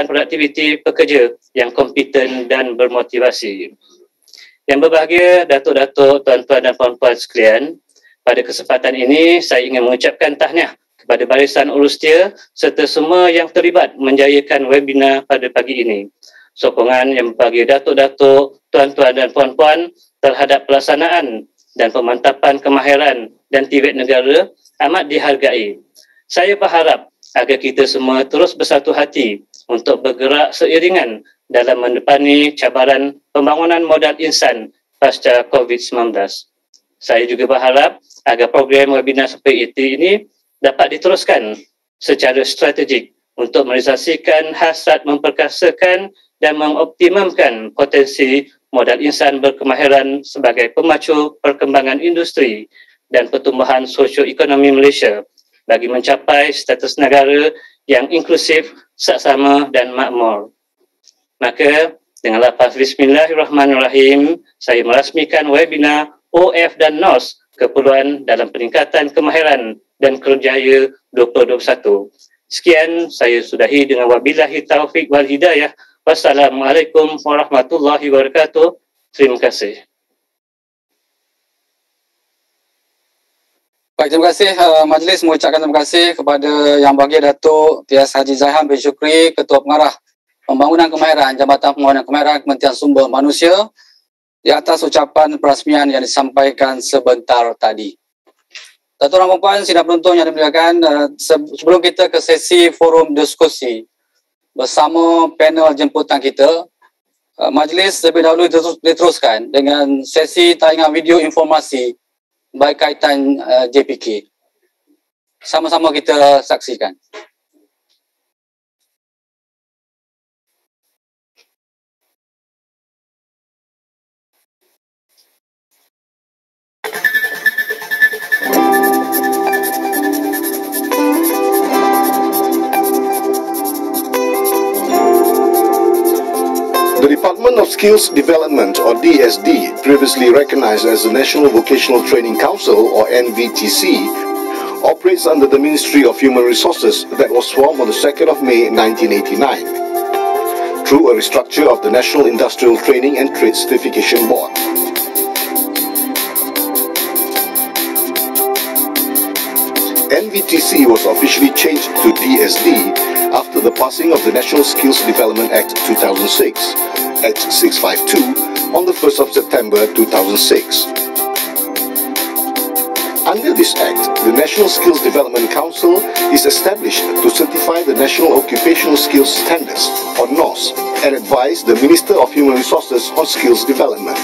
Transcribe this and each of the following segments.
produktiviti pekerja yang kompeten dan bermotivasi. Yang berbahagia, datuk-datuk, tuan-tuan dan puan-puan sekalian, pada kesempatan ini saya ingin mengucapkan tahniah kepada Barisan Urustia serta semua yang terlibat menjayakan webinar pada pagi ini. Sokongan yang berbahagia datuk-datuk, tuan-tuan dan puan-puan terhadap pelaksanaan dan pemantapan kemahiran dan tibet negara amat dihargai. Saya berharap agar kita semua terus bersatu hati untuk bergerak seiringan dalam mendepani cabaran pembangunan modal insan pasca COVID-19. Saya juga berharap agar program webinar seperti ini dapat diteruskan secara strategik untuk merealisasikan hasrat memperkasakan dan mengoptimumkan potensi modal insan berkemahiran sebagai pemacu perkembangan industri dan pertumbuhan sosioekonomi Malaysia bagi mencapai status negara yang inklusif, saksama dan makmur. Maka, dengan lafaz Bismillahirrahmanirrahim, saya merasmikan webinar OF dan NOS Keperluan dalam Peningkatan Kemahiran dan Kerjaya 2021. Sekian, saya sudahi dengan wabillahi taufik wal hidayah. Wassalamualaikum warahmatullahi wabarakatuh. Terima kasih. Baik, terima kasih majlis mengucapkan terima kasih kepada Yang Bahagia Datuk T.S. Haji Zaihan bin Syukri, Ketua Pengarah Pembangunan Kemahiran Jabatan Pembangunan Kemahiran Kementerian Sumber Manusia di atas ucapan perasmian yang disampaikan sebentar tadi. Tuan-tuan dan puan, sidang penonton yang dimuliakan, sebelum kita ke sesi forum diskusi bersama panel jemputan kita, majlis lebih dahulu diteruskan dengan sesi tayangan video informasi berkaitan JPK. Sama-sama kita saksikan. The Department of Skills Development, or DSD, previously recognized as the National Vocational Training Council, or NVTC, operates under the Ministry of Human Resources that was formed on the 2nd of May 1989 through a restructure of the National Industrial Training and Trade Certification Board. NVTC was officially changed to DSD after the passing of the National Skills Development Act 2006, Act 652, on the 1st of September 2006. Under this Act, the National Skills Development Council is established to certify the National Occupational Skills Standards, or NOS, and advise the Minister of Human Resources on skills development.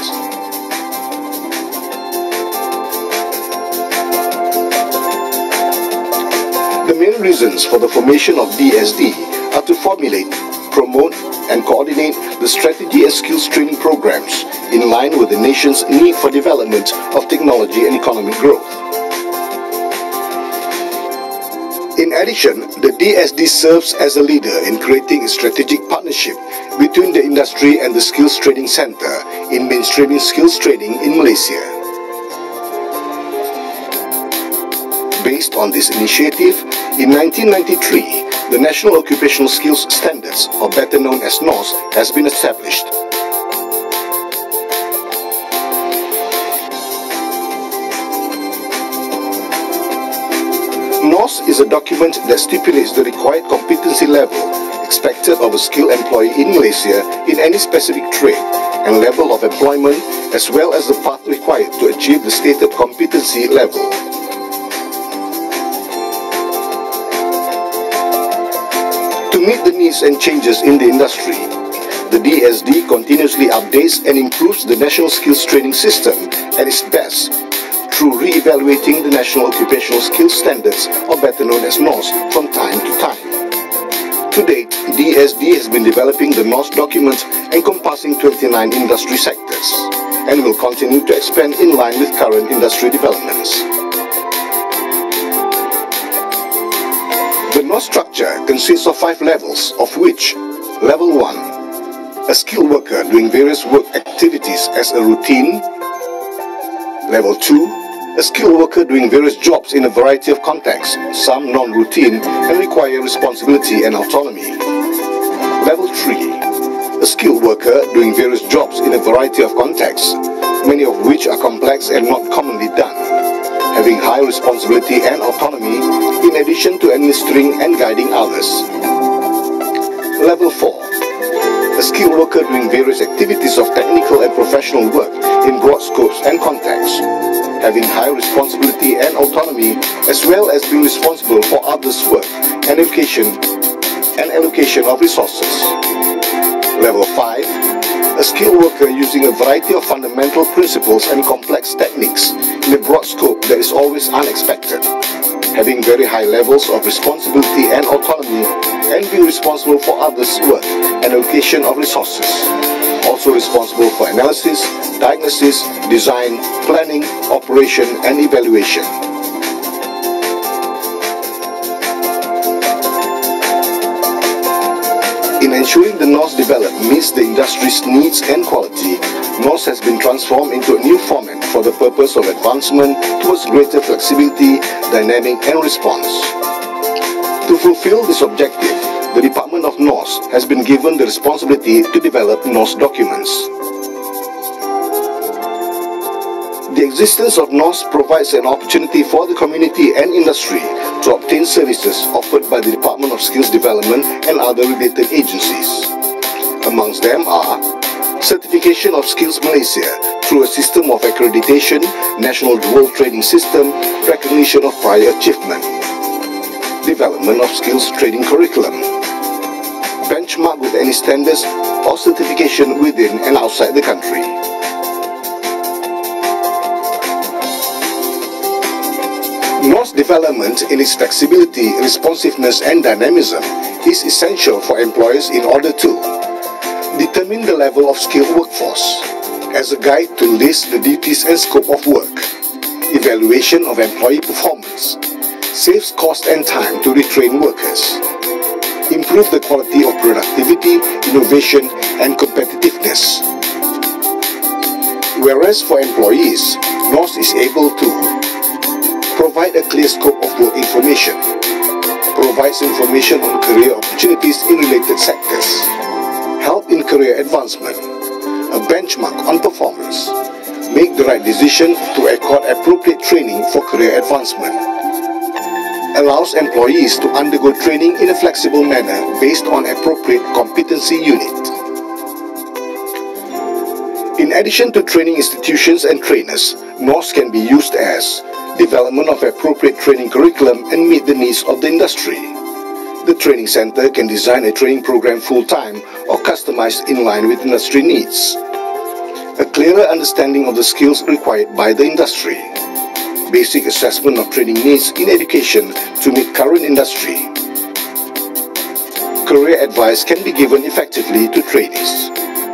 The main reasons for the formation of DSD are to formulate, promote, and coordinate the strategy and skills training programs in line with the nation's need for development of technology and economic growth. In addition, the DSD serves as a leader in creating a strategic partnership between the industry and the Skills Training Center in mainstreaming skills training in Malaysia. Based on this initiative, in 1993, the National Occupational Skills Standards, or better known as NOS, has been established. NOS is a document that stipulates the required competency level expected of a skilled employee in Malaysia in any specific trade and level of employment, as well as the path required to achieve the stated competency level. To meet the needs and changes in the industry, the DSD continuously updates and improves the National Skills Training System at its best through re-evaluating the National Occupational Skills Standards, or better known as NOS, from time to time. To date, DSD has been developing the NOS document encompassing 29 industry sectors and will continue to expand in line with current industry developments. The NOS structure consists of 5 levels, of which Level 1, a skilled worker doing various work activities as a routine. Level 2, a skilled worker doing various jobs in a variety of contexts, some non-routine and require responsibility and autonomy. Level 3. A skilled worker doing various jobs in a variety of contexts, many of which are complex and not commonly done, having high responsibility and autonomy in addition to administering and guiding others. Level 4. A skilled worker doing various activities of technical and professional work in broad scopes and contexts, having high responsibility and autonomy, as well as being responsible for others' work and allocation of resources. Level 5. A skilled worker using a variety of fundamental principles and complex techniques in a broad scope that is always unexpected, having very high levels of responsibility and autonomy, and being responsible for others' work and allocation of resources. Also responsible for analysis, diagnosis, design, planning, operation, and evaluation. In ensuring the NOS development meets the industry's needs and quality, NOS has been transformed into a new format for the purpose of advancement towards greater flexibility, dynamic, and response. To fulfill this objective, the Department of NOS has been given the responsibility to develop NOS documents. The existence of NOS provides an opportunity for the community and industry to obtain services offered by the Department of Skills Development and other related agencies. Amongst them are Certification of Skills Malaysia through a system of accreditation, National Dual Training System, recognition of prior achievement, development of skills training curriculum, benchmark with any standards or certification within and outside the country. NOS development in its flexibility, responsiveness and dynamism is essential for employers in order to determine the level of skilled workforce as a guide to list the duties and scope of work, evaluation of employee performance, saves cost and time to retrain workers, improve the quality of productivity, innovation and competitiveness. Whereas for employees, NOS is able to provide a clear scope of work information, provides information on career opportunities in related sectors, help in career advancement, a benchmark on performance, make the right decision to accord appropriate training for career advancement, allows employees to undergo training in a flexible manner based on appropriate competency unit. In addition to training institutions and trainers, NOS can be used as development of appropriate training curriculum and meet the needs of the industry. The training center can design a training program full-time or customized in line with industry needs. A clearer understanding of the skills required by the industry. Basic assessment of training needs in education to meet current industry. Career advice can be given effectively to trainees.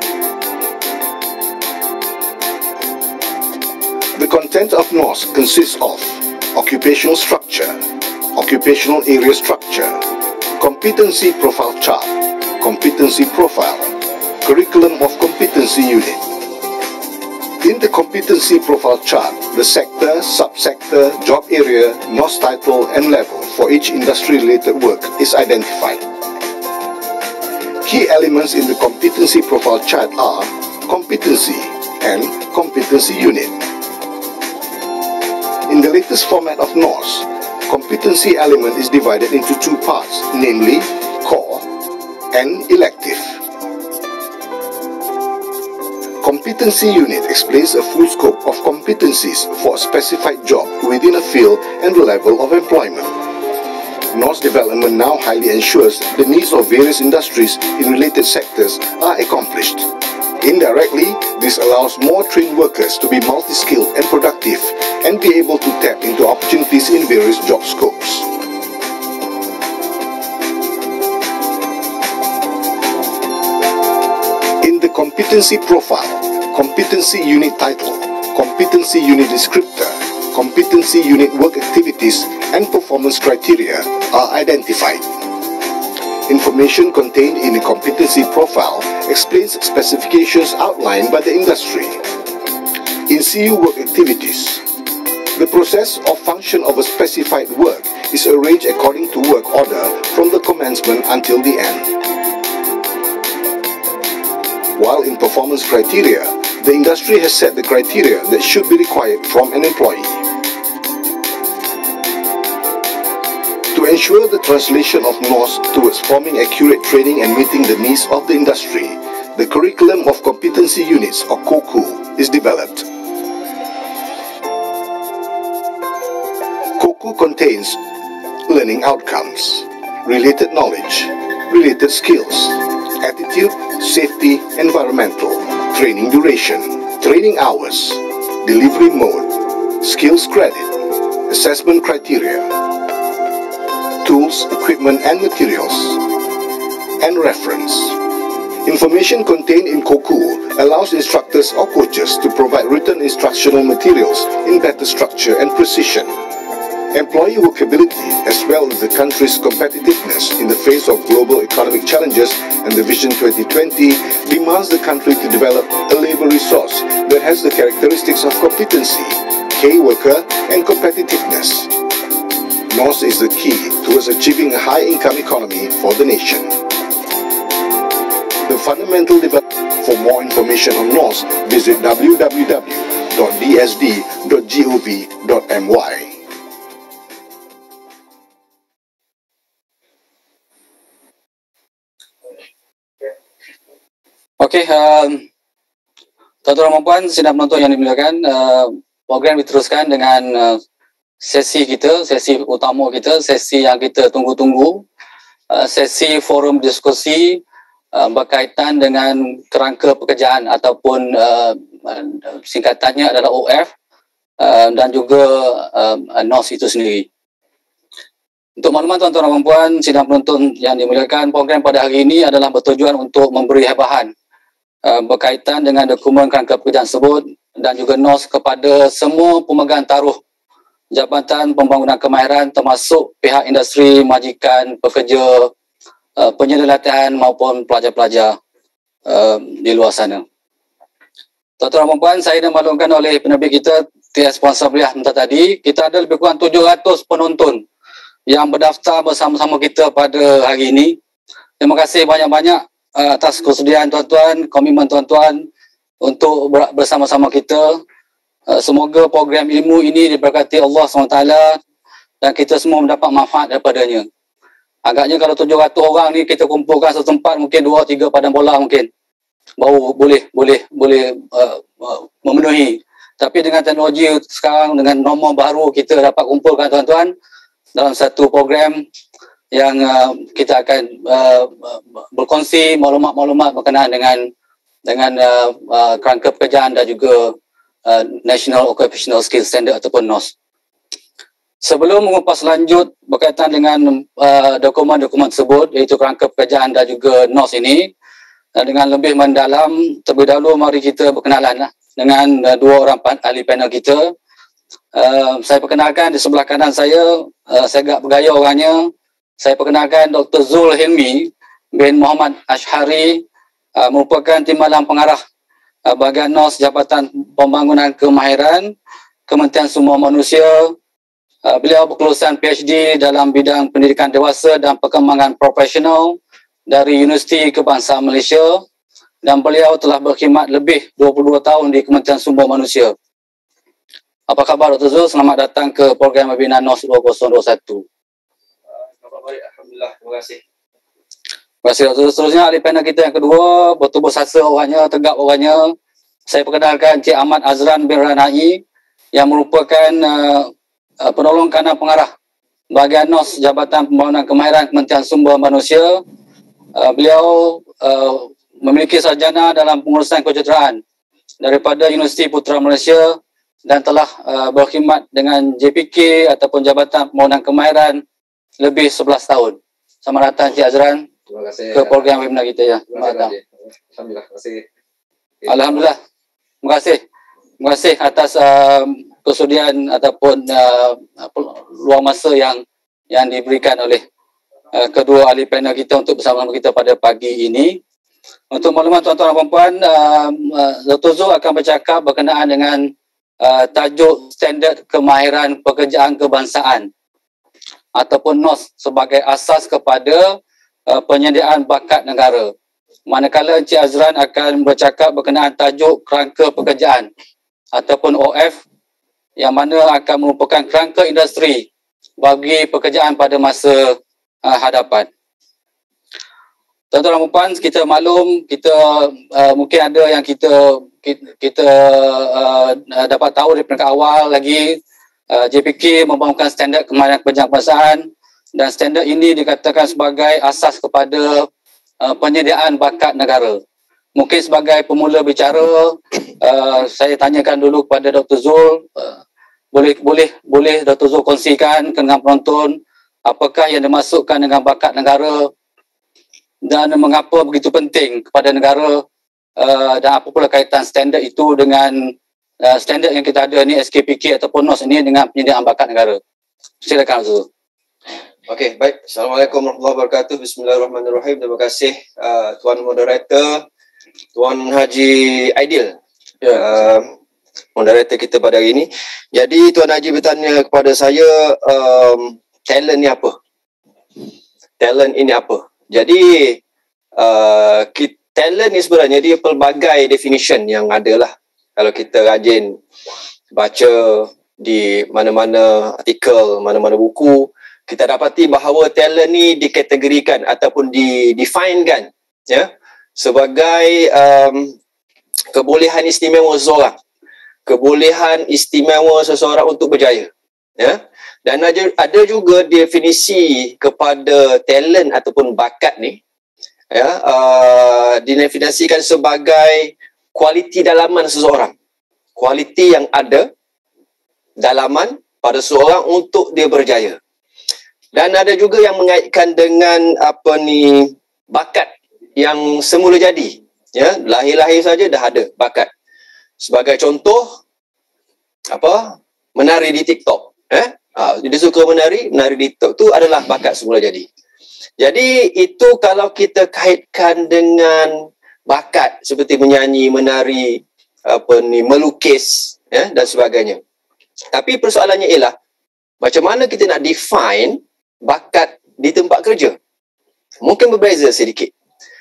The content of NOS consists of occupational structure, occupational area structure, competency profile chart, competency profile, curriculum of competency unit. In the competency profile chart, the sector, subsector, job area, NOS title and level for each industry-related work is identified. Key elements in the competency profile chart are competency and competency unit. In the latest format of NOS, competency element is divided into two parts, namely core and elective. Competency unit explains a full scope of competencies for a specified job within a field and the level of employment. NOS development now highly ensures the needs of various industries in related sectors are accomplished. Indirectly, this allows more trained workers to be multi-skilled and productive and be able to tap into opportunities in various job scopes. In the competency profile, competency unit title, competency unit descriptor, competency unit work activities and performance criteria are identified. Information contained in the competency profile explains specifications outlined by the industry. In CU work activities, the process or function of a specified work is arranged according to work order from the commencement until the end. performance criteria, the industry has set the criteria that should be required from an employee. To ensure the translation of NOS towards forming accurate training and meeting the needs of the industry, the Curriculum of Competency Units, or COCU, is developed. COCU contains learning outcomes, related knowledge, related skills, attitude, safety, environmental, training duration, training hours, delivery mode, skills credit, assessment criteria, tools, equipment and materials, and reference. Information contained in COCU allows instructors or coaches to provide written instructional materials in better structure and precision. Employee workability, as well as the country's competitiveness in the face of global economic challenges and the Vision 2020, demands the country to develop a labor resource that has the characteristics of competency, K-worker, and competitiveness. NOS is the key towards achieving a high-income economy for the nation. The fundamental development. For more information on NOS, visit www.dsd.gov.my. Okey, tuan-tuan dan puan, sidang penonton yang dimuliakan, program diteruskan dengan sesi kita, sesi utama kita, sesi yang kita tunggu-tunggu, sesi forum diskusi berkaitan dengan kerangka pekerjaan ataupun singkatannya adalah OF dan juga NOS itu sendiri. Untuk makluman tuan-tuan dan puan, sidang penonton yang dimuliakan, program pada hari ini adalah bertujuan untuk memberi bahan berkaitan dengan dokumen kerangka pekerjaan tersebut dan juga NOS kepada semua pemegang taruh Jabatan Pembangunan Kemahiran termasuk pihak industri, majikan, pekerja, penyedia latihan maupun pelajar-pelajar di luar sana. Tuan-tuan dan puan, saya dimaklumkan oleh penerbit kita, TS Puan Sabriah minta tadi, kita ada lebih kurang 700 penonton yang berdaftar bersama-sama kita pada hari ini. Terima kasih banyak-banyak atas kesediaan tuan-tuan, komitmen tuan-tuan untuk bersama-sama kita. Semoga program ilmu ini diberkati Allah SWT dan kita semua mendapat manfaat daripadanya. Agaknya kalau 700 orang ni kita kumpulkan satu tempat, mungkin 2-3 padang bola mungkin baru boleh memenuhi. Tapi dengan teknologi sekarang, dengan norma baru, kita dapat kumpulkan tuan-tuan dalam satu program yang kita akan berkongsi maklumat-maklumat berkenaan dengan kerangka pekerjaan dan juga National Occupational Skills Standard ataupun NOS. Sebelum mengupas lanjut berkaitan dengan dokumen-dokumen tersebut, iaitu kerangka pekerjaan dan juga NOS ini, dengan lebih mendalam, terlebih dahulu mari kita berkenalan dengan dua orang ahli panel kita. Saya perkenalkan di sebelah kanan saya agak bergaya orangnya. Saya perkenalkan Dr. Zul Hilmi bin Muhammad Ashari, merupakan Timbalan Pengarah bahagian NOS Jabatan Pembangunan Kemahiran, Kementerian Sumber Manusia. Beliau berkelulusan PhD dalam bidang pendidikan dewasa dan perkembangan profesional dari Universiti Kebangsaan Malaysia dan beliau telah berkhidmat lebih 22 tahun di Kementerian Sumber Manusia. Apa khabar Dr. Zul? Selamat datang ke program webinar NOS 2021. Khabar baik, Alhamdulillah. Terima kasih. Terima kasih Dr. Zul. Seterusnya ahli panel kita yang kedua, betul bersasa orangnya, tegap orangnya. Saya perkenalkan Cik Ahmad Azran bin Ranai yang merupakan penolong kanan pengarah bahagian NOS Jabatan Pembangunan Kemahiran Kementerian Sumber Manusia. Beliau memiliki sarjana dalam pengurusan kejahteraan daripada Universiti Putra Malaysia dan telah berkhidmat dengan JPK ataupun Jabatan Pembangunan Kemahiran lebih 11 tahun. Selamat datang Cik Azran ke program webinar kita ya. Selamat datang. Alhamdulillah, terima kasih. Alhamdulillah. Terima kasih. Terima kasih atas kesediaan ataupun luang masa yang diberikan oleh kedua ahli panel kita untuk bersama-sama kita pada pagi ini. Untuk makluman tuan-tuan dan puan-puan, Dr. Zul akan bercakap berkenaan dengan tajuk Standard Kemahiran Pekerjaan Kebangsaan ataupun NOS sebagai asas kepada penyediaan bakat negara. manakala Encik Azran akan bercakap berkenaan tajuk kerangka pekerjaan ataupun OF, yang mana akan merupakan kerangka industri bagi pekerjaan pada masa hadapan. Tuan-tuan dan puan, kita maklum, kita mungkin ada yang kita dapat tahu dari peringkat awal lagi, JPK membangunkan standard kemahiran kepanjangan kebangsaan, dan standard ini dikatakan sebagai asas kepada penyediaan bakat negara. Mungkin sebagai pemula bicara, saya tanyakan dulu kepada Dr. Zul, boleh Dr. Zul kongsikan dengan penonton apakah yang dimasukkan dengan bakat negara dan mengapa begitu penting kepada negara, dan apa pula kaitan standard itu dengan standard yang kita ada ni, SKPK ataupun NOS ini, dengan penyediaan bakat negara. Silakan Zul. Okey, baik. Assalamualaikum warahmatullahi wabarakatuh. Bismillahirrahmanirrahim. Terima kasih Tuan Moderator, Tuan Haji Aidil, moderator kita pada hari ini. Jadi Tuan Haji bertanya kepada saya, talent ni apa? Talent ini apa? Jadi talent ni sebenarnya dia pelbagai definition yang ada lah. Kalau kita rajin baca di mana-mana artikel, mana-mana buku, kita dapati bahawa talent ni dikategorikan ataupun didefinekan ya sebagai kebolehan istimewa seseorang. Kebolehan istimewa seseorang untuk berjaya. Ya. Dan ada juga definisi kepada talent ataupun bakat ni, ya, didefinisikan sebagai kualiti dalaman seseorang. Kualiti yang ada dalaman pada seseorang untuk dia berjaya. Dan ada juga yang mengaitkan dengan bakat yang semula jadi. Ya, lahir-lahir saja dah ada bakat. Sebagai contoh, menari di TikTok. Dia suka menari di TikTok tu adalah bakat semula jadi. Jadi itu kalau kita kaitkan dengan bakat seperti menyanyi, menari, melukis, ya, dan sebagainya. Tapi persoalannya ialah macam mana kita nak define bakat di tempat kerja. Mungkin berbeza sedikit.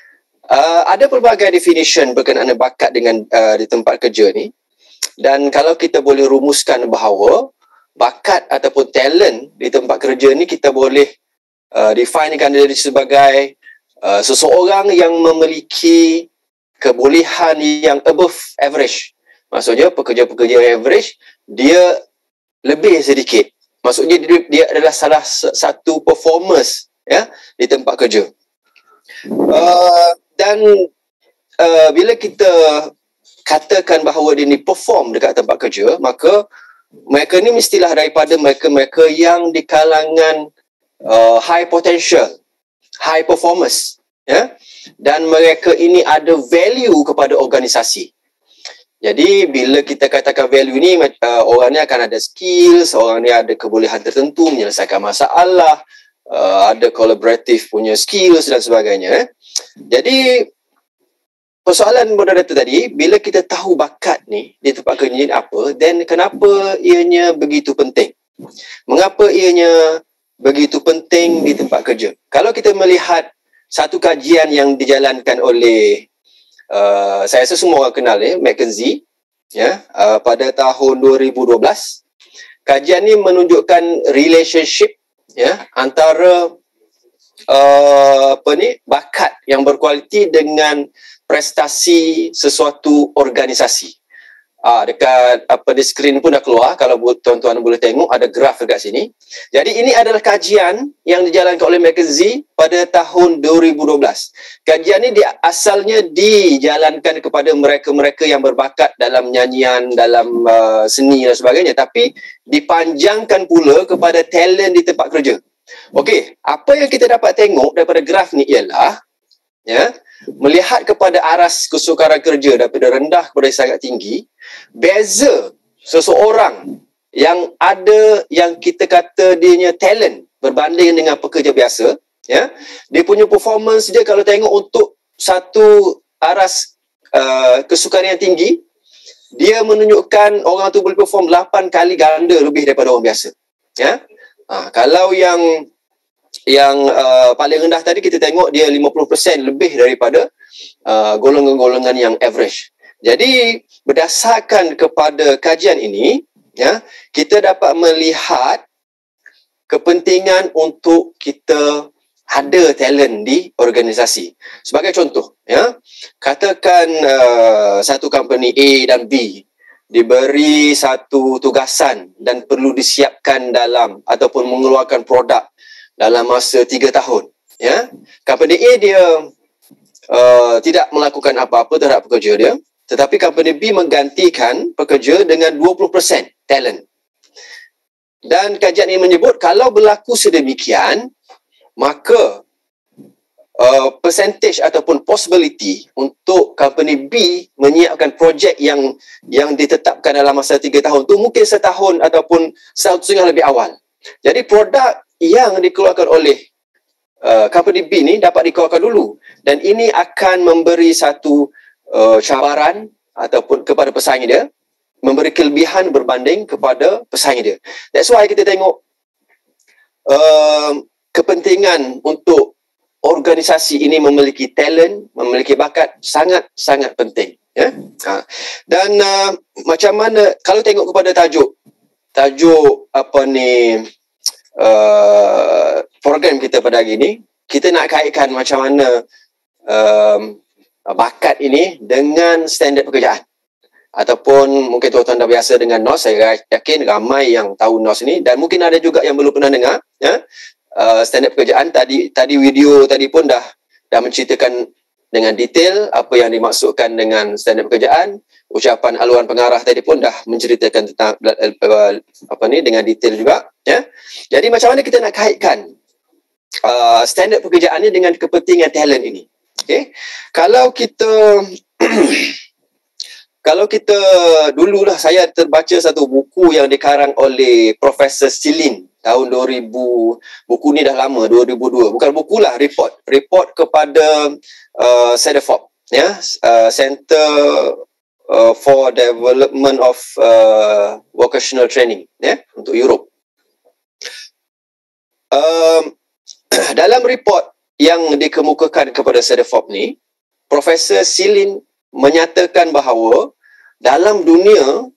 Ada pelbagai definition berkenaan bakat dengan di tempat kerja ni. Dan kalau kita boleh rumuskan bahawa bakat ataupun talent di tempat kerja ni kita boleh definekan dia sebagai seseorang yang memiliki kebolehan yang above average. Maksudnya pekerja-pekerja yang average dia lebih sedikit. Maksudnya dia adalah salah satu performers ya di tempat kerja. Dan bila kita katakan bahawa dia ni perform dekat tempat kerja, maka mereka ni mestilah daripada mereka-mereka yang di kalangan high potential, high performers, ya. Dan mereka ini ada value kepada organisasi. Jadi bila kita katakan value ni, orang ni akan ada skills, orang ni ada kebolehan tertentu menyelesaikan masalah, ada collaborative punya skills dan sebagainya. Jadi persoalan moderator tadi, bila kita tahu bakat ni di tempat kerja ni apa, then kenapa ianya begitu penting? Mengapa ianya begitu penting di tempat kerja? Kalau kita melihat satu kajian yang dijalankan oleh saya rasa semua orang kenal McKinsey, ya, pada tahun 2012. Kajian ni menunjukkan relationship, ya, antara bakat yang berkualiti dengan prestasi sesuatu organisasi. Dekat di skrin pun dah keluar, kalau tuan-tuan boleh tengok ada graf dekat sini. Jadi ini adalah kajian yang dijalankan oleh McKinsey pada tahun 2012. Kajian ini asalnya dijalankan kepada mereka-mereka yang berbakat dalam nyanyian, dalam seni dan sebagainya, tapi dipanjangkan pula kepada talent di tempat kerja. Okey, apa yang kita dapat tengok daripada graf ni ialah, ya, melihat kepada aras kesukaran kerja daripada rendah kepada sangat tinggi, beza seseorang yang ada yang kita kata dia talent berbanding dengan pekerja biasa, ya, dia punya performance dia kalau tengok untuk satu aras kesukaran yang tinggi, dia menunjukkan orang tu boleh perform 8 kali ganda lebih daripada orang biasa, ya. Kalau yang paling rendah tadi kita tengok dia 50% lebih daripada golongan-golongan yang average. Jadi berdasarkan kepada kajian ini, ya, kita dapat melihat kepentingan untuk kita ada talent di organisasi. Sebagai contoh, ya, katakan satu company A dan B diberi satu tugasan dan perlu disiapkan dalam ataupun mengeluarkan produk dalam masa 3 tahun. Ya, company A dia tidak melakukan apa-apa terhadap pekerja dia, tetapi company B menggantikan pekerja dengan 20% talent. Dan kajian ini menyebut kalau berlaku sedemikian, maka percentage ataupun possibility untuk company B menyiapkan projek yang ditetapkan dalam masa 3 tahun tu mungkin setahun ataupun setahun lebih awal. Jadi produk yang dikeluarkan oleh company B ni dapat dikeluarkan dulu, dan ini akan memberi satu cabaran ataupun kepada pesaing dia, memberi kelebihan berbanding kepada pesaing dia. That's why kita tengok kepentingan untuk organisasi ini memiliki talent, memiliki bakat sangat-sangat penting. Ya? Dan macam mana, kalau tengok kepada tajuk apa ni, program kita pada hari ini, kita nak kaitkan macam mana bakat ini dengan standard pekerjaan. Ataupun mungkin tuan-tuan dah biasa dengan NOS, saya yakin ramai yang tahu NOS ini, dan mungkin ada juga yang belum pernah dengar, ya. Standard pekerjaan tadi video tadi pun dah menceritakan dengan detail apa yang dimaksudkan dengan standard pekerjaan. Ucapan haluan pengarah tadi pun dah menceritakan tentang apa ni dengan detail juga, ya. Jadi macam mana kita nak kaitkan standard pekerjaan ini dengan kepentingan talent ini? Okey. Kalau kita dululah, saya terbaca satu buku yang dikarang oleh Profesor Silin tahun 2000. Buku ni dah lama, 2002. Bukan buku lah, report kepada CEDEFOP, ya, Center for Development of Vocational Training, ya, untuk Europe. Dalam report yang dikemukakan kepada CEDEFOP ni, Profesor Silin menyatakan bahawa dalam dunia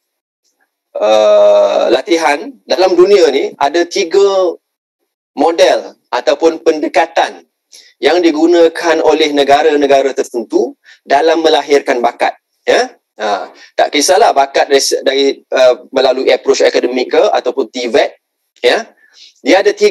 latihan, dalam dunia ni ada 3 model ataupun pendekatan yang digunakan oleh negara-negara tertentu dalam melahirkan bakat, ya. Tak kisahlah bakat dari melalui approach akademik ke ataupun TVET, ya. Dia ada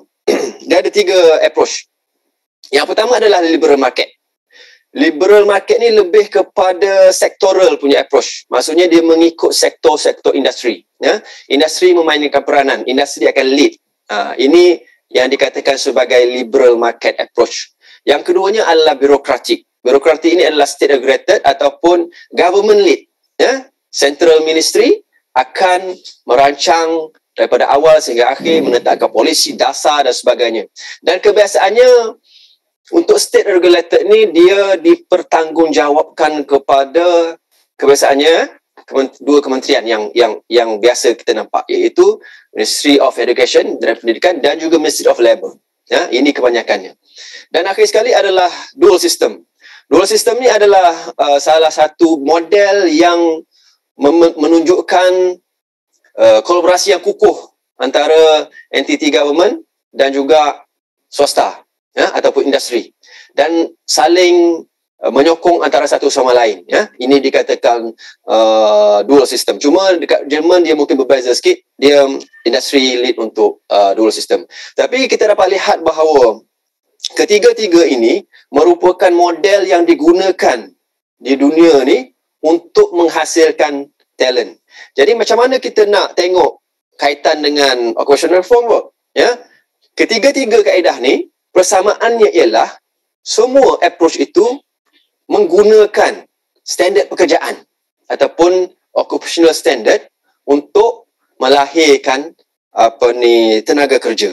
tiga approach. Yang pertama adalah liberal market. Liberal market ni lebih kepada sektoral punya approach. Maksudnya dia mengikut sektor-sektor industri, ya. Industri memainkan peranan, industri akan lead. Ini yang dikatakan sebagai liberal market approach. Yang keduanya adalah birokratik. Birokratik ini adalah state regulated ataupun government lead, ya. Central ministry akan merancang daripada awal sehingga akhir, menetapkan polisi dasar dan sebagainya. Dan kebiasaannya untuk state regulated ni dia dipertanggungjawabkan kepada kebiasaannya dua kementerian yang biasa kita nampak, iaitu Ministry of Education dan Pendidikan dan juga Ministry of Labour. Ya, ini kebanyakannya. Dan akhir sekali adalah dual system. Dual system ni adalah salah satu model yang menunjukkan kolaborasi yang kukuh antara entiti government dan juga swasta, ya, ataupun industri, dan saling menyokong antara satu sama lain, ya. Ini dikatakan dual system. Cuma dekat Jerman dia mungkin berbeza sikit, dia industry lead untuk dual system. Tapi kita dapat lihat bahawa ketiga-tiga ini merupakan model yang digunakan di dunia ni untuk menghasilkan talent. Jadi macam mana kita nak tengok kaitan dengan occupational framework, ya? Ketiga-tiga kaedah ni persamaannya ialah semua approach itu menggunakan standard pekerjaan ataupun occupational standard untuk melahirkan tenaga kerja.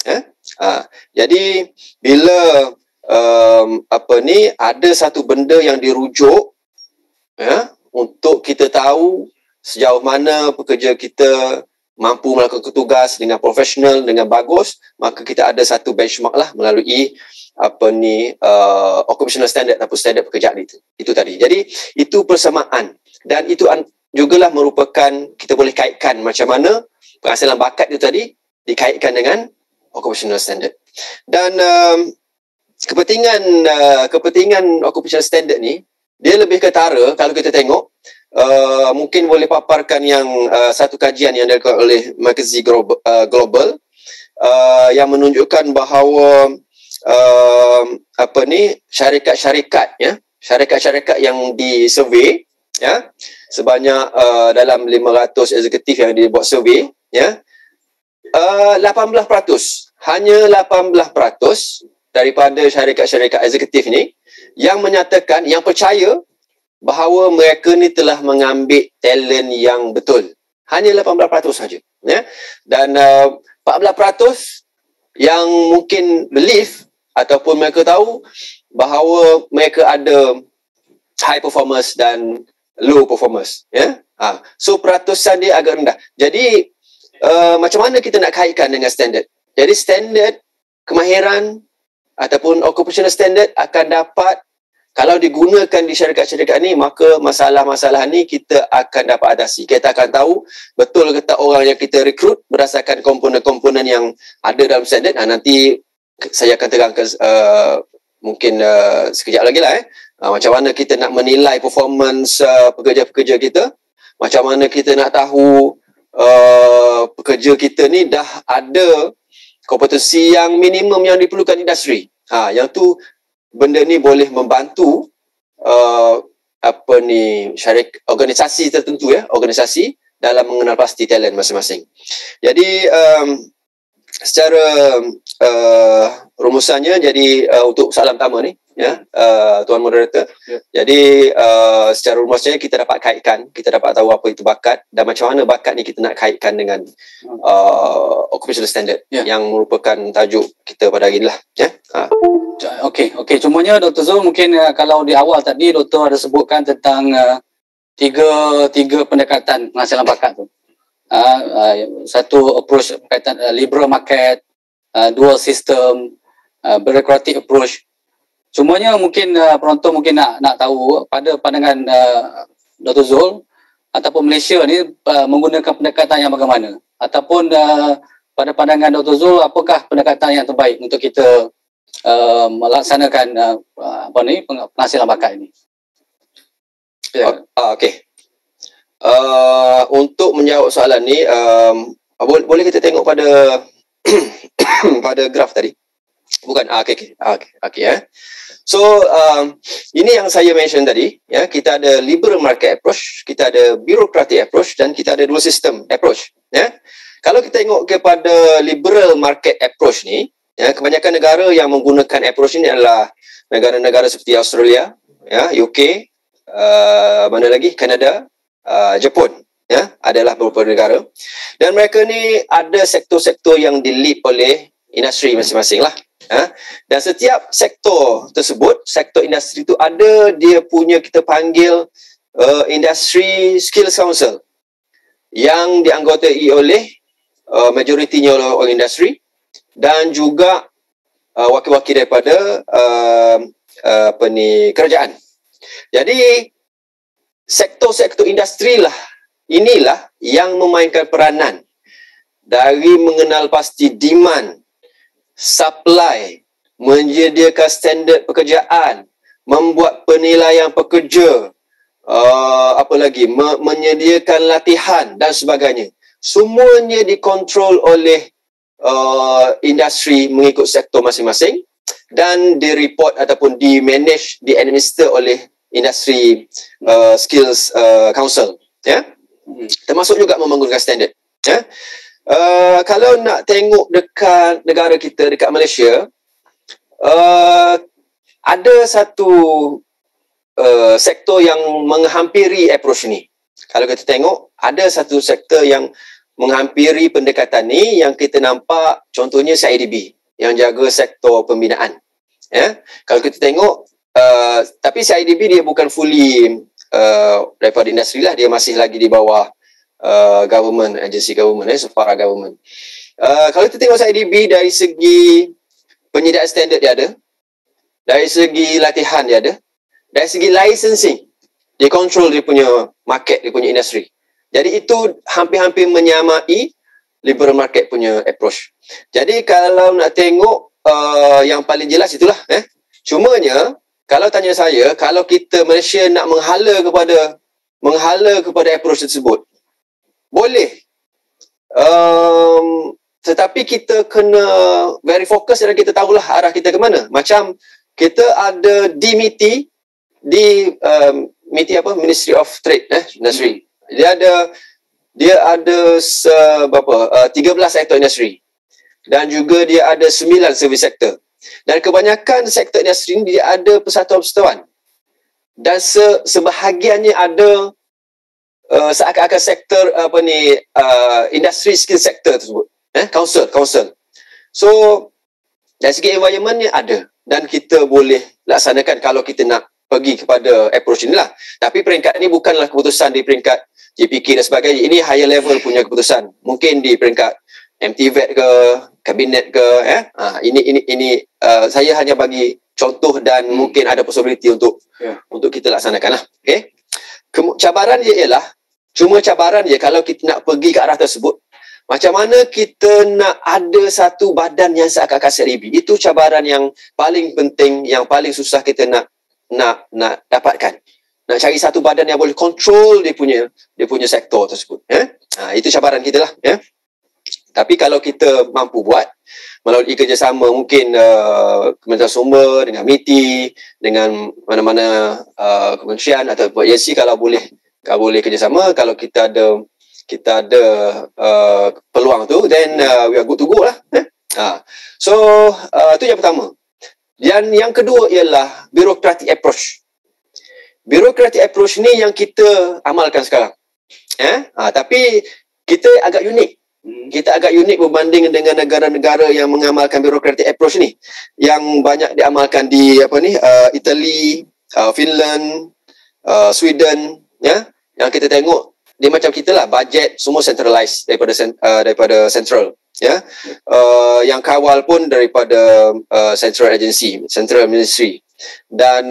Jadi bila ada satu benda yang dirujuk, ya, untuk kita tahu sejauh mana pekerja kita mampu melakukan tugas dengan profesional, dengan bagus, maka kita ada satu benchmark lah melalui occupational standard ataupun standard pekerjaan itu tadi. Jadi itu persamaan, dan itu jugalah merupakan, kita boleh kaitkan macam mana penghasilan bakat itu tadi dikaitkan dengan occupational standard. Dan kepentingan occupational standard ni, dia lebih ketara. Kalau kita tengok, mungkin boleh paparkan yang satu kajian yang dilakukan oleh McKinsey Global yang menunjukkan bahawa syarikat-syarikat yang disurvey, ya, sebanyak dalam 500 eksekutif yang dibuat survey, ya, 18%, hanya 18% daripada syarikat-syarikat eksekutif ni yang menyatakan, yang percaya bahawa mereka ni telah mengambil talent yang betul. Hanya 18% saja, ya. Dan 14% yang mungkin believe ataupun mereka tahu bahawa mereka ada high performance dan low performance, ya. So peratusan dia agak rendah. Jadi macam mana kita nak kaitkan dengan standard? Jadi standard kemahiran ataupun occupational standard akan dapat, kalau digunakan di syarikat-syarikat ni, maka masalah-masalah ni kita akan dapat atasi. Kita akan tahu betul ke tak orang yang kita rekrut berdasarkan komponen-komponen yang ada dalam standard. Nanti saya akan terangkan mungkin sekejap lagi lah. Macam mana kita nak menilai performance pekerja-pekerja kita. Macam mana kita nak tahu pekerja kita ni dah ada kompetensi yang minimum yang diperlukan industri. Yang tu, benda ni boleh membantu organisasi tertentu, ya, organisasi dalam mengenal pasti talent masing-masing. Jadi secara rumusannya, jadi untuk soalan pertama ni, ya, Tuan Moderator, jadi secara rumusnya kita dapat kaitkan, kita dapat tahu apa itu bakat dan macam mana bakat ni kita nak kaitkan dengan occupational standard, yang merupakan tajuk kita pada hari ni lah, ya. Okey. Cumanya Dr. Zul, mungkin kalau di awal tadi Dr. ada sebutkan tentang tiga pendekatan penghasilan bakat tu. Satu approach berkaitan liberal market, dual system, bureaucratic approach. Cumanya mungkin penonton mungkin nak tahu pada pandangan Dr. Zul ataupun Malaysia ni menggunakan pendekatan yang bagaimana, ataupun pada pandangan Dr. Zul, apakah pendekatan yang terbaik untuk kita melaksanakan penghasilan bakat ini? Okey. Untuk menjawab soalan ni, boleh kita tengok pada pada graf tadi. Bukan, okey. So ini yang saya mention tadi, ya. Kita ada liberal market approach, kita ada bureaucratic approach, dan kita ada dual system approach, ya. Kalau kita tengok kepada liberal market approach ni, ya, kebanyakan negara yang menggunakan approach ini adalah negara-negara seperti Australia, ya, UK, mana lagi, Kanada, Jepun, ya, adalah beberapa negara. Dan mereka ni ada sektor-sektor yang di-lead oleh industri masing-masing lah. Dan setiap sektor tersebut, sektor industri itu ada dia punya, kita panggil Industry Skills Council, yang dianggotai oleh majoritinya oleh orang industri, dan juga wakil-wakil daripada kerajaan. Jadi sektor-sektor industri lah, inilah yang memainkan peranan dari mengenal pasti demand, supply, menyediakan standard pekerjaan, membuat penilaian pekerja, menyediakan latihan dan sebagainya. Semuanya dikontrol oleh industri mengikut sektor masing-masing, dan direport ataupun di-manage, di-administer oleh Industry Skills Council, ya. Termasuk juga membangunkan standard, ya. Kalau nak tengok dekat negara kita, dekat Malaysia, ada satu sektor yang menghampiri approach ni. Kalau kita tengok, ada satu sektor yang menghampiri pendekatan ni, yang kita nampak contohnya CIDB yang jaga sektor pembinaan, ya. Kalau kita tengok, tapi CIDB dia bukan fully daripada industri lah, dia masih lagi di bawah government, agensi government, so para government. Kalau kita tengok SIDB dari segi penyediaan standard dia ada, dari segi latihan dia ada, dari segi licensing, dia control dia punya market, dia punya industri. Jadi itu hampir-hampir menyamai liberal market punya approach. Jadi kalau nak tengok yang paling jelas itulah. Cumanya, kalau tanya saya, kalau kita Malaysia nak menghala kepada approach tersebut, boleh. Tetapi kita kena very fokus dan kita tahulah arah kita ke mana. Macam kita ada di MITI, MITI apa? Ministry of Trade, industry. Dia ada 13 sektor industri. Dan juga dia ada 9 service sector. Dan kebanyakan sektor industri ni dia ada persatuan-persatuan. Dan sebahagiannya ada seakan-akan sektor industry skill sector tersebut. Council. So dari segi environment ni ada dan kita boleh laksanakan kalau kita nak pergi kepada approach inilah. Tapi peringkat ni bukanlah keputusan di peringkat JPK dan sebagainya. Ini higher level punya keputusan. Mungkin di peringkat MTVET ke, kabinet ke, ini saya hanya bagi contoh dan mungkin ada possibility untuk kita laksanakanlah. Okay? Cabaran dia ialah cabaran dia kalau kita nak pergi ke arah tersebut. Macam mana kita nak ada satu badan yang seakan-akan SIDB. Itu cabaran yang paling penting, yang paling susah kita nak dapatkan. Nak cari satu badan yang boleh control dia punya sektor tersebut. Itu cabaran kita lah. Tapi kalau kita mampu buat melalui kerjasama mungkin Kementerian Sumber dengan MITI, dengan mana-mana kementerian atau agensi, kalau boleh kerjasama, kalau kita ada peluang tu, then we are good to go lah. So itu yang pertama. Dan yang kedua ialah bureaucratic approach. Bureaucratic approach ni yang kita amalkan sekarang. Tapi kita agak unik. Kita agak unik berbanding dengan negara-negara yang mengamalkan bureaucratic approach ni. Yang banyak diamalkan di Italy, Finland, Sweden, yang kita tengok dia macam kita lah, budget semua centralized daripada central, yang kawal pun daripada central agency, central ministry. Dan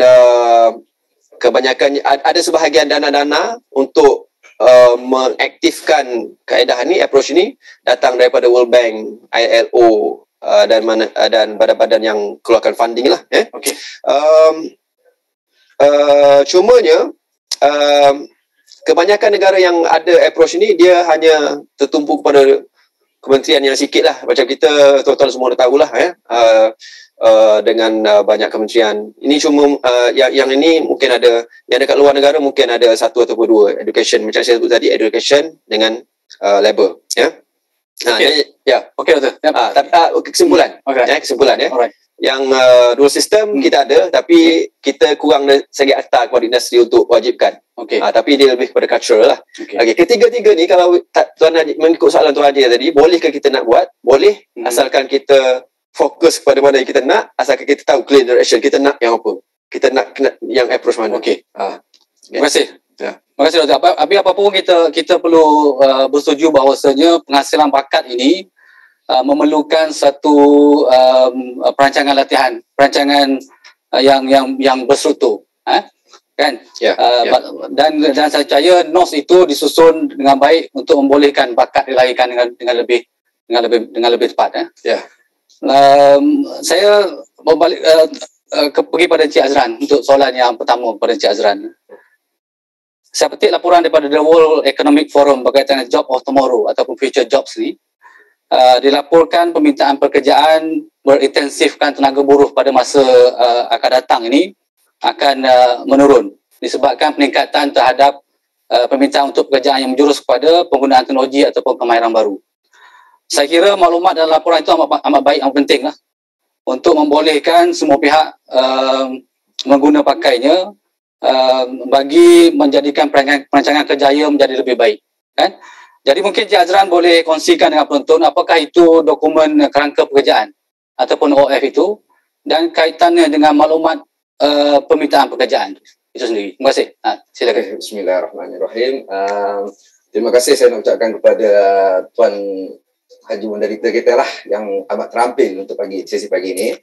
kebanyakan ada sebahagian dana-dana untuk mengaktifkan kaedah ni, approach ni datang daripada World Bank, ILO, dan badan-badan yang keluarkan funding lah. Okay. Cumanya kebanyakan negara yang ada approach ni dia hanya tertumpu kepada kementerian yang sikit lah. Macam kita total semua dah tahulah dengan banyak kementerian. Ini cuma yang ini mungkin ada, yang dekat luar negara mungkin ada satu ataupun dua. Education, macam saya sebut tadi, education dengan labor. Okay. Okey Doktor. Kesimpulan. Kesimpulan Alright. Yang dual system kita ada, tapi kita kurang dari segi akta kepada industri untuk wajibkan. Tapi dia lebih kepada cultural lah. Ketiga-tiga ni, kalau Tuan Haji mengikut soalan Tuan Haji tadi, bolehkah kita nak buat? Boleh, asalkan kita fokus kepada mana yang kita nak, asalkan kita tahu clear direction kita nak yang apa. Kita nak yang approach mana. Terima kasih. Terima kasih Doktor. Apapun kita perlu bersetuju bahawasanya penghasilan bakat ini memerlukan satu perancangan latihan, perancangan yang berstruktur, kan? Dan saya percaya NOS itu disusun dengan baik untuk membolehkan bakat dilahirkan dengan lebih cepat. Saya berbalik pergi pada Encik Azran untuk soalan yang pertama kepada Encik Azran. Saya petik laporan daripada The World Economic Forum berkaitan dengan Job of Tomorrow ataupun Future Jobs ni. Dilaporkan permintaan pekerjaan berintensifkan tenaga buruh pada masa akan datang ini akan menurun disebabkan peningkatan terhadap permintaan untuk pekerjaan yang menjurus kepada penggunaan teknologi ataupun kemahiran baru. Saya kira maklumat dalam laporan itu amat baik, amat penting lah untuk membolehkan semua pihak mengguna pakainya bagi menjadikan perancangan kerjaya menjadi lebih baik, kan? Jadi mungkin Cik Azran boleh kongsikan dengan penonton apakah itu dokumen kerangka pekerjaan ataupun OF itu dan kaitannya dengan maklumat permintaan pekerjaan itu sendiri. Terima kasih. Silakan. Bismillahirrahmanirrahim. Terima kasih saya nak ucapkan kepada Tuan Haji Moderator kita lah yang amat terampil untuk sesi pagi ini.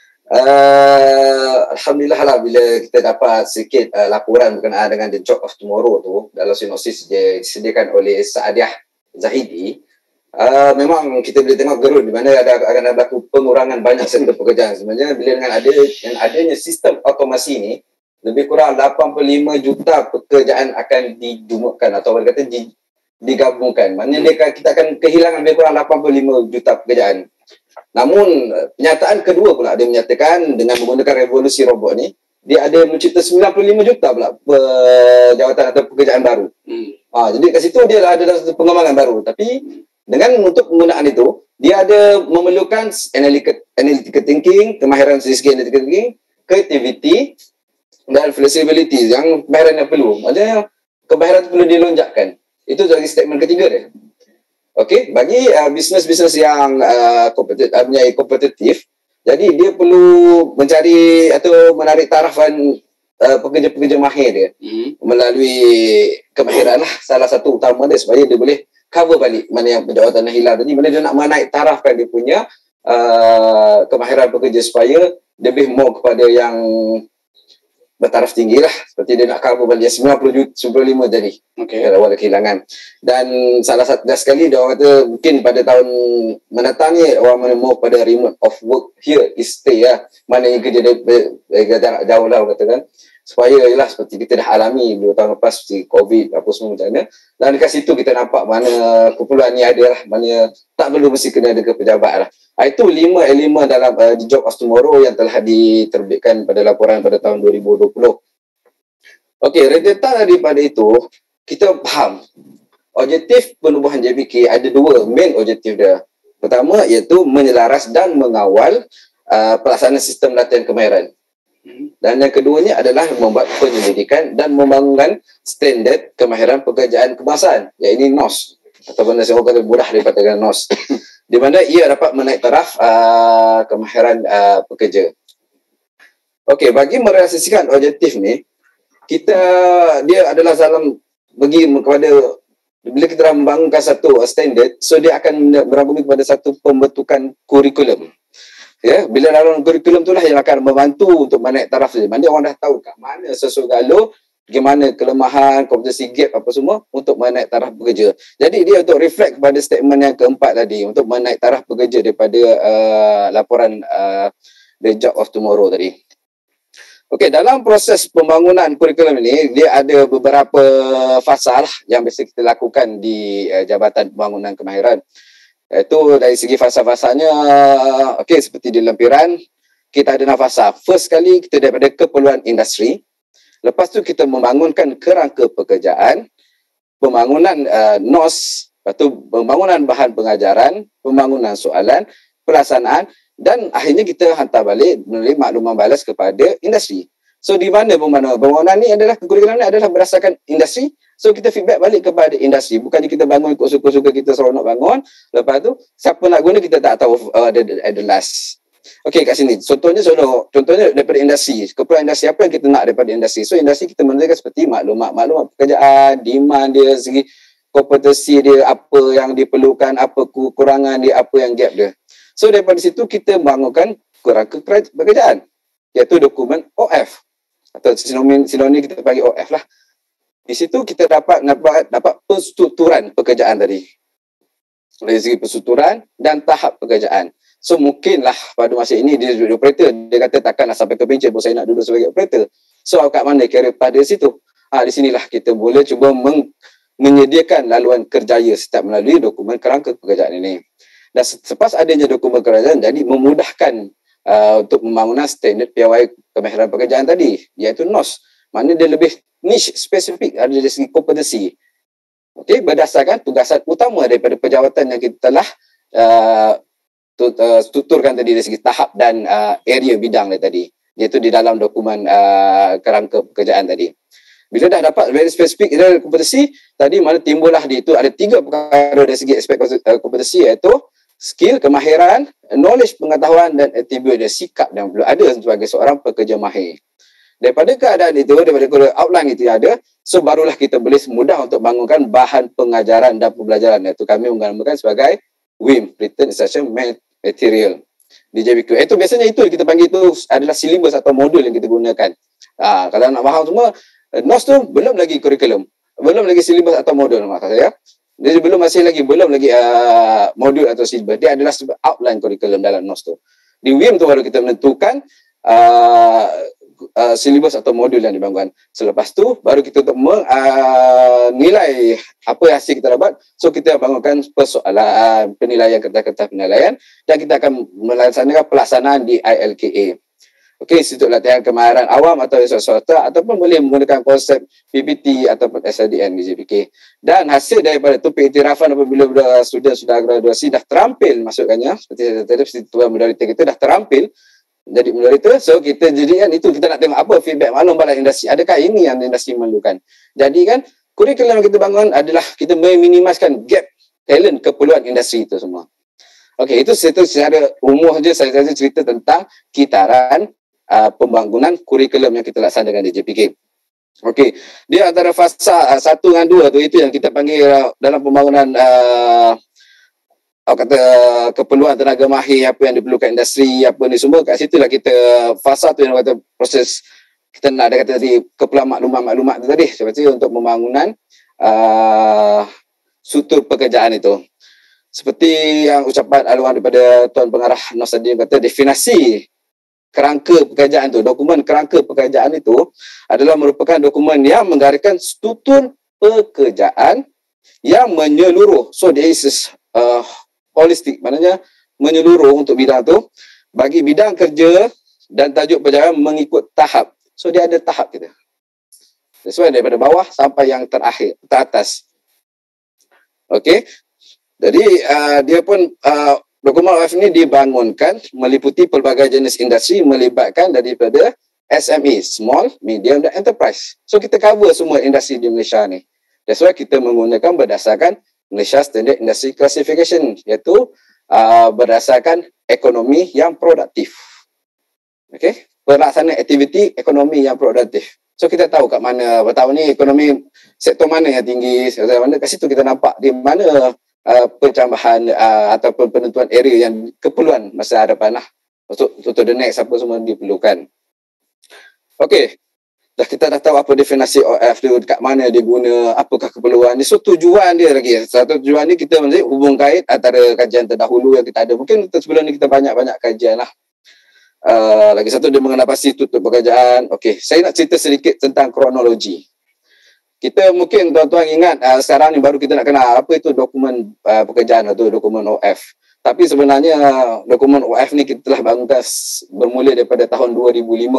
Alhamdulillah lah bila kita dapat sedikit laporan berkenaan dengan The Job of Tomorrow tu dalam sinopsis disediakan oleh Saadiah Zahidi. Memang kita boleh tengok gerun di mana akan berlaku pengurangan banyak sektor pekerjaan. Sebenarnya bila dengan adanya sistem automasi ni, lebih kurang 85 juta pekerjaan akan didumukkan atau orang kata digabungkan. Maknanya kita akan kehilangan lebih kurang 85 juta pekerjaan. Namun penyataan kedua pula dia menyatakan dengan menggunakan revolusi robot ni, dia ada mencipta 95 juta pula jawatan atau pekerjaan baru. Jadi kat situ dia ada satu pengembangan baru. Tapi dengan untuk penggunaan itu, dia ada memerlukan analytical thinking, kemahiran dari segi analytical thinking, creativity dan flexibility yang kemahiran yang perlu. Maksudnya kemahiran itu perlu dilonjakkan. Itu dari statement ketiga dia. Okey, bagi bisnes-bisnes yang kompetitif, jadi dia perlu mencari atau menarik tarafan pekerja-pekerja mahir dia melalui kemahiran lah salah satu utama dia supaya dia boleh cover balik mana yang jawatan yang hilang tadi, mana dia nak menaik tarafkan dia punya kemahiran pekerja supaya lebih more kepada yang bertaraf tinggi lah, seperti dia nak cover balik 95 jadi kalau ada kehilangan. Dan salah satu sekali dia orang kata mungkin pada tahun mendatang ni orang more pada remote of work here is stay lah, mana yang kerja dia jarak jauh lah orang kata kan, supaya ialah seperti kita dah alami 2 tahun lepas seperti COVID apa semua macam mana. Dan dekat situ kita nampak mana keperluan ni ada lah, mana tak perlu mesti kena ada ke pejabat lah. Itu 5 elemen dalam The Job of Tomorrow yang telah diterbitkan pada laporan pada tahun 2020. Okey, rentetan daripada itu, kita faham objektif penubuhan JBK ada 2 main objektif dia. Pertama iaitu menyelaras dan mengawal pelaksanaan sistem latihan kemahiran. Dan yang keduanya adalah membuat penyelidikan dan membangunkan standard kemahiran pekerjaan kebangsaan, iaitu NOS ataupun saya kata mudah dikatakan NOS, di mana ia dapat menaik taraf kemahiran pekerja. Okey, bagi merealisasikan objektif ni, dia adalah dalam bagi kepada bila kita dah membangunkan satu standard, so dia akan berambungi kepada satu pembentukan kurikulum. Ya, bila dalam kurikulum itulah yang akan membantu untuk menaik taraf dia. Mana orang dah tahu kat mana sesuatu bagaimana kelemahan, kompetensi gap apa semua untuk menaik taraf pekerja. Jadi dia untuk reflect kepada statement yang keempat tadi untuk menaik taraf pekerja daripada laporan The Job of Tomorrow tadi. Okey, dalam proses pembangunan kurikulum ini dia ada beberapa fasa lah yang biasa kita lakukan di Jabatan Pembangunan Kemahiran. Itu dari segi fasa-fasanya, okey, seperti di lampiran kita ada 6 fasa. First kali kita daripada keperluan industri. Lepas tu kita membangunkan kerangka pekerjaan, pembangunan NOS, lepas tu pembangunan bahan pengajaran, pembangunan soalan, pelaksanaan dan akhirnya kita hantar balik melalui makluman balas kepada industri. So di mana pembangunan ni adalah kurikulum ni adalah berdasarkan industri. So kita feedback balik kepada industri. Bukannya kita bangun ikut suka-suka kita seronok bangun. Lepas tu siapa nak guna kita tak tahu at the last. Okey, kat sini contohnya daripada industri. Keperluan industri apa yang kita nak daripada industri. So industri kita menunjukkan seperti maklumat pekerjaan, demand dia, segi kompetensi dia, apa yang diperlukan, apa kekurangan dia, apa yang gap dia. So daripada situ kita bangunkan kerangka pekerjaan, iaitu dokumen OF atau sinonim kita panggil OF lah. Di situ kita dapat penstrukturan pekerjaan tadi. Dari segi penstrukturan dan tahap pekerjaan. So mungkinlah pada masa ini dia duduk operator, dia kata takkanlah sampai ke pencet pun saya nak duduk sebagai operator. So kat mana kira pada situ? Di sinilah kita boleh cuba menyediakan laluan kerjaya setiap melalui dokumen kerangka pekerjaan ini. Dan selepas adanya dokumen kerjaan, jadi memudahkan untuk pembangunan standard piawai kemahiran pekerjaan tadi, iaitu NOS. Mana dia lebih niche, spesifik dari segi kompetensi. Okey, berdasarkan tugasan utama daripada pejawatan yang kita telah strukturkan tadi dari segi tahap dan area bidang tadi, iaitu di dalam dokumen kerangka pekerjaan tadi. Bila dah dapat very spesifik dari kompetensi, tadi mana timbullah di itu ada 3 perkara dari segi aspek kompetensi, iaitu skill, kemahiran, knowledge, pengetahuan dan attribute dia, sikap yang perlu ada sebagai seorang pekerja mahir. Daripada keadaan itu, daripada outline itu yang ada, so barulah kita boleh mudah untuk bangunkan bahan pengajaran dan pembelajaran. Iaitu kami menamakan sebagai WIM, Written Instruction Material di JBQ. Itu biasanya itu kita panggil itu adalah silibus atau modul yang kita gunakan. Kalau nak faham semua, NOS tu belum lagi kurikulum, belum lagi silibus atau modul, maksud saya. Dia belum lagi modul atau silibus. Dia adalah outline kurikulum dalam NOS tu. Di WIM tu baru kita menentukan silibus atau modul yang dibangunkan. Selepas tu baru kita untuk menilai apa hasil kita dapat. So kita bangunkan persoalan penilaian, kertas-kertas penilaian, dan kita akan melaksanakan pelaksanaan di ILKA. Okey, Institut Latihan Kemahiran Awam atau swasta, ataupun boleh menggunakan konsep PPT ataupun SLDN di JPK. Dan hasil daripada itu pengiktirafan apabila student sudah graduasi dah terampil, maksudnya seperti saya tadi, Tuan Moderator kita dah terampil jadi moderator. So kita jadikan itu, kita nak tengok apa feedback maklum pada industri, adakah ini yang industri memerlukan. Jadi kan kurikulum yang kita bangun adalah kita meminimaskan gap talent keperluan industri itu semua. Okey, itu secara umum saja saya cerita tentang kitaran pembangunan kurikulum yang kita laksanakan di JPK. Okey, dia antara fasa 1 dan 2 tu, itu yang kita panggil dalam pembangunan kata keperluan tenaga mahir, apa yang diperlukan industri, apa ni semua, kat situlah kita fasa tu yang kata proses kita nak ada kata tadi keperluan maklumat tu tadi, seperti untuk pembangunan struktur pekerjaan itu. Seperti yang ucapan aluan daripada Tuan Pengarah NOS tadi kata, definisi kerangka pekerjaan itu, dokumen kerangka pekerjaan itu adalah merupakan dokumen yang menggariskan struktur pekerjaan yang menyeluruh. So there is holistic, maknanya menyeluruh untuk bidang tu, bagi bidang kerja dan tajuk perjalanan mengikut tahap. So dia ada tahap kita. Sesuai daripada bawah sampai yang teratas. Okey. Jadi dia pun dokumen OF ini dibangunkan meliputi pelbagai jenis industri melibatkan daripada SME, small, medium dan enterprise. So kita cover semua industri di Malaysia ni. That's why kita menggunakan berdasarkan Malaysia Standard Industry Classification, iaitu berdasarkan ekonomi yang produktif. Okey, pelaksanaan aktiviti ekonomi yang produktif. So kita tahu kat mana tahun ni ekonomi sektor mana yang tinggi, sektor mana, kat situ kita nampak di mana pencambahan ataupun penentuan area yang keperluan masa hadapan lah. Untuk the next apa semua diperlukan. Okey, kita dah tahu apa definisi OF tu, kat mana dia guna, apakah keperluan dia. So tujuan dia lagi, satu tujuan ni kita mesti hubung kait antara kajian terdahulu yang kita ada. Mungkin sebelum ni kita banyak-banyak kajian lah. Lagi satu dia mengenai pasti tutup pekerjaan. Okey, saya nak cerita sedikit tentang kronologi. Kita mungkin tuan-tuan ingat sekarang ni baru kita nak kenal apa itu dokumen pekerjaan atau dokumen OF. Tapi sebenarnya dokumen OF ni kita telah bangunkan bermula daripada tahun 2005.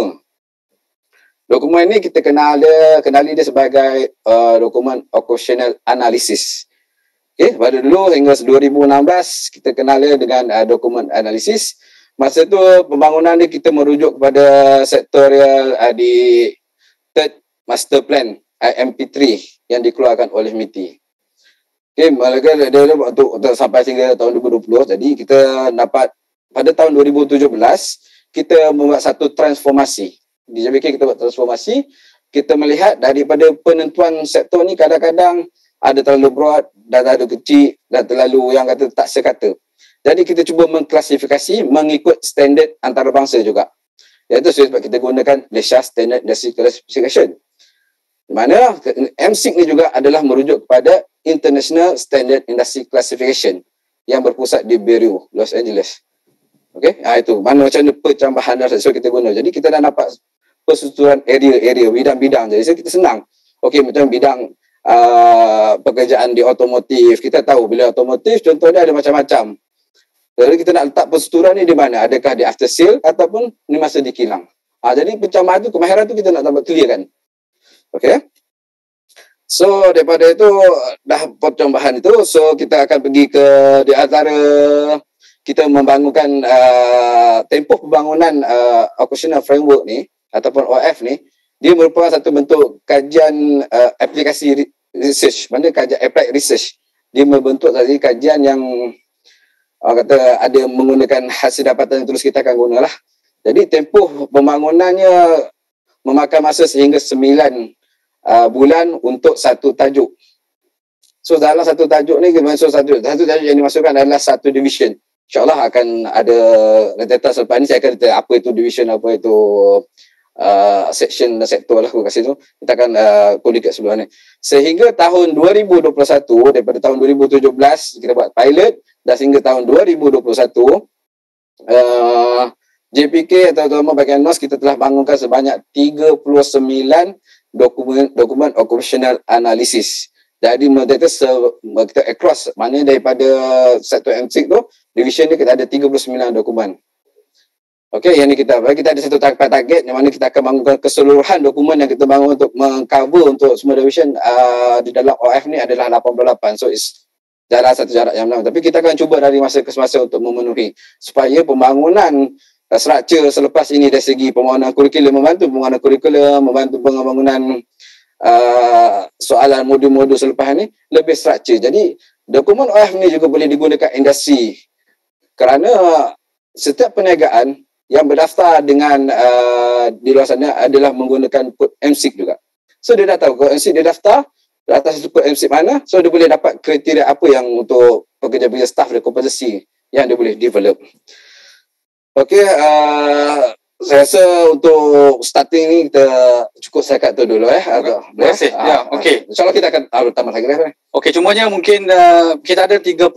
Dokumen ni kita kenali dia sebagai dokumen occupational analysis. Okay, pada dulu hingga 2016 kita kenal dia dengan dokumen analisis. Masa tu pembangunan ni kita merujuk kepada sektorial di Third Master Plan IMP3 yang dikeluarkan oleh MITI. Okey, dia untuk sampai sehingga tahun 2020. Jadi kita dapat pada tahun 2017 kita membuat satu transformasi. Di JBK kita buat transformasi. Kita melihat daripada penentuan sektor ni kadang-kadang ada terlalu broad dan terlalu kecil dan terlalu yang kata tak sekata. Jadi kita cuba mengklasifikasi mengikut standard antarabangsa juga. Iaitu sebab kita gunakan Malaysia Standard Industry Classification. Di mana MSIC ni juga adalah merujuk kepada International Standard Industry Classification yang berpusat di Beirut, Los Angeles. Okey, itu mana macam mana pencambahan so kita guna. Jadi kita dah dapat persetujuan area, bidang-bidang. Jadi kita senang. Okey, macam bidang pekerjaan di otomotif. Kita tahu bila otomotif contohnya ada macam-macam. Jadi kita nak letak persetujuan ni di mana? Adakah di after sale ataupun ni masa di kilang. Jadi pencambahan tu, kemahiran tu kita nak dapat clear kan. Okey. So daripada itu dah percambahan itu, so kita akan pergi ke di antara kita membangunkan tempoh pembangunan occupational framework ni ataupun OF ni, dia merupakan satu bentuk kajian aplikasi research, mana kajian applied research. Dia membentuk tadi kajian yang kata ada menggunakan hasil dapatan yang terus kita akan gunalah. Jadi tempoh pembangunannya memakan masa sehingga 9 bulan untuk satu tajuk. So dalam satu tajuk ni, satu tajuk yang dimasukkan adalah satu division. InsyaAllah akan ada rentetan selepas ni, saya akan kata apa itu division, apa itu section dan sektor lah aku kasih tu. Kita akan kulik kat sebelah ni. Sehingga tahun 2021, daripada tahun 2017 kita buat pilot, dan sehingga tahun 2021 JPK atau Tuan Bahagian NOS kita telah bangunkan sebanyak 39 dokumen occupational analysis. Jadi kita across, maknanya daripada sektor M6 tu, division ni kita ada 39 dokumen. Okey, yang ni kita ada satu target yang mana kita akan bangunkan keseluruhan dokumen yang kita bangun untuk mengcover untuk semua division di dalam OF ni adalah 88. So it's satu jarak yang lama. Tapi kita akan cuba dari masa ke masa untuk memenuhi supaya pembangunan struktur selepas ini dari segi pembangunan kurikulum, membantu pembangunan soalan modul-modul selepas ini lebih struktur. Jadi dokumen OF ni juga boleh digunakan industri kerana setiap perniagaan yang berdaftar dengan di luar sana adalah menggunakan kod MSIC juga. So dia dah tahu kod MSIC dia daftar atas kod MSIC mana, so dia boleh dapat kriteria apa yang untuk pekerja-pekerja staff dan komposisi yang dia boleh develop. Okey, saya rasa untuk starting ni kita cukup setakat tu dulu Terima kasih. Ya, okey. InsyaAllah kita akan tambah lagi. Okey, cumanya mungkin kita ada 39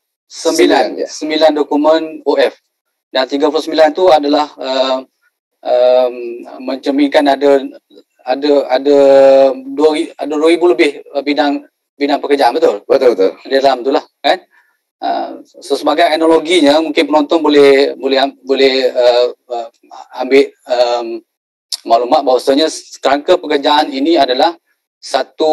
dokumen OF. Dan 39 tu adalah mencerminkan ada 2,000 lebih bidang pekerjaan, betul? Betul. Di dalam tu lah, kan? So sebagai analoginya mungkin penonton boleh ambil maklumat bahawasanya kerangka pekerjaan ini adalah satu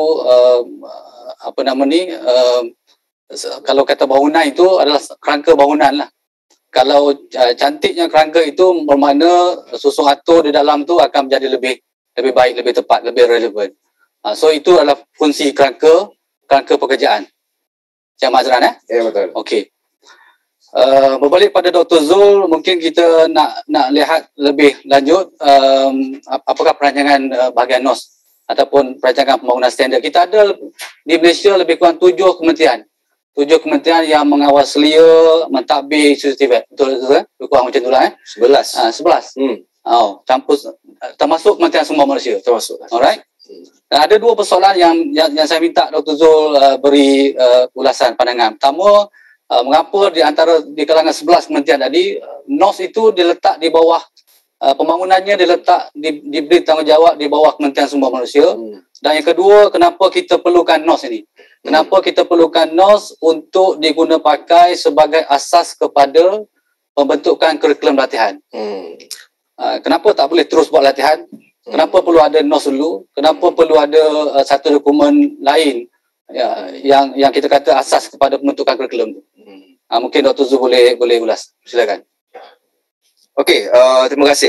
kalau kata bangunan itu adalah kerangka bangunan lah. Kalau cantiknya kerangka itu bermakna susun atur di dalam tu akan menjadi lebih baik, lebih tepat, lebih relevan. So itu adalah fungsi kerangka pekerjaan. Cik Mazran, Ya, betul. Okey. Berbalik pada Dr. Zul, mungkin kita nak lihat lebih lanjut apakah perancangan bahagian NOS ataupun perancangan pembangunan standard. Kita ada di Malaysia lebih kurang 7 kementerian. 7 kementerian yang mengawasi mentadbir CCTV. Betul? Lebih kurang macam itulah. 11. 11. Campur termasuk Kementerian Sumber Manusia. Termasuk. Alright. Dan ada 2 persoalan yang saya minta Dr. Zul beri ulasan pandangan. Pertama, mengapa di kalangan 11 kementerian tadi NOS itu diletak di bawah pembangunannya diberi tanggungjawab di bawah Kementerian Sumber Manusia. Dan yang kedua, kenapa kita perlukan NOS ini? Kenapa kita perlukan NOS untuk diguna pakai sebagai asas kepada pembentukan kurikulum latihan? Kenapa tak boleh terus buat latihan? Kenapa perlu ada NOS dulu? Kenapa perlu ada satu dokumen lain yang kita kata asas kepada pembentukan kurikulum tu? Mungkin Dr. Zul boleh ulas. Silakan. Okey, terima kasih.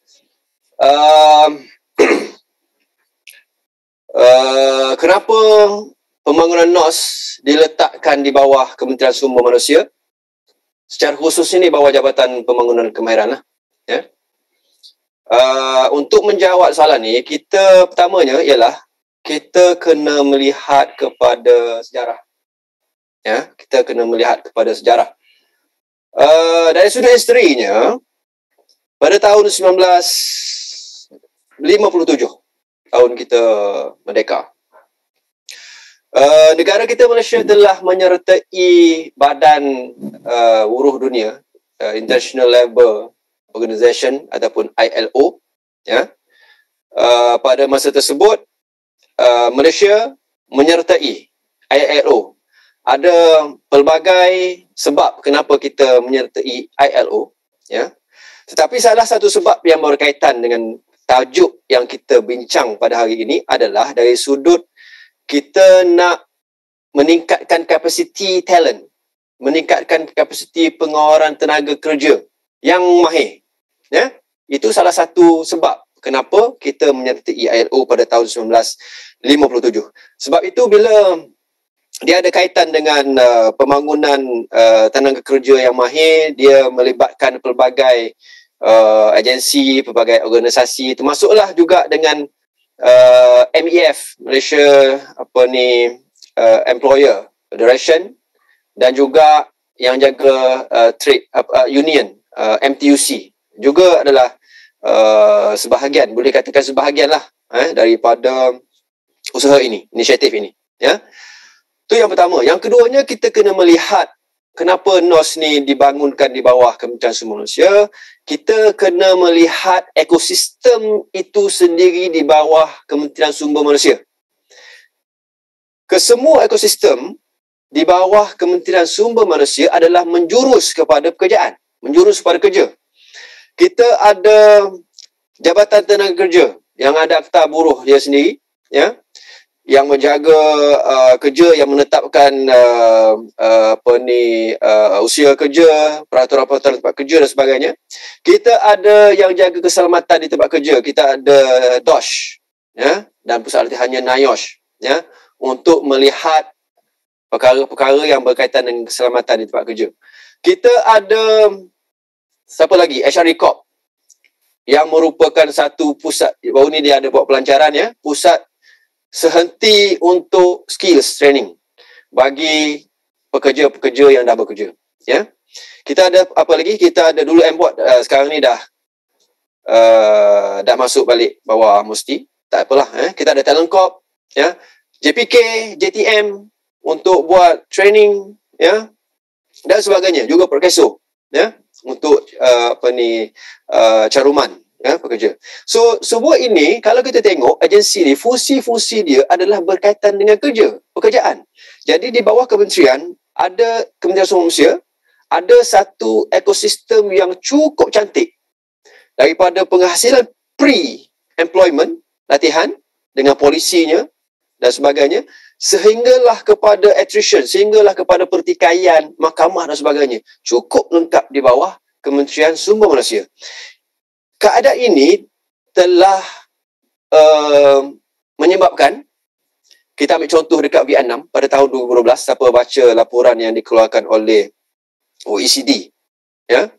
Kenapa pembangunan NOS diletakkan di bawah Kementerian Sumber Manusia? Secara khusus ini bawah Jabatan Pembangunan Kemahiran lah. Ya. Untuk menjawab soalan ni, kita pertamanya ialah kita kena melihat kepada sejarah. Ya, kita kena melihat kepada sejarah. Dari sudut historinya, pada tahun 1957, tahun kita merdeka, negara kita Malaysia telah menyertai Badan Buruh Dunia, International Labour Organization ataupun ILO, ya. Pada masa tersebut Malaysia menyertai ILO. Ada pelbagai sebab kenapa kita menyertai ILO, ya. Tetapi salah satu sebab yang berkaitan dengan tajuk yang kita bincang pada hari ini adalah dari sudut kita nak meningkatkan kapasiti talent, meningkatkan kapasiti pengeluaran tenaga kerja yang mahir. Ya, itu salah satu sebab kenapa kita menyertai ILO pada tahun 1957. Sebab itu bila dia ada kaitan dengan pembangunan tenaga kerja yang mahir, dia melibatkan pelbagai agensi, pelbagai organisasi, termasuklah juga dengan MEF, Malaysia Employer Federation, dan juga yang jaga trade union, MTUC juga adalah sebahagian, boleh katakan sebahagian lah daripada usaha ini, inisiatif ini, ya. Itu yang pertama. Yang keduanya, kita kena melihat kenapa NOS ni dibangunkan di bawah Kementerian Sumber Manusia. Kita kena melihat ekosistem itu sendiri di bawah Kementerian Sumber Manusia. Kesemua ekosistem di bawah Kementerian Sumber Manusia adalah menjurus kepada pekerjaan, menjurus kepada kerja. Kita ada Jabatan Tenaga Kerja yang ada Akta Buruh dia sendiri, ya, yang menjaga kerja, yang menetapkan usia kerja, peraturan-peraturan tempat kerja dan sebagainya. Kita ada yang jaga keselamatan di tempat kerja. Kita ada DOSH, ya, dan pusat latihannya NIOSH, ya, untuk melihat perkara-perkara yang berkaitan dengan keselamatan di tempat kerja. Kita ada siapa lagi? HRD Corp, yang merupakan satu pusat, baru ni dia ada buat pelancaran, ya, pusat sehenti untuk skills training bagi pekerja-pekerja yang dah bekerja, ya. Kita ada apa lagi? Kita ada dulu MBOT, sekarang ni dah masuk balik bawah Musti, tak apalah, Kita ada Talent Corp, ya, JPK, JTM untuk buat training, ya, dan sebagainya, juga Perkeso, ya, untuk caruman, ya, pekerja. So, semua ini kalau kita tengok agensi ni, fungsi-fungsi dia adalah berkaitan dengan pekerjaan. Jadi di bawah kementerian ada Kementerian Sumber Manusia, ada satu ekosistem yang cukup cantik daripada penghasilan pre-employment, latihan dengan polisinya dan sebagainya, sehinggalah kepada attrition, sehinggalah kepada pertikaian, mahkamah dan sebagainya. Cukup lengkap di bawah Kementerian Sumber Manusia. Keadaan ini telah menyebabkan, kita ambil contoh dekat Vietnam pada tahun 2012, siapa baca laporan yang dikeluarkan oleh OECD, ya,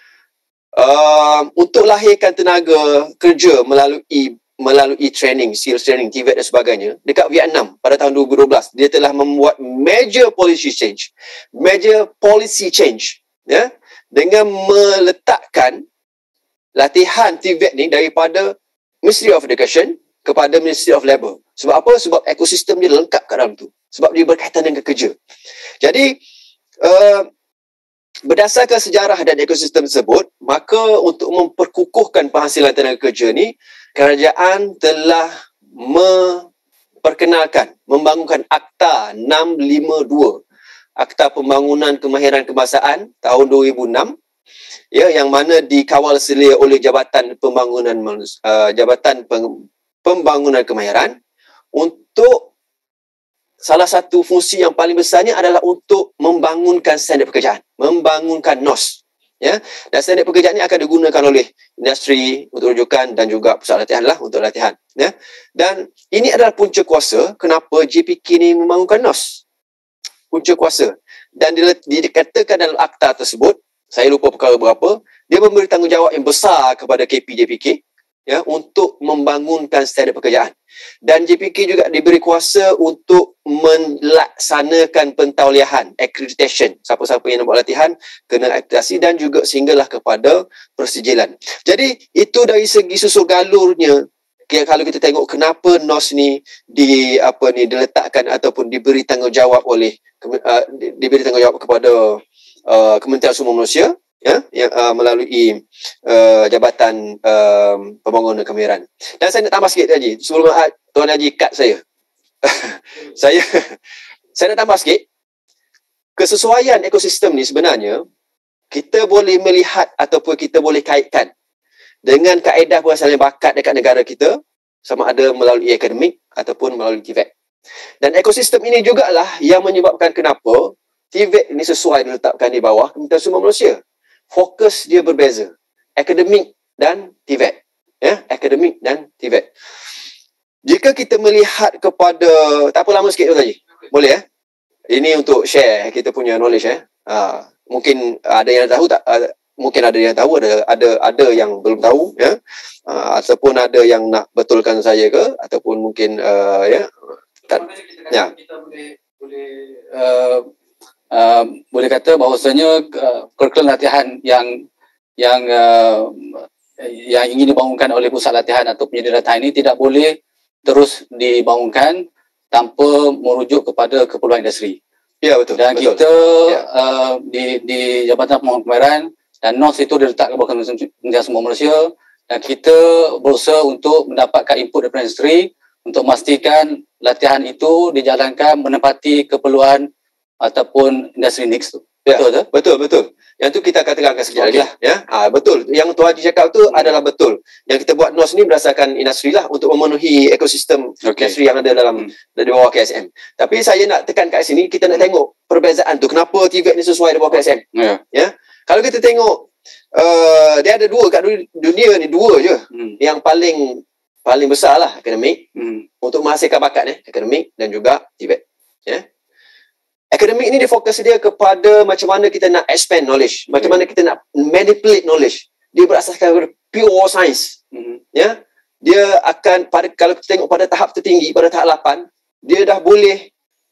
untuk lahirkan tenaga kerja melalui training, skills training, TVET dan sebagainya, dekat Vietnam pada tahun 2012, dia telah membuat major policy change, ya, dengan meletakkan latihan TVET ni daripada Ministry of Education kepada Ministry of Labour. Sebab apa? Sebab ekosistem dia lengkap kat dalam tu. Sebab dia berkaitan dengan kerja. Jadi, berdasarkan sejarah dan ekosistem tersebut, maka untuk memperkukuhkan penghasilan tenaga kerja ni, kerajaan telah membangunkan Akta 652, Akta Pembangunan Kemahiran Kebangsaan tahun 2006, ya, yang mana dikawal selia oleh Jabatan Pembangunan Kemahiran, untuk salah satu fungsi yang paling besarnya adalah untuk membangunkan standard pekerjaan, membangunkan NOS, ya. Dan standard pekerjaan ini akan digunakan oleh industri untuk rujukan dan juga pusat latihan lah untuk latihan, ya. Dan ini adalah punca kuasa kenapa JPK ni membangunkan NOS. Punca kuasa. Dan dikatakan dalam akta tersebut, saya lupa perkara berapa, dia memberi tanggungjawab yang besar kepada KPJPK, ya, untuk membangunkan standard pekerjaan. Dan JPK juga diberi kuasa untuk melaksanakan pentauliahan, accreditation. Siapa-siapa yang nak buat latihan kena akreditasi, dan juga sehinggalah kepada persijilan. Jadi itu dari segi susul galurnya. Kalau kita tengok kenapa NOS ni diletakkan ataupun diberi tanggungjawab kepada Kementerian Sumber Manusia, ya, yang melalui Jabatan Pembangunan Kemahiran. Dan saya nak tambah sikit lagi sebelum Tuan Haji cut saya. saya nak tambah sikit. Kesesuaian ekosistem ni sebenarnya kita boleh melihat ataupun kita boleh kaitkan dengan kaedah penghasilan bakat dekat negara kita, sama ada melalui akademik ataupun melalui TVET. Dan ekosistem ini jugalah yang menyebabkan kenapa TVET ini sesuai diletakkan di bawah Kementerian Sumber Manusia. Fokus dia berbeza. Akademik dan TVET. Ya, akademik dan TVET. Jika kita melihat kepada, tak apa lama sikit tu tadi. Boleh, ya? Ini untuk share kita punya knowledge, ya. Mungkin ada yang tahu tak, mungkin ada yang tahu, ada yang belum tahu, ya, ataupun ada yang nak betulkan saya ke, ataupun mungkin ya, ya. Kita boleh kata bahawasanya kurikulum latihan yang ingin dibangunkan oleh pusat latihan atau penyedia latihan ini tidak boleh terus dibangunkan tanpa merujuk kepada keperluan industri. Ya, betul. Dan betul. kita di Jabatan Pembangunan Kemahiran dan NOS itu diletakkan bawah Kementerian Sumber Manusia, dan kita berusaha untuk mendapatkan input daripada industri untuk memastikan latihan itu dijalankan menepati keperluan ataupun industri needs tu. Ya, Betul tak? betul. Yang tu kita akan terangkan sekejap lagi lah, ya. Betul. Yang Tuan Haji cakap tu adalah betul. Yang kita buat NOS ni berdasarkan industri lah, untuk memenuhi ekosistem industri yang ada di bawah KSM. Tapi saya nak tekan kat sini, kita nak tengok perbezaan tu. Kenapa TVET ni sesuai di bawah KSM? Ya. Kalau kita tengok, dia ada dua kat dunia ni, dua je yang paling besar lah, akademik, untuk menghasilkan bakat, akademik dan juga TVET. Ya. Akademik ni dia fokus dia kepada macam mana kita nak expand knowledge, macam mana kita nak manipulate knowledge. Dia berasaskan kepada pure science. Ya. Dia akan kalau kita tengok pada tahap tertinggi, pada tahap 8, dia dah boleh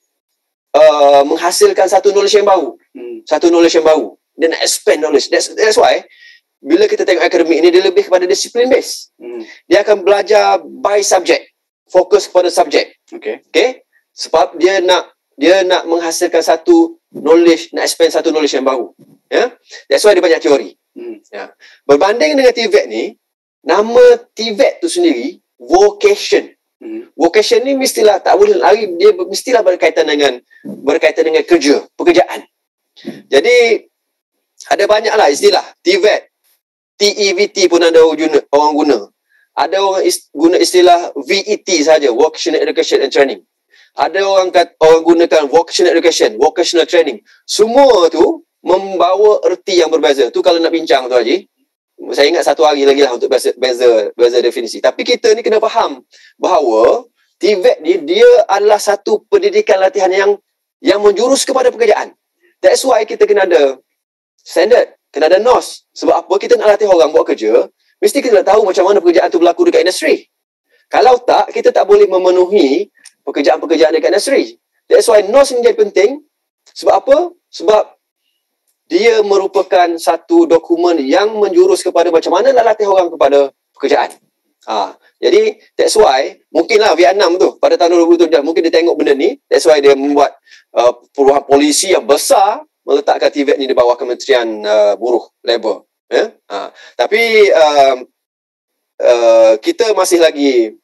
menghasilkan satu knowledge yang baru. Satu knowledge yang baru. Dia nak expand knowledge. That's why bila kita tengok akademik ni, dia lebih kepada disiplin base. Dia akan belajar by subject, fokus kepada subjek. Okay? Sebab dia nak menghasilkan satu knowledge, nak expand satu knowledge yang baru. Ya? That's why dia banyak teori. Ya. Berbanding dengan TVET ni, nama TVET tu sendiri vocation. Vocation ni mestilah tak boleh lari, dia mestilah berkaitan dengan pekerjaan. Jadi ada banyaklah istilah. TVET, TEVT pun ada orang guna. Ada orang guna istilah VET saja, Vocational Education and Training. Ada orang gunakan vocational education, vocational training. Semua tu membawa erti yang berbeza. Tu kalau nak bincang tu Haji, saya ingat satu hari lagi lah untuk beza definisi. Tapi kita ni kena faham bahawa TVET ni dia adalah satu pendidikan latihan yang menjurus kepada pekerjaan. That's why kita kena ada standard, kena ada NOS. Sebab apa? Kita nak latih orang buat kerja, mesti kita nak tahu macam mana pekerjaan tu berlaku dekat industri. Kalau tak, kita tak boleh memenuhi pekerjaan-pekerjaan dekat industri. That's why NOS ni jadi penting. Sebab apa? Sebab dia merupakan satu dokumen yang menjurus kepada macam mana nak latih orang kepada pekerjaan. Jadi, that's why, mungkinlah Vietnam tu, pada tahun 2007, mungkin dia tengok benda ni, that's why dia membuat perubahan polisi yang besar, meletakkan TVET ni di bawah Kementerian Buruh, Labor. Ya? Tapi, kita masih lagi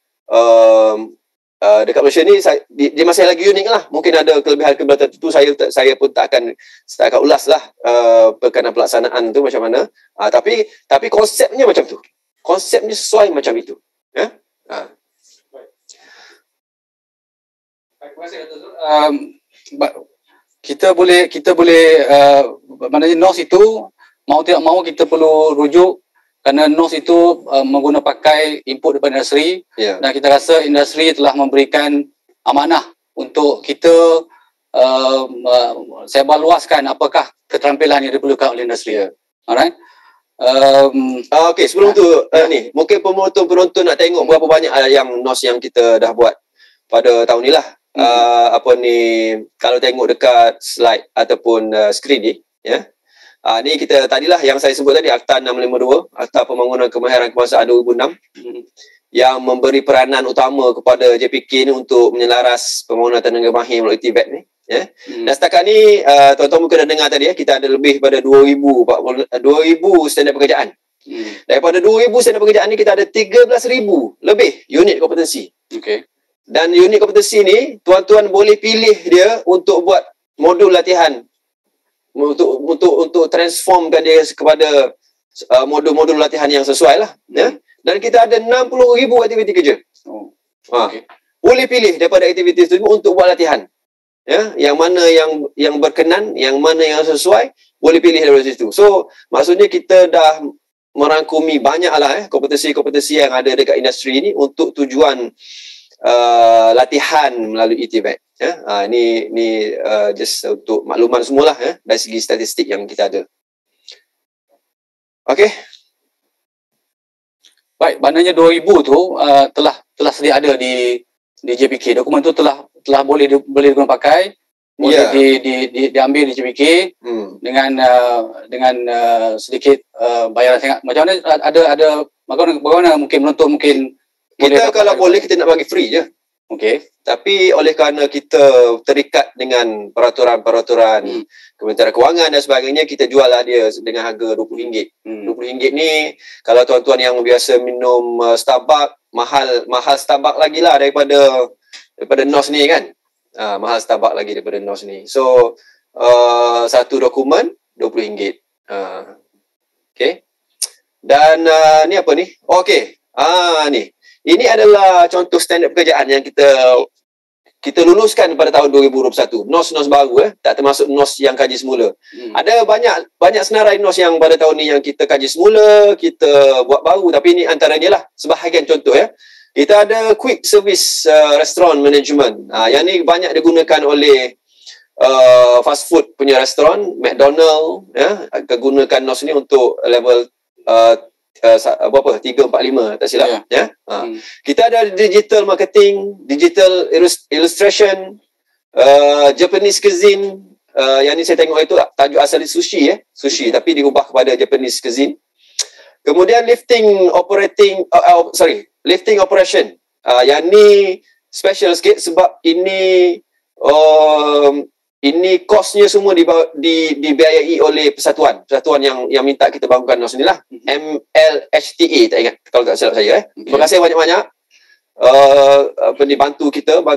dekat Malaysia ni dia masih lagi unik lah. Mungkin ada kelebihan-kelebihan tertentu, saya pun tak akan ulas lah berkenaan pelaksanaan tu macam mana. Tapi konsepnya macam tu. Konsepnya sesuai macam itu. Ya? Terima kasih Dato' Zul. Kita boleh maknanya NOS itu mau tidak mau kita perlu rujuk, kerana NOS itu menggunakan pakai input daripada industri, dan kita rasa industri telah memberikan amanah untuk kita sebar luaskan apakah keterampilan yang diperlukan oleh industri. Alright. Okey, sebelum tu ni, mungkin penonton nak tengok berapa banyak yang NOS yang kita dah buat pada tahun ni lah. Kalau tengok dekat slide ataupun skrin ni, ya. Ni kita tadilah yang saya sebut tadi, Akta 652, Akta Pembangunan Kemahiran Kebangsaan 2006, yang memberi peranan utama kepada JPK ni untuk menyelaras pembangunan tenaga mahir melalui TVET ni. Ya. Dan setakat ni, tuan-tuan mungkin dah dengar tadi, kita ada lebih pada 2,000 standard pekerjaan. Daripada 2,000 standard pekerjaan ni, kita ada 13,000 lebih unit kompetensi. Dan unit kompetensi ni, tuan-tuan boleh pilih dia untuk buat modul latihan, untuk transformkan dia kepada modul-modul latihan yang sesuai lah. Ya. Dan kita ada 60,000 aktiviti kerja. Boleh pilih daripada aktiviti itu untuk buat latihan. Ya, yang mana yang berkenan, yang mana yang sesuai, boleh pilih dari situ. So, maksudnya kita dah merangkumi banyaklah kompetensi-kompetensi yang ada dekat industri ini untuk tujuan latihan melalui TVET. Ya, ini just untuk makluman semualah, dari segi statistik yang kita ada. Okey. Baik, maknanya 2000 tu telah sedia ada di JPK. Dokumen tu telah boleh digunakan pakai, boleh diambil di JPK dengan sedikit bayaran sangat. Macam mana ada bagaimana mungkin penonton mungkin kita kalau boleh kita nak bagi free je. Okey. Tapi oleh kerana kita terikat dengan peraturan-peraturan Kementerian Kewangan dan sebagainya, kita jual lah dia dengan harga RM20. RM20 ni kalau tuan-tuan yang biasa minum Starbucks, mahal Starbucks lagi lah daripada NOS ni kan. Mahal Starbucks lagi daripada NOS ni. So satu dokumen RM20. Okey. Dan ni apa ni? Okey. Ni. Ini adalah contoh standard pekerjaan yang kita luluskan pada tahun 2021. NOS baru tak termasuk NOS yang kaji semula. Ada banyak senarai NOS yang pada tahun ni yang kita kaji semula, kita buat baru, tapi ini antaranya lah sebahagian contoh ya. Kita ada quick service restaurant management. Yang ni banyak digunakan oleh fast food punya restoran, McDonald ya, gunakan NOS ni untuk level 3, 4, 5 tak silap ya. Kita ada digital marketing, digital illustration, Japanese cuisine. Yang ni saya tengok itu tajuk asal di sushi tapi diubah kepada Japanese cuisine. Kemudian lifting operation. Yang ni special sikit sebab ini kosnya semua dibiayai oleh persatuan yang minta kita bangunkan NOS ni lah. MLHTA, tak ingat kalau tak silap saya. Terima kasih banyak-banyak bantu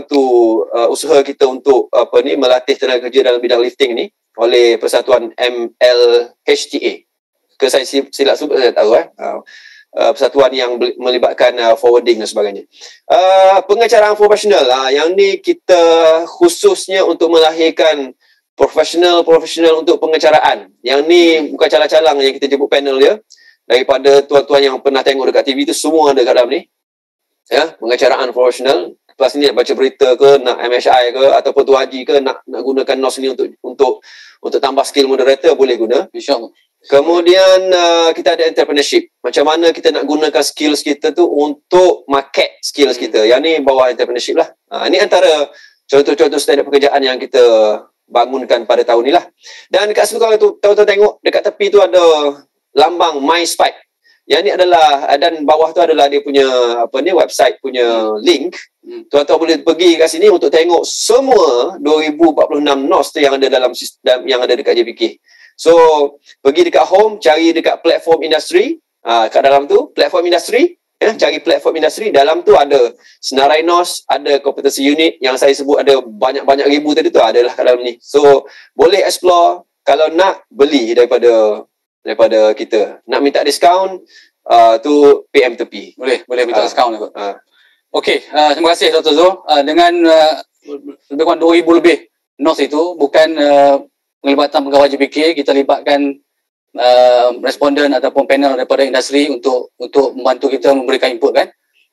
usaha kita untuk melatih tenaga kerja dalam bidang lifting ni oleh persatuan MLHTA. Saya silap sebut saya tahu persatuan yang melibatkan forwarding dan sebagainya. Pengacaraan profesional, yang ni kita khususnya untuk melahirkan profesional untuk pengacaraan. Yang ni bukan calang-calang yang kita jemput panel dia. Daripada tuan-tuan yang pernah tengok dekat TV tu semua ada kat dalam ni. Ya, pengacaraan profesional. Lepas ni nak baca berita ke, nak MSI ke, ataupun Tuan Haji ke, nak gunakan NOS ni untuk tambah skill moderator, boleh guna. InsyaAllah. Kemudian kita ada entrepreneurship. Macam mana kita nak gunakan skills kita tu untuk market skills kita. Yang ni bawah entrepreneurship lah. Ini antara contoh-contoh standard pekerjaan yang kita bangunkan pada tahun ni lah. Dan dekat situ kalau tuan-tuan tengok, dekat tepi tu ada lambang MySpike. Yang ni adalah, dan bawah tu adalah dia punya website punya link. Tuan-tuan boleh pergi kat sini untuk tengok semua 2046 NOS tu yang ada dalam sistem, yang ada dekat JPK. So, pergi dekat home, cari dekat platform industri. Kat dalam tu, platform industri. Cari platform industri. Dalam tu ada senarai NOS, ada kompetensi unit. Yang saya sebut ada banyak-banyak ribu tadi tu, adalah kat dalam ni. So, boleh explore. Kalau nak, beli daripada kita. Nak minta diskaun, tu PM tepi. Boleh minta diskaun. Okey, terima kasih Dr. Zul. Dengan lebih kurang 2,000 lebih NOS itu, bukan penglibatan pegawai JPK, kita libatkan responden ataupun panel daripada industri untuk membantu kita memberikan input kan,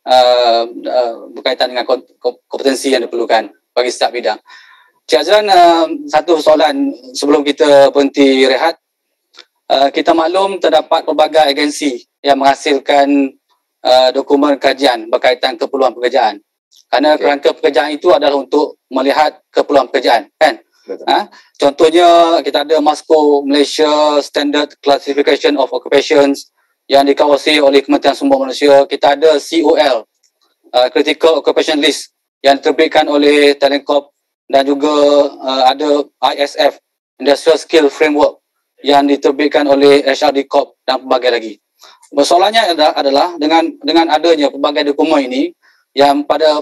berkaitan dengan kompetensi yang diperlukan bagi setiap bidang. Cik Azlan, satu soalan sebelum kita berhenti rehat. Kita maklum terdapat pelbagai agensi yang menghasilkan dokumen kajian berkaitan keperluan pekerjaan. Kerana kerangka pekerjaan itu adalah untuk melihat keperluan pekerjaan kan. Contohnya kita ada MASCO Malaysia Standard Classification of Occupations yang dikawasi oleh Kementerian Sumber Manusia. Kita ada COL Critical Occupation List yang diterbitkan oleh Telecorp, dan juga ada ISF Industrial Skill Framework yang diterbitkan oleh HRD Corp dan pelbagai lagi. Soalannya adalah dengan adanya pelbagai dokumen ini yang pada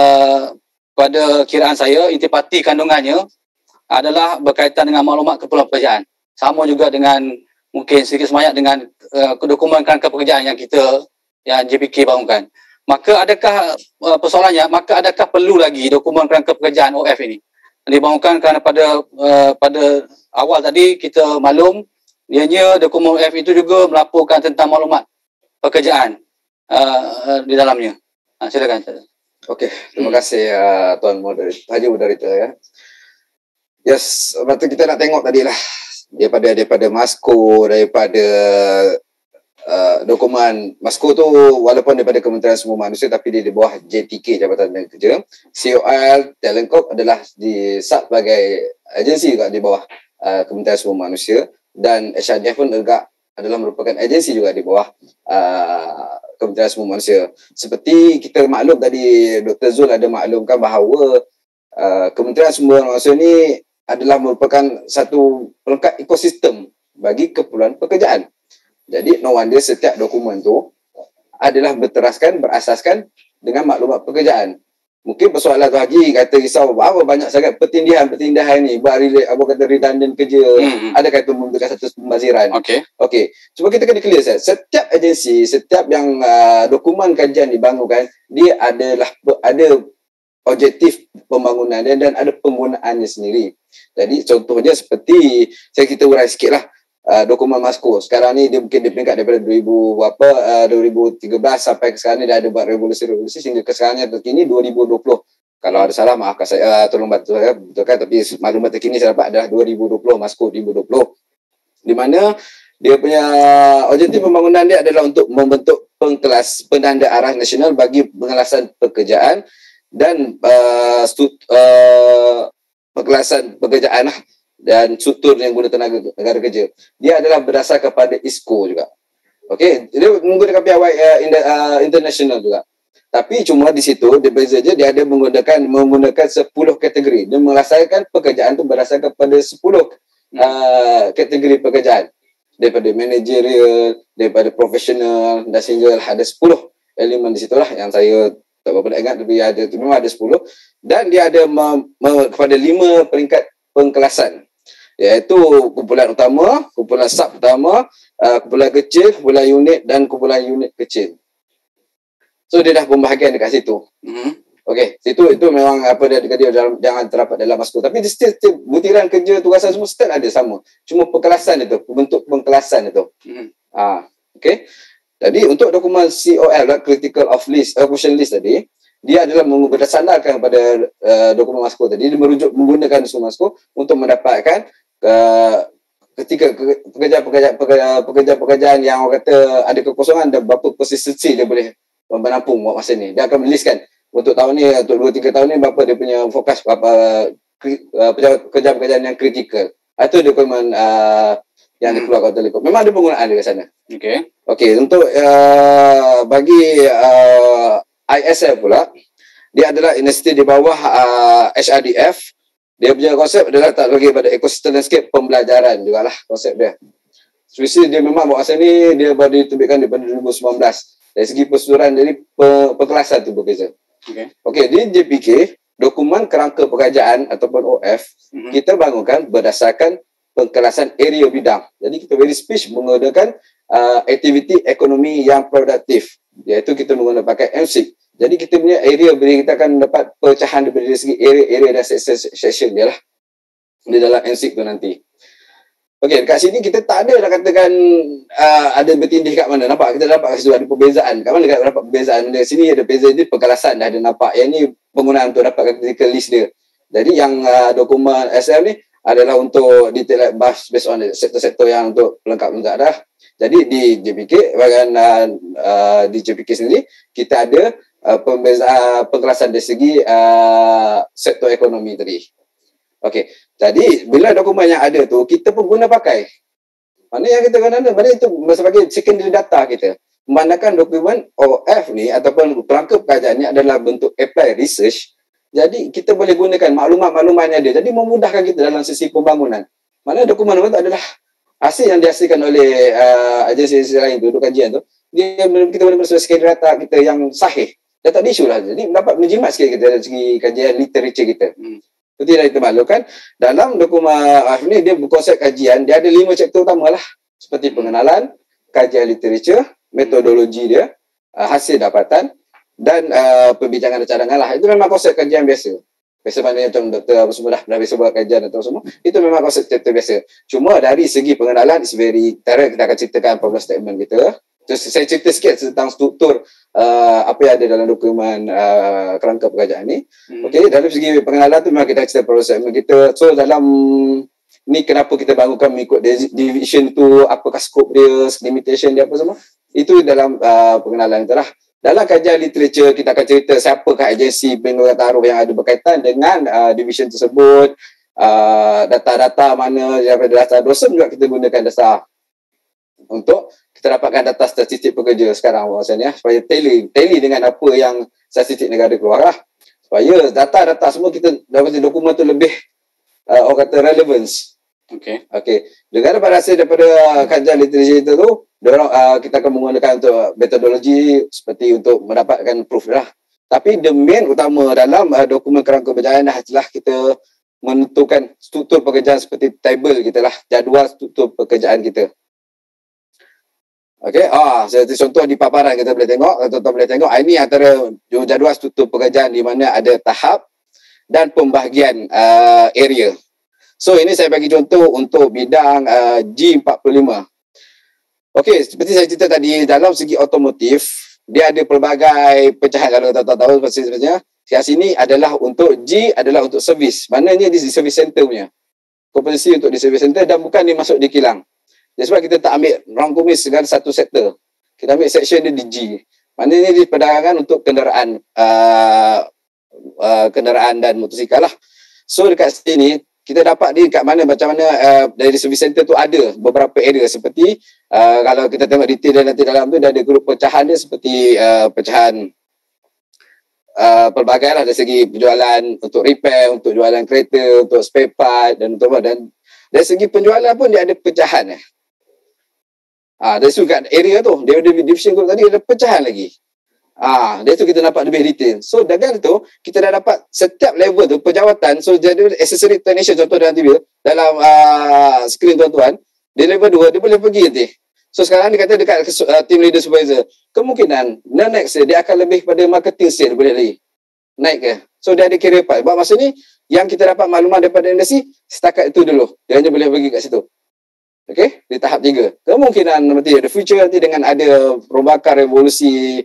kiraan saya intipati kandungannya adalah berkaitan dengan maklumat keperluan pekerjaan. Sama juga dengan mungkin sedikit sebanyak dengan dokumen kerangka pekerjaan yang JPK bangunkan. Maka adakah persoalannya, adakah perlu lagi dokumen kerangka pekerjaan OF ini dibangunkan? Kerana pada awal tadi kita maklum ianya dokumen OF itu juga melaporkan tentang maklumat pekerjaan di dalamnya. Silakan. Okey, terima kasih Tuan Haji Moderator ya. Yes, betul, kita nak tengok tadi lah daripada MASCO, daripada dokumen MASCO tu walaupun daripada Kementerian Sumber Manusia tapi dia di bawah JTK, Jabatan Tenaga Kerja. COL Talent Corp adalah di-sub sebagai agensi juga di bawah Kementerian Sumber Manusia, dan HRDF pun juga adalah merupakan agensi juga di bawah Kementerian Sumber Manusia. Seperti kita maklum tadi, Dr. Zul ada maklumkan bahawa Kementerian Sumber Manusia ni adalah merupakan satu pelengkap ekosistem bagi keperluan pekerjaan. Jadi no wonder setiap dokumen tu adalah berasaskan dengan maklumat pekerjaan. Mungkin persoalan tu Haji kata risau apa banyak sangat pertindihan ni buat kata redundant kerja, ada kata memberikan satu pembaziran. Okey. Cuba kita kena clear setiap agensi, setiap yang dokumen kajian dibangunkan, dia ada objektif pembangunan dan ada penggunaannya sendiri. Jadi contohnya seperti kita urai sikitlah. Dokumen MASCO sekarang ni dia mungkin peringkat daripada 2013 sampai ke sekarang ni dah ada buat revolusi sehingga ke sekarang ni terkini 2020. Kalau ada salah maafkan saya, tolong bantu saya betulkan, tapi maklumat terkini saya dapat adalah 2020, MASCO 2020, di mana dia punya objektif pembangunan dia adalah untuk membentuk penanda arah nasional bagi pengelasan pekerjaan dan pengelasan pekerjaan dan struktur yang guna tenaga negara kerja. Dia adalah berdasar kepada ISCO juga. Okey, dia menggunakan piawai international juga. Tapi cuma di situ dia beza je, dia ada menggunakan 10 kategori. Dia melaksanakan pekerjaan tu berdasar kepada 10 kategori pekerjaan. Daripada managerial, daripada profesional dan sehingga ada 10 elemen di situlah yang saya tak berapa nak ingat, tapi memang ada 10, dan dia ada kepada 5 peringkat pengkelasan, iaitu kumpulan utama, kumpulan sub utama, kumpulan kecil, kumpulan unit dan kumpulan unit kecil. So dia dah pembahagian dekat situ. Okey, situ itu memang apa dia jangan terdapat dalam MASCO, tapi setiap butiran kerja tugasan semua still ada sama. Cuma pengkelasan itu, bentuk pengkelasan itu. Okey. Jadi untuk dokumen COL, Critical of List, Question List tadi, dia adalah berdasarkan pada dokumen MASCO tadi. Dia menggunakan dokumen MASCO untuk mendapatkan ketika pekerjaan yang orang kata ada kekosongan dan berapa persistensi dia boleh menampung buat masa ni. Dia akan menuliskan untuk tahun ni, untuk 2-3 tahun ni berapa dia punya fokus, berapa pekerjaan-pekerjaan yang kritikal. Itu dokumen yang dikeluarkan oleh Telekom. Memang ada penggunaan di sana. Okey, untuk bagi ISL pula, dia adalah universiti di bawah HRDF. Dia punya konsep adalah tak lagi pada ekosistem landscape pembelajaran jugalah konsep dia. Spesies dia memang buat masa ni dia baru diterbitkan daripada 2019. Dari segi persetujuan dari pengkelasan tu berbeza. Okey, di JPK, dokumen kerangka pekerjaan ataupun OF, kita bangunkan berdasarkan pengkelasan area bidang. Jadi kita very speech menggunakan aktiviti ekonomi yang produktif, iaitu kita menggunakan pakai MSIC. Jadi kita punya area, kita akan dapat pecahan dari segi area dan section dia lah di dalam MSIC tu nanti. Okey, dekat sini kita tak ada nak katakan ada bertindih kat mana. Nampak kita dapat kat situ ada perbezaan. Kat mana kita dapat perbezaan? Di sini ada perbezaan dia pengkelasan dah ada nampak. Yang ni penggunaan untuk dapatkan critical list dia. Jadi yang dokumen SM ni adalah untuk detail based on sektor-sektor yang untuk pelengkap dah. Jadi di JPK, bahagian di JPK sendiri kita ada pengkelasan dari segi sektor ekonomi tadi. Okey, jadi bila dokumen yang ada tu kita pun guna pakai. Mana yang kita guna, mana itu sebagai secondary data kita. Memandangkan dokumen OF ni ataupun perangkap pekerjaan ni adalah bentuk apply research. Jadi kita boleh gunakan maklumat-maklumat yang ada. Jadi memudahkan kita dalam sisi pembangunan. Mana dokumen itu adalah hasil yang dihasilkan oleh agensi lain tu, untuk kajian tu. Kita boleh sesuai data kita yang sahih. Dan tak ada isu lah. Jadi dapat menjimat sikit kita dari segi kajian literature kita. Seperti yang kita maklumkan, dalam dokumen ni dia berkonsep kajian, dia ada 5 chapter utama lah. Seperti pengenalan, kajian literature, metodologi dia, hasil dapatan dan perbincangan dan cadangan lah. Itu memang konsep kajian biasa. Biasa maknanya macam doktor apa semua dah biasa buat kajian atau semua. Itu memang konsep chapter biasa. Cuma dari segi pengenalan, it's very thorough. Kita akan ceritakan problem statement kita. Terus saya cerita sikit tentang struktur apa yang ada dalam dokumen kerangka pekerjaan ni. Okey, dalam segi pengenalan tu memang kita cerita problem statement kita. So dalam ni kenapa kita bangunkan mengikut division tu, apakah skop dia, limitation dia apa semua. Itu dalam pengenalan kita lah. Dalam kajian literature kita akan cerita siapakah agensi perlindungan taruh yang ada berkaitan dengan division tersebut, data-data mana daripada dasar dosen juga kita gunakan dasar untuk kita dapatkan data statistik pekerja sekarang bahasanya, supaya tally dengan apa yang statistik negara keluar lah. Supaya data-data semua kita dapat dokumen tu lebih orang kata relevance. Okey. Dengan pada hasil daripada kajian literature tu, kita akan menggunakan untuk metodologi seperti untuk mendapatkan proof lah. Tapi the main utama dalam dokumen kerangka berjayaan adalah kita menentukan struktur pekerjaan seperti table kita lah, jadual struktur pekerjaan kita. Okey, seperti contoh di paparan kita boleh tengok, tuan-tuan boleh tengok, ini antara jadual struktur pekerjaan di mana ada tahap dan pembahagian area. So ini saya bagi contoh untuk bidang G45. Okey, seperti saya cerita tadi, dalam segi otomotif, dia ada pelbagai pecahan. Kalau tuan-tuan tahu sebenarnya, yang sini adalah untuk G adalah untuk servis. Maknanya di service center punya. Komposisi untuk di service center dan bukan dia masuk di kilang. Jadi sebab kita tak ambil rangkumis segala satu sektor. Kita ambil section dia di G. Maknanya di perdagangan untuk kenderaan kenderaan dan motosikal lah. So dekat sini kita dapat kat mana macam mana dari service center tu ada beberapa area seperti kalau kita tengok detail dan nanti dalam tu dia ada grup pecahan dia seperti pecahan pelbagai lah dari segi penjualan untuk repair, untuk jualan kereta, untuk spare part dan untuk dan dari segi penjualan pun dia ada pecahan. Dari sudut area tu, dia ada division group tadi ada pecahan lagi. Dari tu kita dapat lebih detail. So dengan itu kita dah dapat setiap level tu pejawatan. So jadi accessory technician contoh dalam TV dalam skrin tuan-tuan, di level 2 dia boleh pergi nanti. So sekarang dia kata dekat team leader supervisor, kemungkinan next dia akan lebih pada marketing sale boleh lagi. Naik ke? So dia ada career path. Buat masa ni yang kita dapat maklumat daripada industri setakat itu dulu. Dia hanya boleh pergi kat situ. Okey, di tahap 3. Kemungkinan nanti the future nanti dengan ada perombakan revolusi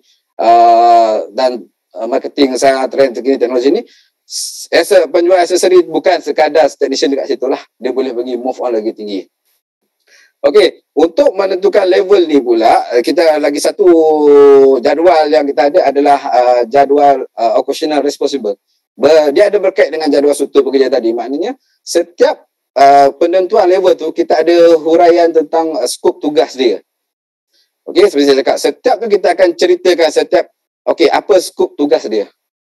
dan marketing sangat trend teknologi ni, penjual aksesori bukan sekadar technician dekat situ lah. Dia boleh pergi move on lagi tinggi. Okey, untuk menentukan level ni pula, kita lagi satu jadual yang kita ada adalah jadual occupational responsible. Dia ada berkait dengan jadual struktur pekerja tadi. Maknanya setiap penentuan level tu kita ada huraian tentang skop tugas dia. Okey, seperti saya cakap, setiap tu kita akan ceritakan setiap apa skop tugas dia.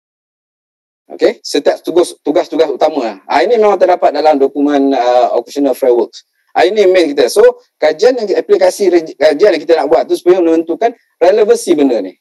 Okey, setiap tugas-tugas utama. Ini memang terdapat dalam dokumen occupational frameworks. Ini main kita. So, kajian yang aplikasi kajian yang kita nak buat tu supaya menentukan relevansi benda ni.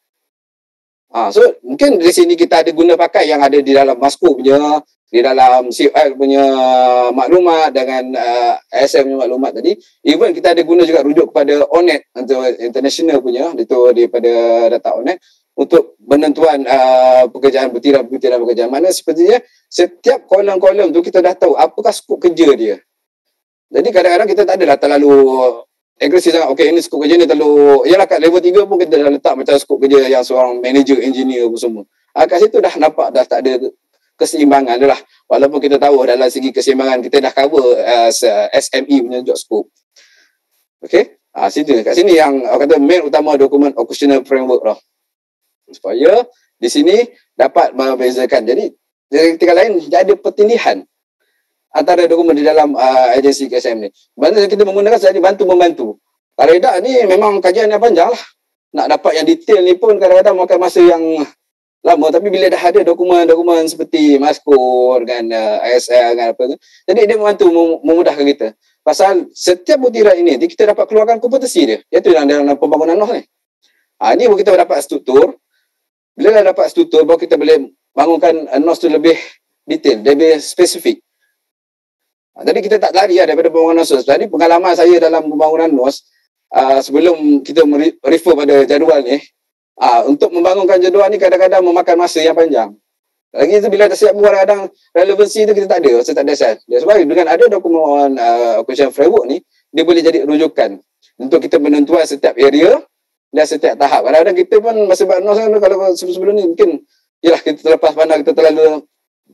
So, mungkin di sini kita ada guna pakai yang ada di dalam Masco punya, di dalam CFL punya maklumat dengan ASM punya maklumat tadi. Even kita ada guna juga rujuk kepada ONET untuk international punya, itu daripada data ONET untuk penentuan pekerjaan butiran pekerjaan. Mana sepertinya setiap kolom-kolom tu kita dah tahu apakah skop kerja dia. Jadi kadang-kadang kita tak adalah terlalu agresif sangat. Okey, ini skop kerja ni terlalu, yalah kat level 3 pun kita dah letak macam skop kerja yang seorang manager, engineer pun semua. Kat situ dah nampak dah tak ada keseimbangan dah lah. Walaupun kita tahu dalam segi keseimbangan kita dah cover SME punya job scope. Okey, kat sini yang kata main utama dokumen occupational framework lah. Supaya di sini dapat membezakan. Jadi dari ketika lain dia ada pertindihan antara dokumen di dalam agensi KSM ni. Maksudnya kita menggunakan saya bantu-membantu. Kalau tidak ni memang kajian yang panjang lah. Nak dapat yang detail ni pun kadang-kadang makan masa yang lama. Tapi bila dah ada dokumen-dokumen seperti Masco dengan ASL dengan apa tu, jadi dia membantu memudahkan kita. Pasal setiap butiran ini kita dapat keluarkan kompetensi dia. Iaitu dalam pembangunan NOS ni. Ini baru kita dapat struktur. Bila dah dapat struktur, baru kita boleh bangunkan NOS tu lebih detail, lebih spesifik. Jadi kita tak lari daripada pembangunan NOS. Jadi pengalaman saya dalam pembangunan NOS, sebelum kita refer pada jadual ni, untuk membangunkan jadual ni kadang-kadang memakan masa yang panjang. Lagi tu bila dah siap buat kadang relevansi tu kita tak ada. Saya tak ada asal. Sebab dengan ada dokumen occupational framework ni, dia boleh jadi rujukan untuk kita menentukan setiap area dan setiap tahap. Kadang-kadang kita pun masa buat NOS kalau sebelum ni mungkin yalah kita terlepas pandang, kita terlalu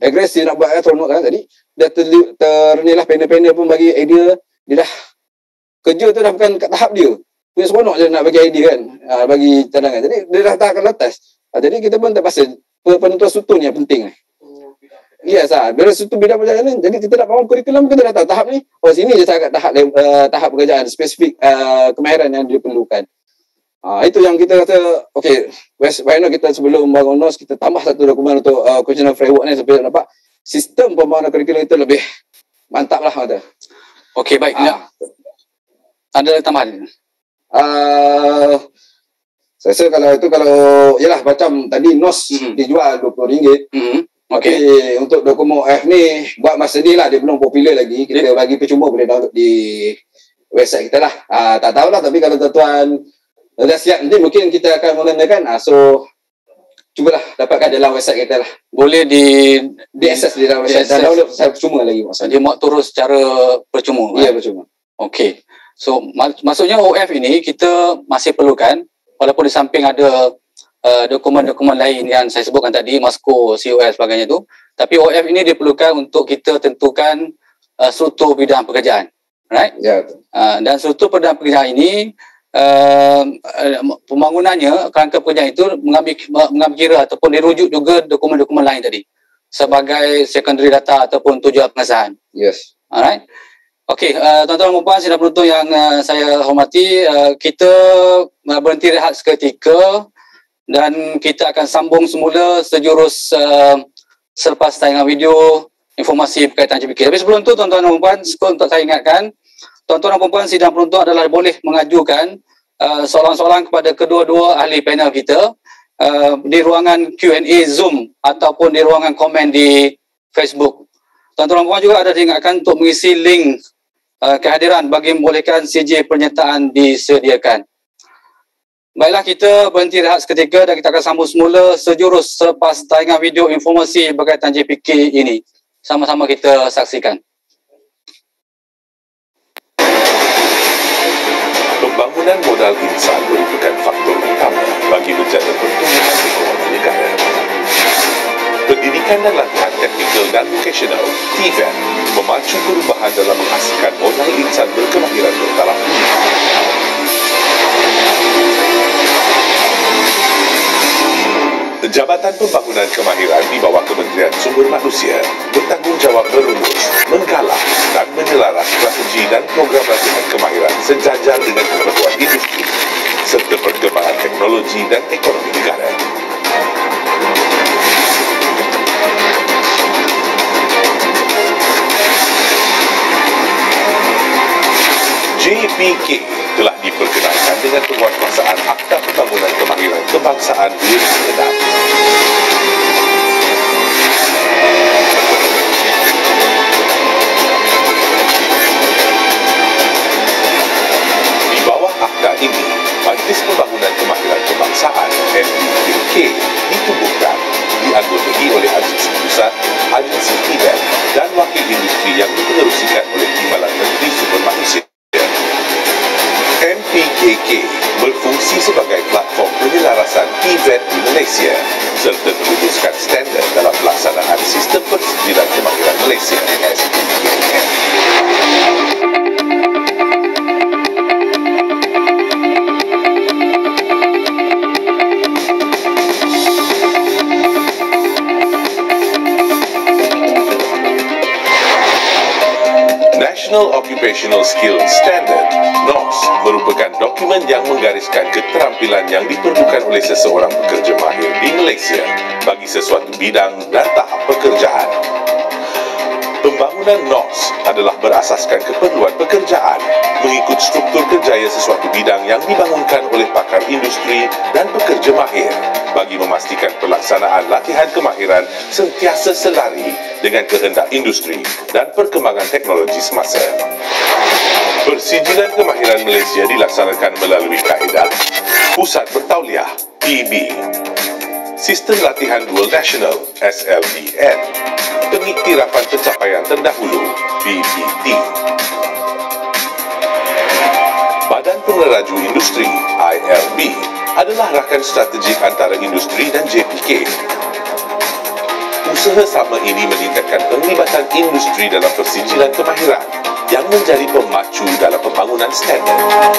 agresif nak buat seronok kan. Jadi dah ternilah panel-panel pun bagi idea, dia dah kerja tu dah bukan kat tahap dia. Punya seronok je nak bagi idea kan, bagi cadangan. Jadi dia dah tahap atas. Jadi kita pun terpaksa penentuan struktur ni yang penting. Yes, bila struktur bidang perjalanan, jadi kita nak bangun kurikulum, kita dah tahu tahap ni, sini je sangat tahap pekerjaan, spesifik kemahiran yang diperlukan. Itu yang kita kata, okay, why not kita sebelum bangun NOS, kita tambah satu dokumen untuk questionnaire framework ni supaya dapat sistem pembangunan kurikulum itu lebih mantap lah. Okey, baik. Ada tambahan? Saya rasa kalau yalah macam tadi NOS dijual RM20. Okey, untuk dokumen F ni buat masa ni lah, dia belum popular lagi. Kita bagi percuma, boleh download di website kita lah. Tak tahulah, tapi kalau tuan-tuan dah siap nanti mungkin kita akan mengenakan. So cubalah dapatkan dalam website kita lah. Boleh di access di dalam website. Dan download secara percuma lagi maksudnya. Dia muat turun secara percuma. Ya, percuma. Okey. So maksudnya OF ini kita masih perlukan, walaupun di samping ada dokumen-dokumen lain yang saya sebutkan tadi, MASCO, COS sebagainya tu, tapi OF ini diperlukan untuk kita tentukan struktur bidang pekerjaan, right? Ya. Dan struktur bidang pekerjaan ini pembangunannya, kerangka pekerjaan itu mengambil kira ataupun dirujuk juga dokumen-dokumen lain tadi sebagai secondary data ataupun tujuan pengesahan. Yes. Alright. Okey, tuan-tuan dan puan sidang penonton yang saya hormati, kita berhenti rehat seketika dan kita akan sambung semula sejurus selepas tayangan video informasi berkaitan JPK. Tapi sebelum tu, tuan-tuan dan puan, untuk saya ingatkan, tuan-tuan dan puan sidang penonton adalah boleh mengajukan soalan-soalan kepada kedua-dua ahli panel kita di ruangan Q&A Zoom ataupun di ruangan komen di Facebook. Tuan-tuan dan puan juga ada diingatkan untuk mengisi link kehadiran bagi membolehkan CJ penyertaan disediakan. Baiklah, kita berhenti rehat seketika dan kita akan sambung semula sejurus selepas tayangan video informasi berkaitan JPK ini. Sama-sama kita saksikan. Pembangunan modal insan merupakan faktor utama bagi menjaga pertumbuhan ekonomi negara. Pendidikan dan latihan teknikal dan vokasional (TVET) memacu perubahan dalam menghasilkan modal insan berkemahiran bertaraf dunia. Jabatan Pembangunan Kemahiran di bawah Kementerian Sumber Manusia bertanggungjawab merumus, menggalang dan menyelaras strategi dan program latihan kemahiran sejajar dengan keperluan industri serta perkembangan teknologi dan ekonomi negara. JPK telah diperkenalkan dengan penguatkuasaan Akta Pembangunan Kemahiran Kebangsaan 2006. Di bawah akta ini, Majlis Pembangunan Kemahiran Kebangsaan (MPK) ditubuhkan, dianggotai oleh agensi pusat, agensi TVET dan wakil industri yang dikenerusikan oleh Timbalan Menteri Sumber Manusia. MPKK berfungsi sebagai platform penyelarasan TVET di Malaysia serta merumuskan standard dalam pelaksanaan Sistem Persediaan Kemahiran Malaysia (SPKM). National Occupational Skills Standard (NOS) merupakan dokumen yang menggariskan keterampilan yang diperlukan oleh seseorang pekerja mahir di Malaysia bagi sesuatu bidang dan tahap pekerjaan. Pembangunan NOS adalah berasaskan keperluan pekerjaan mengikut struktur kerjaya sesuatu bidang yang dibangunkan oleh pakar industri dan pekerja mahir bagi memastikan pelaksanaan latihan kemahiran sentiasa selari dengan kehendak industri dan perkembangan teknologi semasa. Persijilan Kemahiran Malaysia dilaksanakan melalui kaedah Pusat Bertauliah (PB), Sistem Latihan Dual Nasional (SLDN), Pengiktirafan Pencapaian Terdahulu (PPT). Badan Pengeraju Industri (ILB) adalah rakan strategik antara industri dan JPK. Usaha sama ini meningkatkan penglibatan industri dalam persijilan kemahiran yang menjadi pemacu dalam pembangunan standard.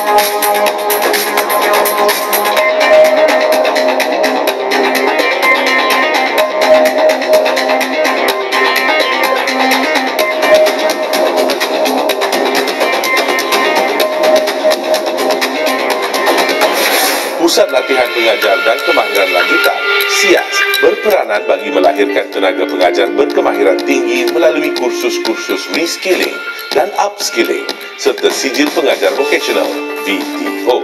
Pusat Latihan Pengajar dan Kemahiran Lanjutan (SIAS) berperanan bagi melahirkan tenaga pengajar berkemahiran tinggi melalui kursus-kursus reskilling dan upskilling serta sijil pengajar vokasional (VTO).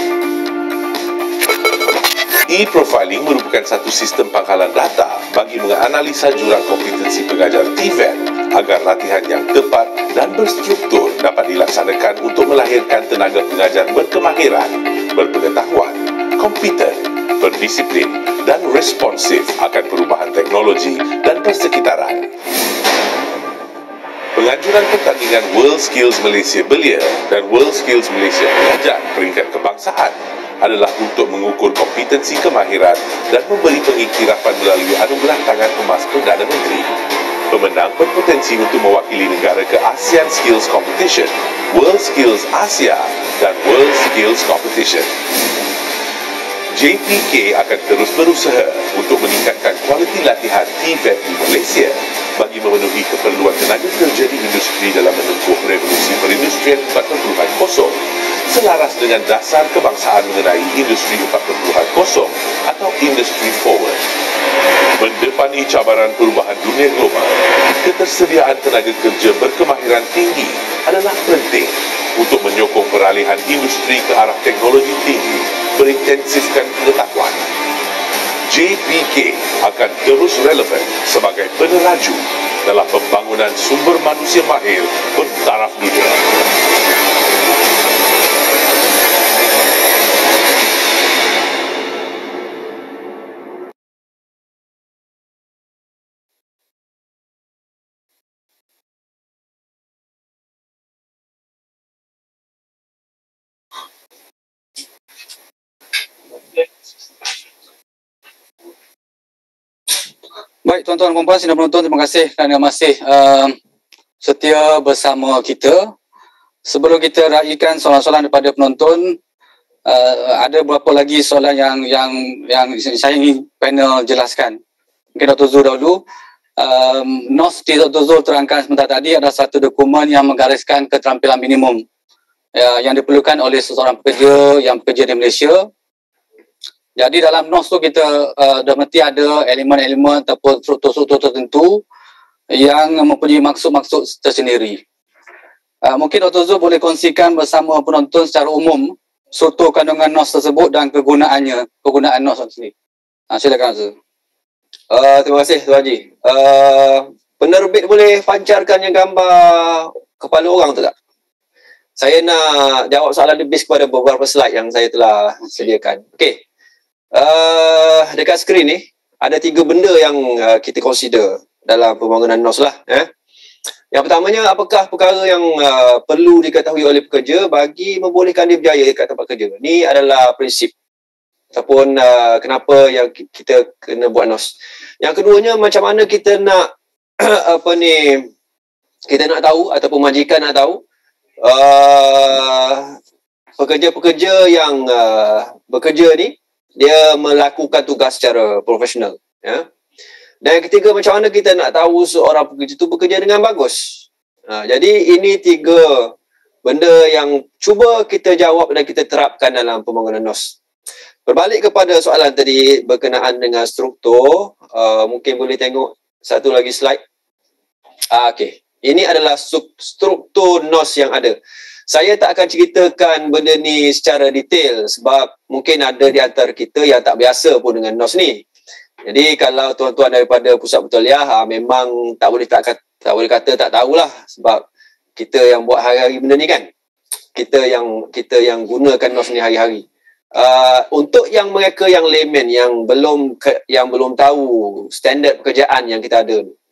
E-profiling merupakan satu sistem pangkalan data bagi menganalisa jurang kompetensi pengajar TVET agar latihan yang tepat dan berstruktur dapat dilaksanakan untuk melahirkan tenaga pengajar berkemahiran, berpengetahuan, kompeten, berdisiplin dan responsif akan perubahan teknologi dan persekitaran. Penganjuran pertandingan World Skills Malaysia Belia dan World Skills Malaysia Pengajar peringkat kebangsaan adalah untuk mengukur kompetensi kemahiran dan memberi pengiktirafan melalui anugerah tangan emas Perdana Menteri. Pemenang berpotensi untuk mewakili negara ke ASEAN Skills Competition, World Skills Asia dan World Skills Competition. JPK akan terus berusaha untuk meningkatkan kualiti latihan TVET di Malaysia bagi memenuhi keperluan tenaga kerja di industri dalam menempuh revolusi perindustrian 4.0 selaras dengan dasar kebangsaan mengenai industri 4.0 atau industry forward. Mendepani cabaran perubahan dunia global, ketersediaan tenaga kerja berkemahiran tinggi adalah penting untuk menyokong peralihan industri ke arah teknologi tinggi, berintensifkan pengetahuan. JPK akan terus relevan sebagai peneraju dalam pembangunan sumber manusia mahir bertaraf dunia. Baik, tuan-tuan dan puan-puan sidang penonton, terima kasih kerana masih setia bersama kita. Sebelum kita raikan soalan-soalan daripada penonton, ada beberapa lagi soalan yang saya ingin panel jelaskan. Mungkin Dr. Zul dahulu. NOS di Dr. Zul terangkan sebentar tadi adalah satu dokumen yang menggariskan keterampilan minimum yang diperlukan oleh seseorang pekerja yang bekerja di Malaysia. Jadi dalam NOS tu kita dah mesti ada elemen-elemen ataupun struktur-struktur tertentu yang mempunyai maksud-maksud tersendiri. Mungkin Dr. Zul boleh kongsikan bersama penonton secara umum struktur kandungan NOS tersebut dan kegunaan NOS sendiri. Silakan Zul. Terima kasih Tuan Haji. Penerbit boleh pancarkan yang gambar kepala orang tu tak? Saya nak jawab soalan lebih kepada beberapa slide yang saya telah sediakan. Okey. Dekat skrin ni ada 3 benda yang kita consider dalam pembangunan NOS lah. Yang pertamanya, apakah perkara yang perlu diketahui oleh pekerja bagi membolehkan dia berjaya dekat tempat kerja. Ni adalah prinsip ataupun kenapa yang kita kena buat NOS. Yang keduanya, macam mana kita nak kita nak tahu ataupun majikan nak tahu pekerja-pekerja yang bekerja ni dia melakukan tugas secara profesional, ya. Dan yang ketiga, macam mana kita nak tahu seorang pekerja itu bekerja dengan bagus. Jadi ini 3 benda yang cuba kita jawab dan kita terapkan dalam pembangunan NOS. Berbalik kepada soalan tadi berkenaan dengan struktur, mungkin boleh tengok satu lagi slide. Okey, ini adalah struktur NOS yang ada. Saya tak akan ceritakan benda ni secara detail sebab mungkin ada di antara kita yang tak biasa pun dengan NOS ni. Jadi kalau tuan-tuan daripada pusat bertauliah memang tak boleh kata tak tahulah sebab kita yang buat hari-hari benda ni kan. Kita yang gunakan NOS ni hari-hari. Untuk yang mereka yang layman yang belum tahu standard pekerjaan yang kita ada ni.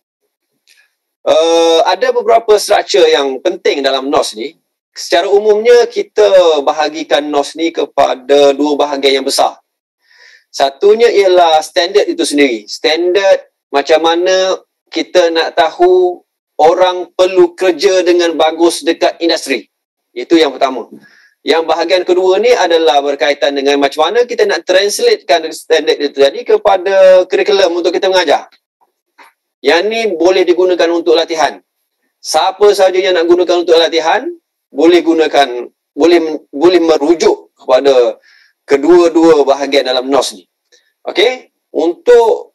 Ada beberapa struktur yang penting dalam NOS ni. Secara umumnya kita bahagikan NOS ni kepada 2 bahagian yang besar. Satunya ialah standard itu sendiri. Standard macam mana kita nak tahu orang perlu kerja dengan bagus dekat industri. Itu yang pertama. Yang bahagian kedua ni adalah berkaitan dengan macam mana kita nak translatekan standard itu tadi kepada kurikulum untuk kita mengajar. Yang ni boleh digunakan untuk latihan. Siapa saja yang nak gunakan untuk latihan, boleh merujuk kepada kedua-dua bahagian dalam NOS ni. Okey? Untuk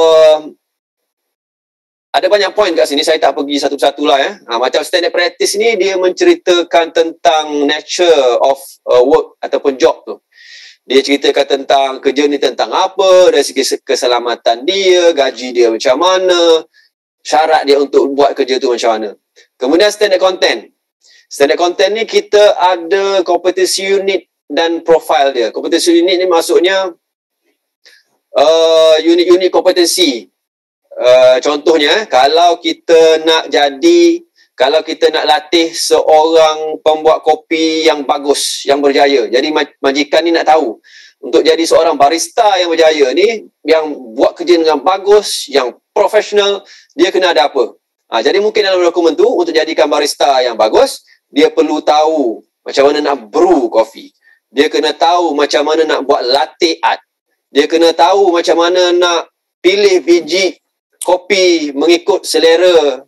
ada banyak poin kat sini, saya tak pergi satu-satu lah ya. Macam standard practice ni, dia menceritakan tentang nature of work ataupun job tu. Dia ceritakan tentang kerja ni tentang apa, dari segi keselamatan dia, gaji dia macam mana, syarat dia untuk buat kerja tu macam mana. Kemudian standard content. Standard content ni kita ada competency unit dan profile dia. Competency unit ni maksudnya unit-unit kompetensi. Contohnya, kalau kita nak latih seorang pembuat kopi yang bagus, yang berjaya. Jadi majikan ni nak tahu, untuk jadi seorang barista yang berjaya ni, yang buat kerja dengan bagus, yang profesional, dia kena ada apa? Jadi mungkin dalam dokumen tu, untuk jadikan barista yang bagus, dia perlu tahu macam mana nak brew kopi. Dia kena tahu macam mana nak buat latte art. Dia kena tahu macam mana nak pilih biji kopi mengikut selera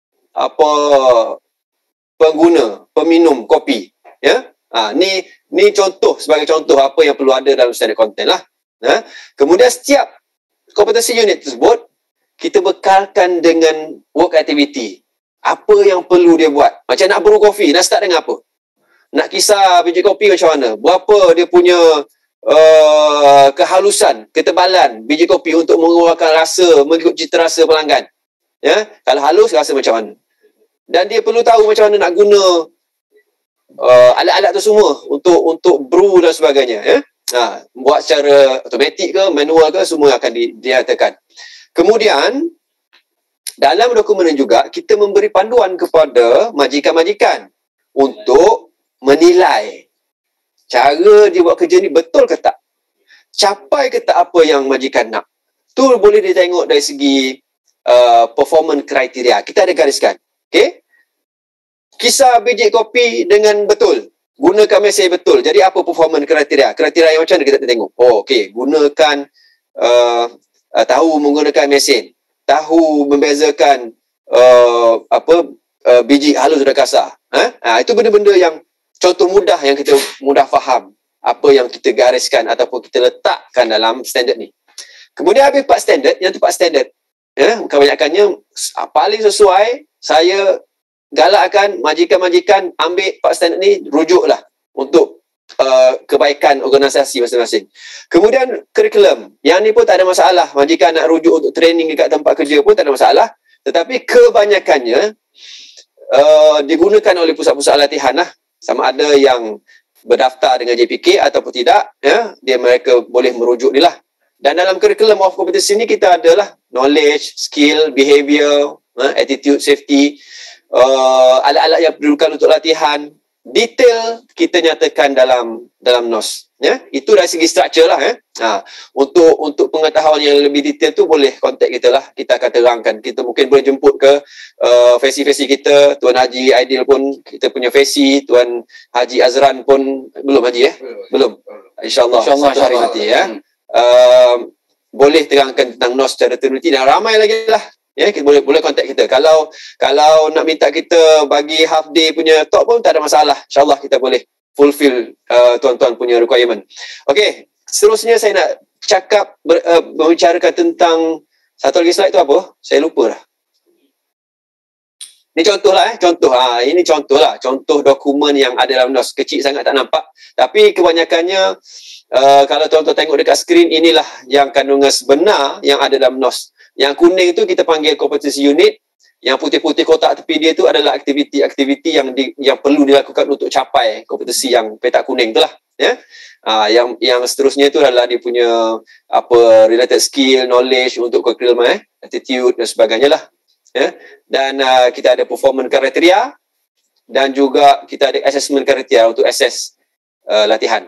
peminum kopi. Ya, ni contoh, sebagai contoh apa yang perlu ada dalam standard content lah. Kemudian setiap kompetensi unit tersebut kita bekalkan dengan work activity. Apa yang perlu dia buat? Macam nak brew kopi, nak start dengan apa? Nak kisar biji kopi macam mana? Berapa dia punya kehalusan, ketebalan biji kopi untuk mengeluarkan rasa mengikut cita rasa pelanggan. Ya, kalau halus rasa macam mana. Dan dia perlu tahu macam mana nak guna alat-alat tu semua untuk brew dan sebagainya. Ya, buat secara automatik ke manual ke, semua akan dinyatakan. Kemudian dalam dokumen juga kita memberi panduan kepada majikan-majikan untuk menilai cara dia buat kerja ni betul ke tak? Capai ke tak apa yang majikan nak? Tu boleh ditengok dari segi performance kriteria. Kita ada gariskan. Okey? Kisar biji kopi dengan betul. Gunakan mesin betul. Jadi apa performance kriteria? Kriteria yang macam mana kita tengok? Oh, okey. Gunakan tahu menggunakan mesin. Tahu membezakan biji halus dan kasar. Itu benda-benda yang contoh mudah yang kita mudah faham apa yang kita gariskan ataupun kita letakkan dalam standard ni. Kemudian habis part standard, yang tu part standard. Kebanyakannya paling sesuai, saya galakkan majikan-majikan ambil part standard ni, rujuklah untuk kebaikan organisasi masing-masing. Kemudian kurikulum. Yang ni pun tak ada masalah. Majikan nak rujuk untuk training dekat tempat kerja pun tak ada masalah. Tetapi kebanyakannya digunakan oleh pusat-pusat latihan lah. Sama ada yang berdaftar dengan JPK ataupun tidak, ya, mereka boleh merujuk ni lah. Dan dalam kurikulum of competency ni kita adalah knowledge, skill, behavior, attitude, safety, alat-alat yang diperlukan untuk latihan. Detail kita nyatakan dalam NOS. Ya, itu dari segi structure lah. Untuk pengetahuan yang lebih detail tu boleh kontak kita lah. Kita akan terangkan. Kita mungkin boleh jemput ke fesi-fesi kita. Tuan Haji Aidil pun kita punya fesi. Tuan Haji Azran pun belum Haji belum. InsyaAllah hari nanti ya. Boleh terangkan tentang NOS secara teliti dan ramai lagi lah. Ya, kita boleh kontak kita. Kalau nak minta kita bagi half day punya talk pun tak ada masalah. InsyaAllah kita boleh fulfill tuan-tuan punya requirement. Okey, seterusnya saya nak membicarakan tentang satu lagi slide tu apa? Saya lupa dah. Ini contoh lah contoh. Ini contoh lah. Contoh dokumen yang ada dalam NOS. Kecil sangat tak nampak. Tapi kebanyakannya kalau tuan-tuan tengok dekat skrin, inilah yang kandungan sebenar yang ada dalam NOS. Yang kuning tu kita panggil competency unit. Yang putih-putih kotak tepi dia tu adalah aktiviti-aktiviti yang perlu dilakukan untuk capai kompetensi yang petak kuning tu lah. Ya? Yang seterusnya tu adalah dia punya related skill, knowledge untuk curriculum, attitude dan sebagainya lah. Ya? Dan kita ada performance kriteria dan juga kita ada assessment kriteria untuk assess latihan.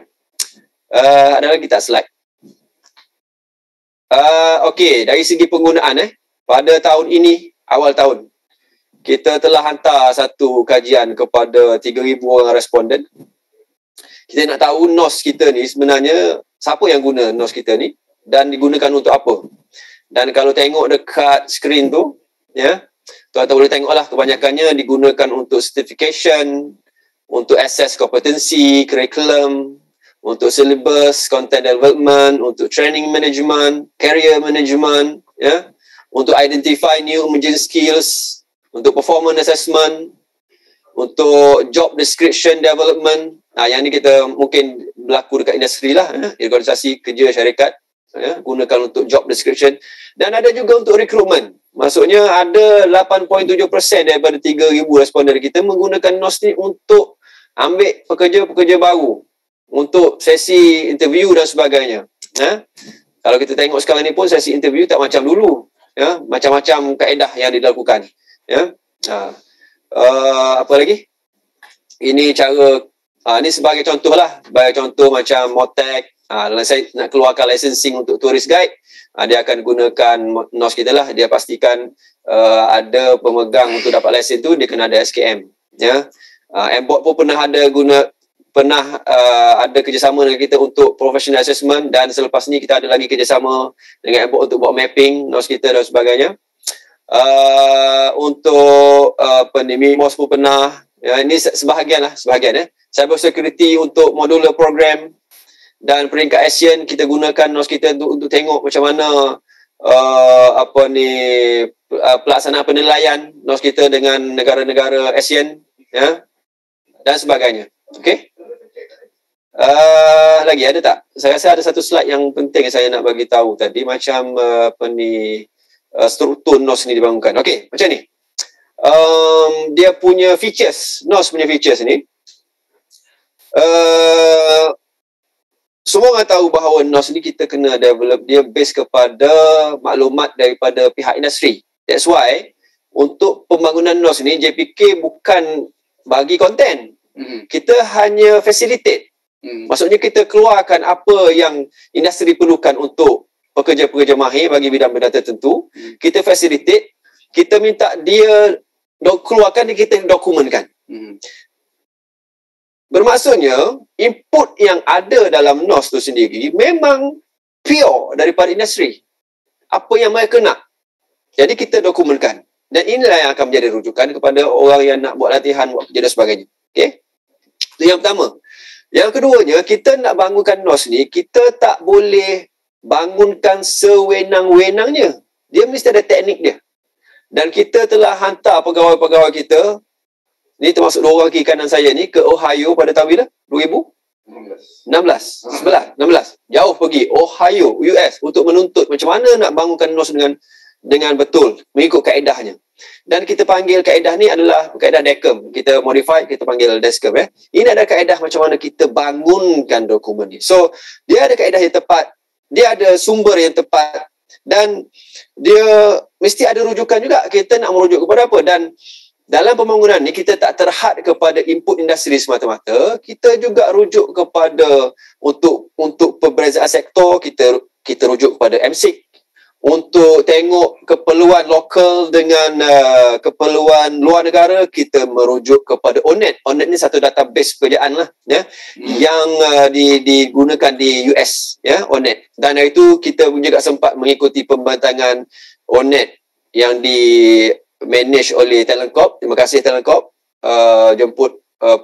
Ada lagi tak slide? Okey, dari segi penggunaan pada tahun ini, awal tahun, kita telah hantar satu kajian kepada 3,000 orang responden. Kita nak tahu NOS kita ni sebenarnya siapa yang guna NOS kita ni dan digunakan untuk apa. Dan kalau tengok dekat skrin tu, ya, tuan-tuan boleh tengoklah kebanyakannya digunakan untuk certification, untuk assess kompetensi, curriculum, untuk syllabus, content development, untuk training management, career management, ya, untuk identify new emerging skills, untuk performance assessment, untuk job description development. Yang ni kita mungkin berlaku dekat industri lah, organisasi kerja syarikat, gunakan untuk job description. Dan ada juga untuk recruitment. Maksudnya ada 8.7% daripada 3,000 responden kita menggunakan NOS ni untuk ambil pekerja-pekerja baru, untuk sesi interview dan sebagainya. Kalau kita tengok sekarang ni pun sesi interview tak macam dulu, ya, macam-macam kaedah yang dilakukan, ya. Apa lagi? Ini cara, ini sebagai contoh lah, sebagai contoh macam Motek, saya nak keluarkan licensing untuk tourist guide, dia akan gunakan NOS kita lah. Dia pastikan ada pemegang untuk dapat lesen tu, dia kena ada SKM, ya. MBOT pun pernah ada kerjasama dengan kita untuk professional assessment, dan selepas ni kita ada lagi kerjasama dengan MBOT untuk buat mapping NOS kita dan sebagainya. Untuk MIMOS pun pernah, ya, ini sebahagian ya. Cyber security untuk modular program, dan peringkat ASEAN kita gunakan NOS kita untuk tengok macam mana pelaksanaan penilaian NOS kita dengan negara-negara ASEAN, ya, dan sebagainya. Okey. Lagi ada tak? Saya rasa ada satu slide yang penting yang saya nak bagi tahu tadi, macam struktur NOS ni dibangunkan. Okey, macam ni. Dia punya features, NOS punya features ni. Semua orang tahu bahawa NOS ni kita kena develop dia base kepada maklumat daripada pihak industri. That's why untuk pembangunan NOS ni JPK bukan bagi konten. Kita hanya facilitate. Maksudnya kita keluarkan apa yang industri perlukan untuk pekerja-pekerja mahir bagi bidang-bidang tertentu. Kita facilitate, kita minta dia keluarkan, kita dokumenkan. Bermaksudnya input yang ada dalam NOS tu sendiri memang pure daripada industri. Apa yang mereka nak, jadi kita dokumenkan. Dan inilah yang akan menjadi rujukan kepada orang yang nak buat latihan, buat kerja dan sebagainya. Okey? Itu yang pertama. Yang keduanya, kita nak bangunkan NOS ni, kita tak boleh bangunkan sewenang-wenangnya. Dia mesti ada teknik dia. Dan kita telah hantar pegawai-pegawai kita, ni termasuk 2 orang kiri kanan saya ni, ke Ohio pada tahun bila? 2016. Jauh pergi, Ohio, US, untuk menuntut macam mana nak bangunkan NOS dengan betul, mengikut kaedahnya. Dan kita panggil kaedah ni adalah kaedah DECOM. Kita modify, kita panggil DESCOM. Ini ada kaedah macam mana kita bangunkan dokumen ni. So, dia ada kaedah yang tepat, dia ada sumber yang tepat, dan dia mesti ada rujukan juga. Kita nak merujuk kepada apa. Dan dalam pembangunan ni, kita tak terhad kepada input industri semata-mata. Kita juga rujuk kepada untuk perbezaan sektor, kita rujuk kepada MSIC. Untuk tengok keperluan lokal dengan keperluan luar negara, kita merujuk kepada ONET. ONET ni satu database pekerjaan lah, ya, yang digunakan di US, ya, ONET. Dan hari itu kita juga sempat mengikuti pembentangan ONET yang di manage oleh Talent Corp. Terima kasih Talent Corp jemput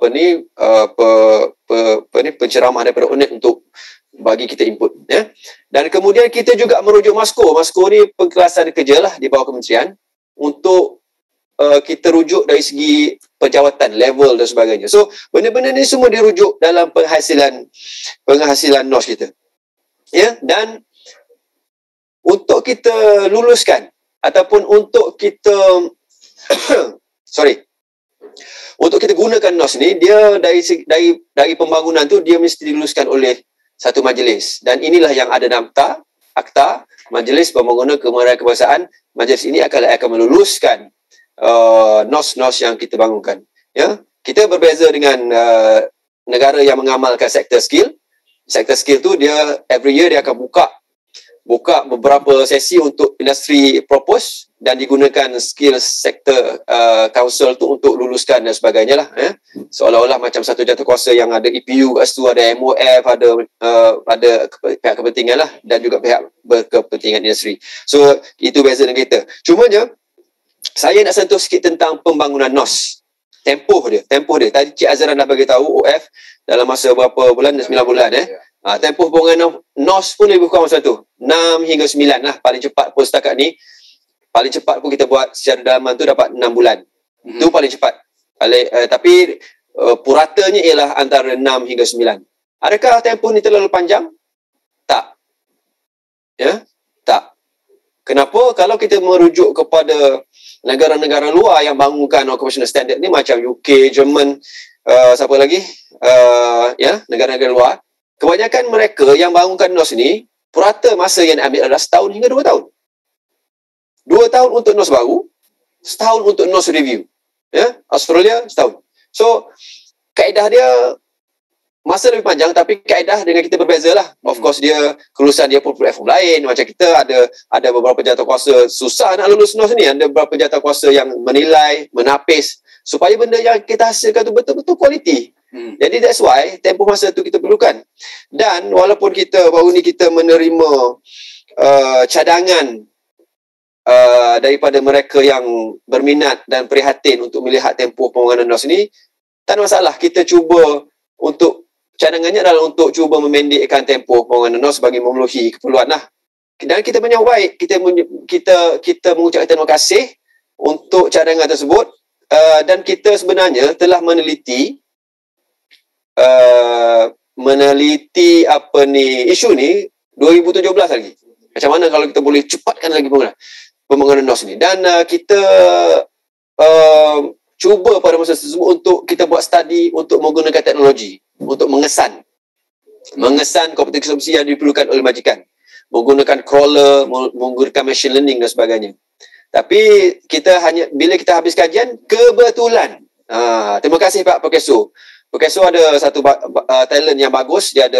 penceramah daripada ONET untuk bagi kita input, ya. Dan kemudian kita juga merujuk MASCO. MASCO ni pengkelasan kerja lah di bawah kementerian, untuk kita rujuk dari segi penjawatan, level dan sebagainya. So benda-benda ni semua dirujuk dalam penghasilan NOS kita, ya. Dan untuk kita luluskan ataupun untuk kita untuk kita gunakan NOS ni, dia dari pembangunan tu dia mesti diluluskan oleh satu majlis. Dan inilah yang ada dalam Akta Majlis Pembangunan Kemahiran Kebangsaan. Majlis ini akan meluluskan NOS yang kita bangunkan, ya. Kita berbeza dengan negara yang mengamalkan sektor skill. Sektor skill tu dia every year dia akan buka beberapa sesi untuk industri propose, dan digunakan skill sector council tu untuk luluskan dan sebagainya lah. Seolah-olah macam satu jatuhkuasa yang ada EPU kat situ, ada MOF, ada pihak kepentingan lah, dan juga pihak berkepentingan industri. So itu beza dengan kita. Cumanya saya nak sentuh sikit tentang pembangunan NOS. Tempoh dia. Tadi Cik Azran dah bagi tahu OF dalam masa berapa bulan? 9 bulan. Tempoh pembangunan NOS pun lebih kurang masa tu. 6 hingga 9 lah. Paling cepat pun setakat ni. Paling cepat pun kita buat secara dalaman tu dapat 6 bulan. Itu paling cepat. Tapi puratanya ialah antara 6 hingga 9. Adakah tempoh ni terlalu panjang? Tak. Tak. Kenapa? Kalau kita merujuk kepada negara-negara luar yang bangunkan occupational standard ni macam UK, Jerman, siapa lagi? Negara-negara luar. Kebanyakan mereka yang bangunkan NOS ni, purata masa yang diambil adalah setahun hingga 2 tahun. 2 tahun untuk NOS baru, setahun untuk NOS review. Australia, setahun. So, kaedah dia masa lebih panjang, tapi kaedah dengan kita berbeza lah. Of course, kelulusan dia pun platform lain. Macam kita ada beberapa jatuhkuasa susah nak lulus NOS ni. Ada beberapa jatuhkuasa yang menilai, menapis, supaya benda yang kita hasilkan tu betul-betul kualiti. Jadi that's why tempoh masa tu kita perlukan. Dan walaupun baru ni kita menerima cadangan daripada mereka yang berminat dan prihatin untuk melihat tempoh pembangunan NOS ni, tak ada masalah. Kita cuba untuk cadangannya adalah untuk cuba memendekkan tempoh pembangunan NOS bagi memenuhi keperluan lah. Dan kita menyambut baik. Kita mengucapkan terima kasih untuk cadangan tersebut, dan kita sebenarnya telah meneliti isu ni 2017 lagi. Macam mana kalau kita boleh cepatkan lagi pembangunan NOS ni. Dan kita cuba pada masa tersebut untuk kita buat study untuk menggunakan teknologi untuk mengesan komputer konsumsi yang diperlukan oleh majikan, menggunakan crawler, menggunakan machine learning dan sebagainya. Tapi bila kita habis kajian, kebetulan terima kasih Pak Profesor. Profesor ada satu talent yang bagus. Dia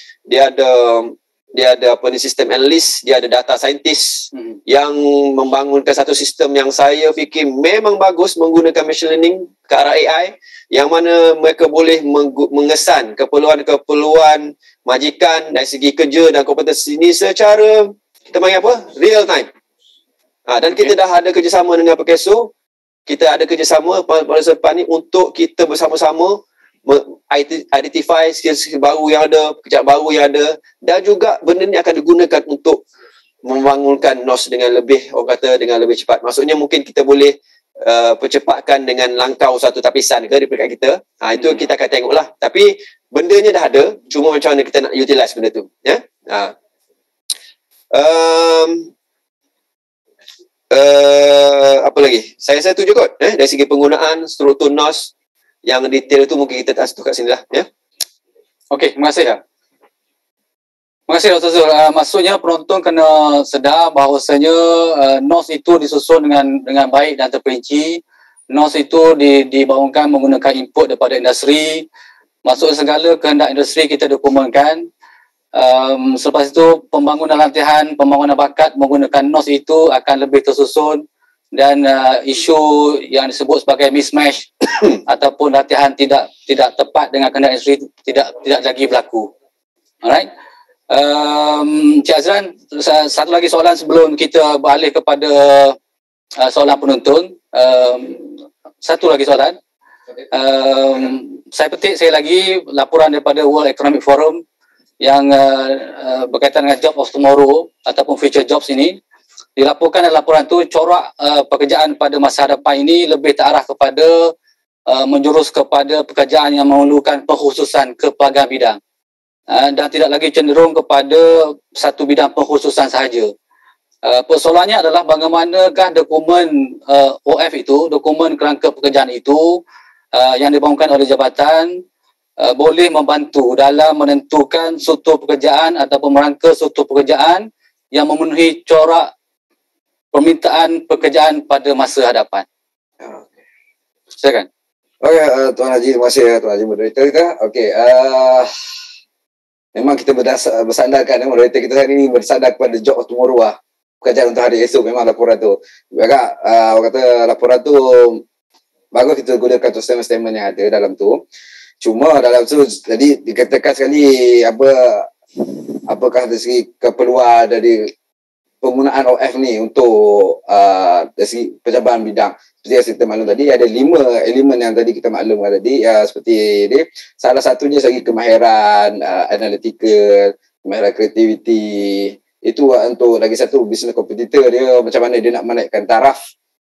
ada sistem analis, dia ada data scientist yang membangunkan satu sistem yang saya fikir memang bagus, menggunakan machine learning ke arah AI, yang mana mereka boleh mengesan keperluan majikan dari segi kerja dan kompetensi ini secara, kita panggil apa? Real time. Dan kita dah ada kerjasama dengan Profesor. Kita ada kerjasama pada depan ni untuk kita bersama-sama identify skill baru yang ada, pekerjaan baru yang ada, dan juga benda ni akan digunakan untuk membangunkan NOS dengan lebih cepat. Maksudnya mungkin kita boleh percepatkan dengan langkau satu tapisan di peringkat kita. Itu kita akan tengoklah. Tapi bendanya dah ada, cuma macam mana kita nak utilize benda tu. Apa lagi? Saya setuju kot. Dari segi penggunaan struktur NOS yang detail itu mungkin kita tak sentuh kat sini lah. Okey, terima kasih. Terima kasih Dr. Zul. Maksudnya penonton kena sedar bahawasanya NOS itu disusun dengan baik dan terperinci. NOS itu dibangunkan menggunakan input daripada industri. Maksudnya segala kehendak industri kita dokumentkan. Selepas itu pembangunan latihan, pembangunan bakat menggunakan NOS itu akan lebih tersusun, dan isu yang disebut sebagai mismatch ataupun latihan tidak tepat dengan kehendak industri tidak lagi berlaku. Alright. Cik Azran, satu lagi soalan sebelum kita beralih kepada soalan penonton. Satu lagi soalan. Saya petik lagi laporan daripada World Economic Forum yang berkaitan dengan job of tomorrow ataupun future jobs ini. Dilaporkan dalam laporan tu corak pekerjaan pada masa hadapan ini lebih terarah kepada menjurus kepada pekerjaan yang memerlukan pengkhususan ke pelbagai bidang, dan tidak lagi cenderung kepada satu bidang pengkhususan sahaja. Persoalannya adalah bagaimanakah dokumen OF itu, dokumen kerangka pekerjaan itu yang dibangunkan oleh jabatan boleh membantu dalam menentukan struktur pekerjaan ataupun merangka struktur pekerjaan yang memenuhi corak permintaan pekerjaan pada masa hadapan. Silakan. Okey, Tuan Haji, terima kasih Tuan Haji moderator kita. Okey, memang kita bersandarkan moderator kita hari ini bersandar kepada job of tomorrow . pekerjaan untuk hari esok memang laporan tu. Agak orang kata laporan tu bagus kita gunakan tu statement-statement yang ada dalam tu. Cuma dalam tu jadi dikatakan sekali apakah dari segi keperluan dari penggunaan OF ni untuk dari segi pencabaran bidang. Seperti yang kita maklum tadi, ada 5 elemen yang tadi kita maklumkan tadi. Seperti ini, salah satunya segi kemahiran analytical, kemahiran kreativiti. Itu untuk lagi satu business competitor dia, macam mana dia nak menaikkan taraf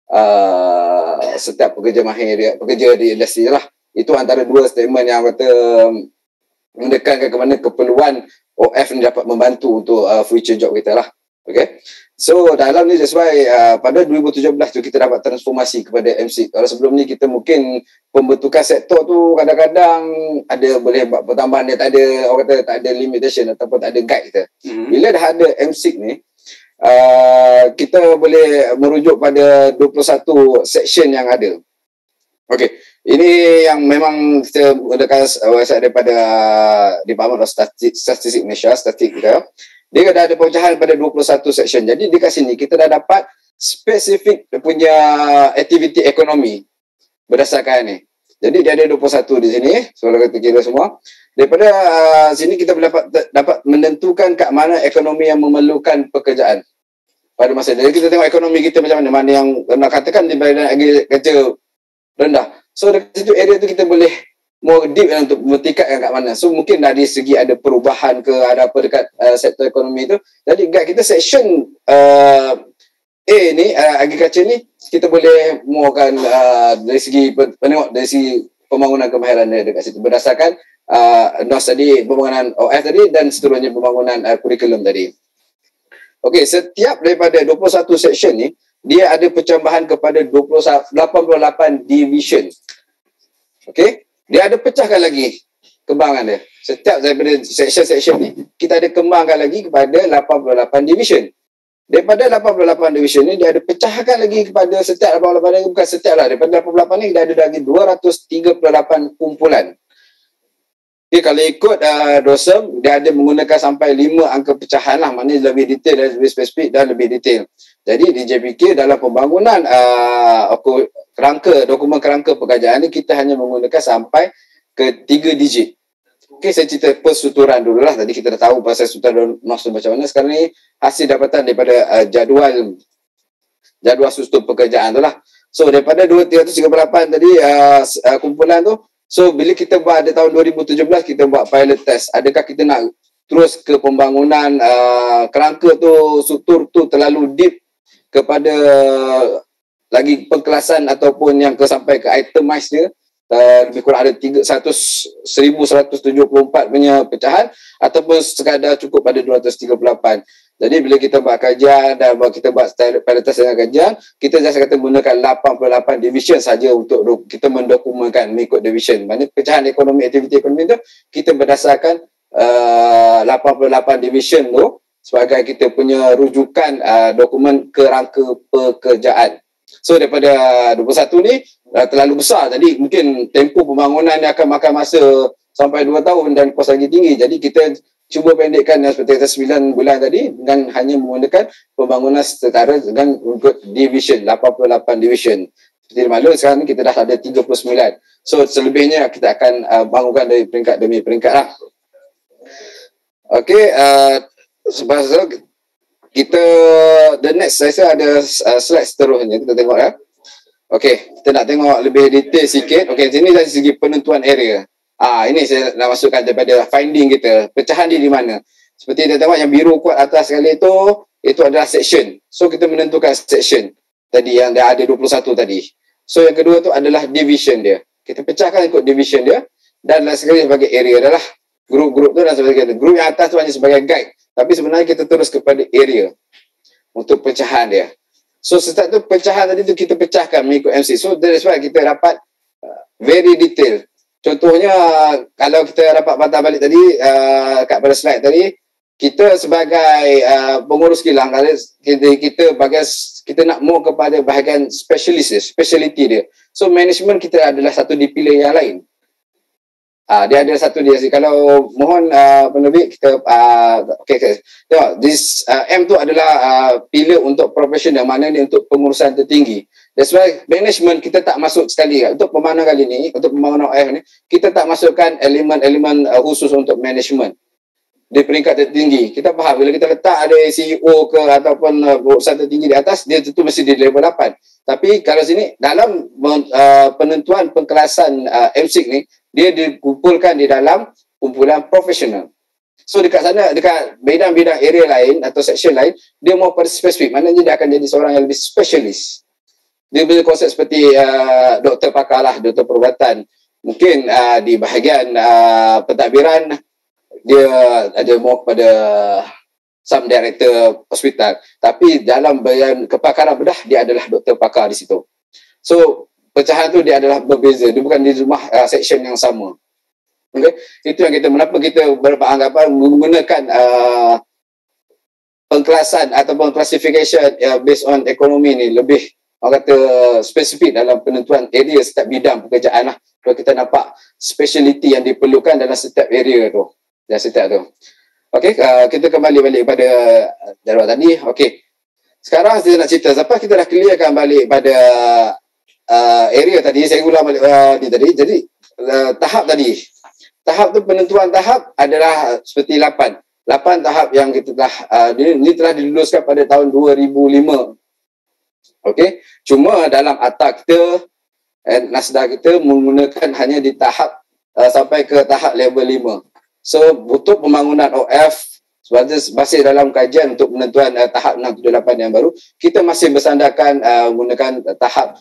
setiap pekerja mahir dia, pekerja di industri lah. Itu antara 2 statement yang kata menekankan ke mana keperluan OF ni dapat membantu untuk future job kita lah. Okay. So dalam ni that's why pada 2017 tu kita dapat transformasi kepada MC. Kalau sebelum ni kita mungkin pembentukan sektor tu kadang-kadang ada boleh buat pertambahan dia, tak ada, orang kata tak ada limitation ataupun tak ada guide kita. Bila dah ada MC ni, kita boleh merujuk pada 21 section yang ada. Okay. Ini yang memang kita gunakan website daripada Department of Statistik Malaysia, statistik kita. Dia dah ada pecahan pada 21 section. Jadi di kat sini kita dah dapat spesifik punya aktiviti ekonomi berdasarkan ni. Jadi dia ada 21 di sini. Soalan kita kira semua. Daripada sini kita dapat menentukan kat mana ekonomi yang memerlukan pekerjaan pada masa ini. Jadi kita tengok ekonomi kita macam mana. Mana yang nak katakan di badan kerja rendah. So dari situ area tu kita boleh more deep untuk meningkatkan kat mana. So mungkin dari segi ada perubahan ke ada apa dekat sektor ekonomi tu. Jadi guide kita section A ni, agriculture ni, kita boleh muakan dari segi penengok dari segi pembangunan kemahiran dia dekat situ berdasarkan NOS tadi, pembangunan OF tadi dan seterusnya pembangunan kurikulum tadi. Okey, setiap daripada 21 section ni dia ada pencambahan kepada 88 division. Okey, dia ada pecahkan lagi kembangan dia. Setiap daripada section-section ni kita ada kembangkan lagi kepada 88 division. Daripada 88 division ni dia ada pecahkan lagi kepada setiap 88 ni, bukan setiap lah, daripada 88 ni dia ada lagi 238 kumpulan. Okay, kalau ikut DOSEM dia ada menggunakan sampai 5 angka pecahan lah, maknanya lebih detail dan lebih spesifik dan lebih detail. Jadi di JPK dalam pembangunan dokumen kerangka pekerjaan ni kita hanya menggunakan sampai ke 3 digit. Okey, saya cerita persuturan dulu lah. Tadi kita dah tahu pasal suturan NOS macam mana. Sekarang ni hasil dapatan daripada jadual struktur pekerjaan tu lah. So daripada 338 tadi kumpulan tu, so bila kita buat ada tahun 2017 kita buat pilot test. Adakah kita nak terus ke pembangunan kerangka tu, struktur tu terlalu deep kepada lagi pengkelasan ataupun yang sampai ke itemize dia, lebih kurang ada 1174 punya pecahan, ataupun sekadar cukup pada 238. Jadi bila kita buat kajian dan kita buat pilot test dengan kajian, kita just kata menggunakan 88 division saja untuk kita mendokumentkan mengikut division. Maksudnya pecahan ekonomi, aktiviti ekonomi tu kita berdasarkan 88 division tu sebagai kita punya rujukan dokumen kerangka pekerjaan. So daripada 21 ni terlalu besar, jadi mungkin tempoh pembangunan ni akan makan masa sampai 2 tahun dan kos lagi tinggi. Jadi kita cuba pendekkan seperti 9 bulan tadi dengan hanya menggunakan pembangunan setara dengan untuk division, 88 division. Seperti maklum sekarang ni kita dah ada 39. So selebihnya kita akan bangunkan dari peringkat demi peringkat lah. Okey, sebab kita the next saya ada slide seterusnya, kita tengok ya. Okey, kita nak tengok lebih detail sikit. Okey, sini dari segi penentuan area. Ini saya nak masukkan daripada finding kita. Pecahan di mana? Seperti kita tengok yang biru kuat atas sekali itu adalah section. So kita menentukan section tadi yang dah ada 21 tadi. So yang kedua tu adalah division dia. Kita pecahkan ikut division dia dan last sekali sebagai area adalah grup-grup tu dan sebagainya. Grup yang atas tu hanya sebagai guide. Tapi sebenarnya kita terus kepada area untuk pecahan dia. So start tu pecahan tadi tu kita pecahkan mengikut MC. So that's why kita dapat very detail. Contohnya kalau kita dapat patah balik tadi kat pada slide tadi, kita sebagai pengurus kilang, kita nak more kepada bahagian speciality dia. So management kita adalah satu dipilih yang lain. Dia ada satu dia. Kalau mohon penerbit kita okey. Tengok, this M tu adalah pillar untuk profesional, maknanya untuk pengurusan tertinggi. That's why management kita tak masuk sekali untuk pembangunan kali ni, untuk pembangunan OF ni, kita tak masukkan elemen-elemen khusus untuk management di peringkat tertinggi. Kita faham bila kita letak ada CEO ke ataupun urusan tertinggi di atas, dia tentu mesti di level 8. Tapi kalau sini dalam penentuan pengkelasan MSIC ni, dia dikumpulkan di dalam kumpulan profesional. So dekat sana, dekat bidang-bidang area lain atau section lain, dia mau pada spesifik. Maknanya dia akan jadi seorang yang lebih spesialis. Dia punya konsep seperti doktor pakar lah, doktor perubatan. Mungkin di bahagian pentadbiran, dia ada mau kepada some director hospital. Tapi dalam bahagian kepakaran bedah, dia adalah doktor pakar di situ. So, pecahan tu dia adalah berbeza. Dia bukan di rumah section yang sama. Okay? Itu yang kita, mengapa kita beranggapan menggunakan pengkelasan ataupun classification based on ekonomi ni lebih, orang kata, spesifik dalam penentuan area setiap bidang pekerjaan lah. Kalau kita nampak speciality yang diperlukan dalam setiap area tu. Dan setiap tu. Okey, kita kembali balik pada jadual tadi. Okey. Sekarang saya nak cerita, lepas kita dah clearkan balik pada area tadi, saya ulang balik ni tadi. Jadi, tahap tadi. Tahap tu, penentuan tahap adalah seperti 8 tahap yang kita telah, ini telah diluluskan pada tahun 2005. Okey. Cuma dalam akta kita, NASDA kita menggunakan hanya di tahap sampai ke tahap level 5. So, untuk pembangunan OF, masih dalam kajian untuk penentuan tahap 678 yang baru, kita masih bersandarkan menggunakan tahap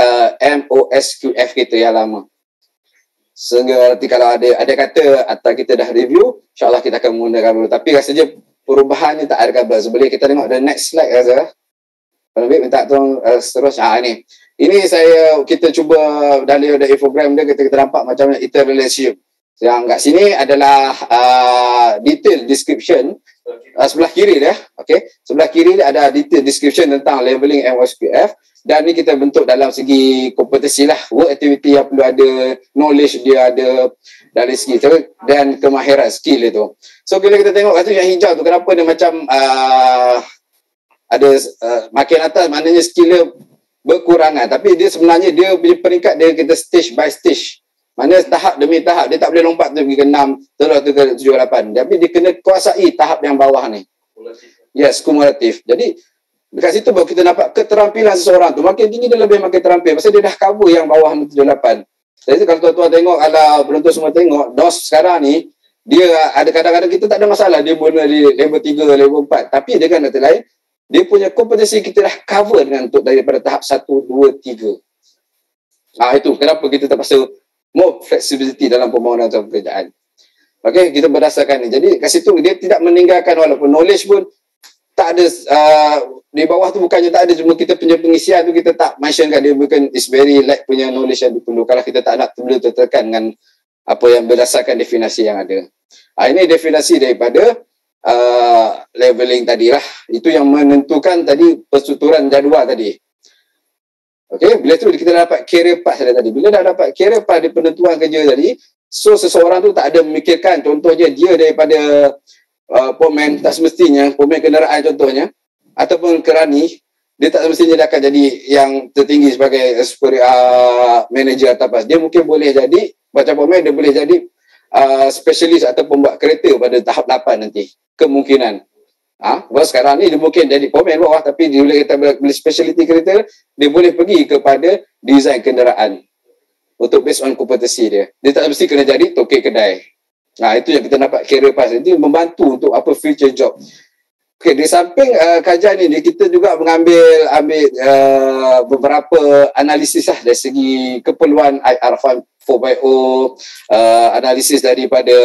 MOSQF kita yang lama. Sehingga nanti kalau ada kata atau kita dah review, insyaAllah kita akan menggunakan dulu. Tapi rasanya perubahannya tak ada kabar. So, boleh kita tengok the next slide rasa. Kalau minta tolong terus. Ini. Ini kita cuba dalam infogram dia, kita nampak macam interrelation. Yang kat sini adalah detail description sebelah kiri dia. Okay. Sebelah kiri dia ada detail description tentang leveling MOSQF, dan ni kita bentuk dalam segi kompetensi lah, work activity yang perlu ada, knowledge dia ada dari segi tu, dan kemahiran skill itu. So bila kita tengok kat tu yang hijau tu, kenapa dia macam ada makin atas, maknanya skill dia berkurangan, tapi dia sebenarnya dia punya peringkat dia kita stage by stage. Mana tahap demi tahap, dia tak boleh lompat tu pergi ke 6, terus tu ke 7, 8. Tapi dia kena kuasai tahap yang bawah ni. Yes, kumulatif. Jadi, dekat situ baru kita nampak keterampilan seseorang tu. Makin tinggi dia lebih makin terampil. Pasal dia dah cover yang bawah 7, 8. Jadi kalau tuan-tuan tengok, kalau penonton semua tengok, DOS sekarang ni, dia ada kadang-kadang kita tak ada masalah. Dia boleh di level 3, level 4. Tapi dia kan kata lain, dia punya kompetensi kita dah cover dengan untuk daripada tahap 1, 2, 3. Itu kenapa kita terpaksa more flexibility dalam pembangunan pekerjaan. Okey, kita berdasarkan ni. Jadi kat situ dia tidak meninggalkan, walaupun knowledge pun tak ada di bawah tu, bukannya tak ada, cuma kita punya pengisian tu kita tak mentionkan, dia bukan is very lack punya knowledge yang diperlukan. Kalau kita tak nak boleh tertekan dengan apa yang berdasarkan definisi yang ada. Ini definisi daripada leveling tadi lah. Itu yang menentukan tadi perstrukturan jadual tadi. Okey, bila tu kita dapat career path tadi. Bila dah dapat career path di penentuan kerja tadi, so seseorang tu tak ada memikirkan, contohnya dia daripada pomen, tak semestinya pomen kenderaan contohnya, ataupun kerani, dia tak semestinya dia akan jadi yang tertinggi sebagai manager atau apa. Dia mungkin boleh jadi macam pomen, dia boleh jadi specialist atau pembuat kereta pada tahap 8 nanti, kemungkinan. Sekarang ni dia mungkin jadi pomen bawah, tapi dia boleh kita beli speciality kereta, dia boleh pergi kepada design kenderaan untuk based on kompetensi dia. Dia tak mesti kena jadi tokek kedai. Itu yang kita dapat career path. Itu membantu untuk apa future job. Okey, di samping kajian ini, kita juga mengambil beberapa analisis lah dari segi keperluan IR 4.0, analisis daripada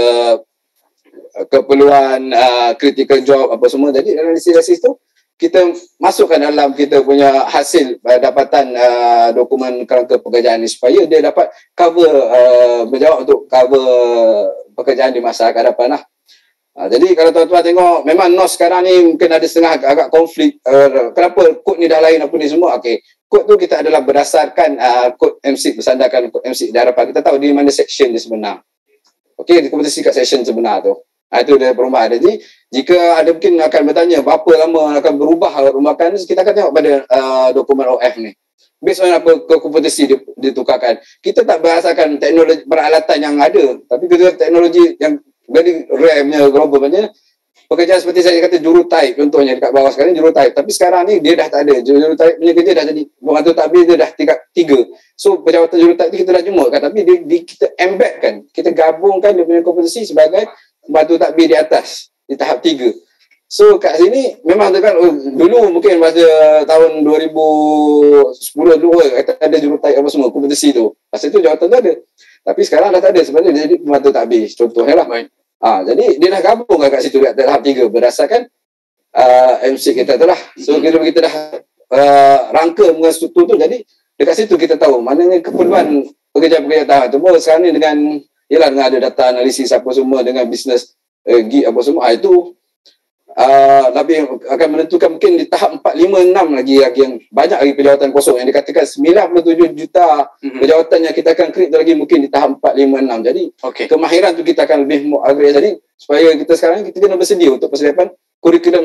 keperluan critical job apa semua. Jadi analisis tu kita masukkan dalam kita punya hasil dapatan dokumen kerangka pekerjaan ni, supaya dia dapat cover menjawab untuk cover pekerjaan di masa akan depan lah. Jadi kalau tuan-tuan tengok, memang NOS sekarang ni mungkin ada setengah agak konflik. Kenapa kod ni dah lain apa ni semua? Okey, kod tu kita adalah berdasarkan kod MSIC, bersandarkan kod MSIC di hadapan. Kita tahu di mana section dia sebenar. okey, kompetisi kat session sebenar tu. Itu dia perubahan. Jadi jika ada mungkin akan bertanya berapa lama akan berubah perombakan, kita akan tengok pada dokumen OF ni. Based on apa kompetisi ditukarkan. Kita tak berasakan teknologi peralatan yang ada, tapi kita teknologi yang very rare punya global punya. Pekerjaan seperti saya kata jurutype contohnya dekat bawah sekarang jurutype, tapi sekarang ni dia dah tak ada. Jurutype punya kerja dah jadi pembantu takbir dia dah tingkat 3. So penjawatan jurutype ni kita dah jumpa kan, tapi kita embed kan, kita gabungkan dia punya kompetisi sebagai pembantu takbir di atas di tahap 3. So kat sini memang tu kan dulu mungkin masa tahun 2010 dulu kata ada jurutype apa semua kompetisi tu. Masa tu jawatan tu ada. Tapi sekarang dah tak ada sebenarnya, jadi pembantu takbir contohnya lah. Jadi dia dah gabung kat situ kat tahap 3 berdasarkan MC kita tu lah. So kita dah rangka dengan struktur tu, jadi dekat situ kita tahu maknanya keperluan pekerja-pekerja tahan. Cuma sekarang ni dengan ada data analisis apa semua dengan bisnes gig apa semua, itu lebih akan menentukan mungkin di tahap 4, 5, 6 lagi yang banyak lagi penjawatan kosong yang dikatakan 97 juta penjawatan yang kita akan create lagi mungkin di tahap 4, 5, 6. Jadi kemahiran tu kita akan lebih upgrade. Jadi supaya kita sekarang kita kena bersedia untuk persiapan kurikulum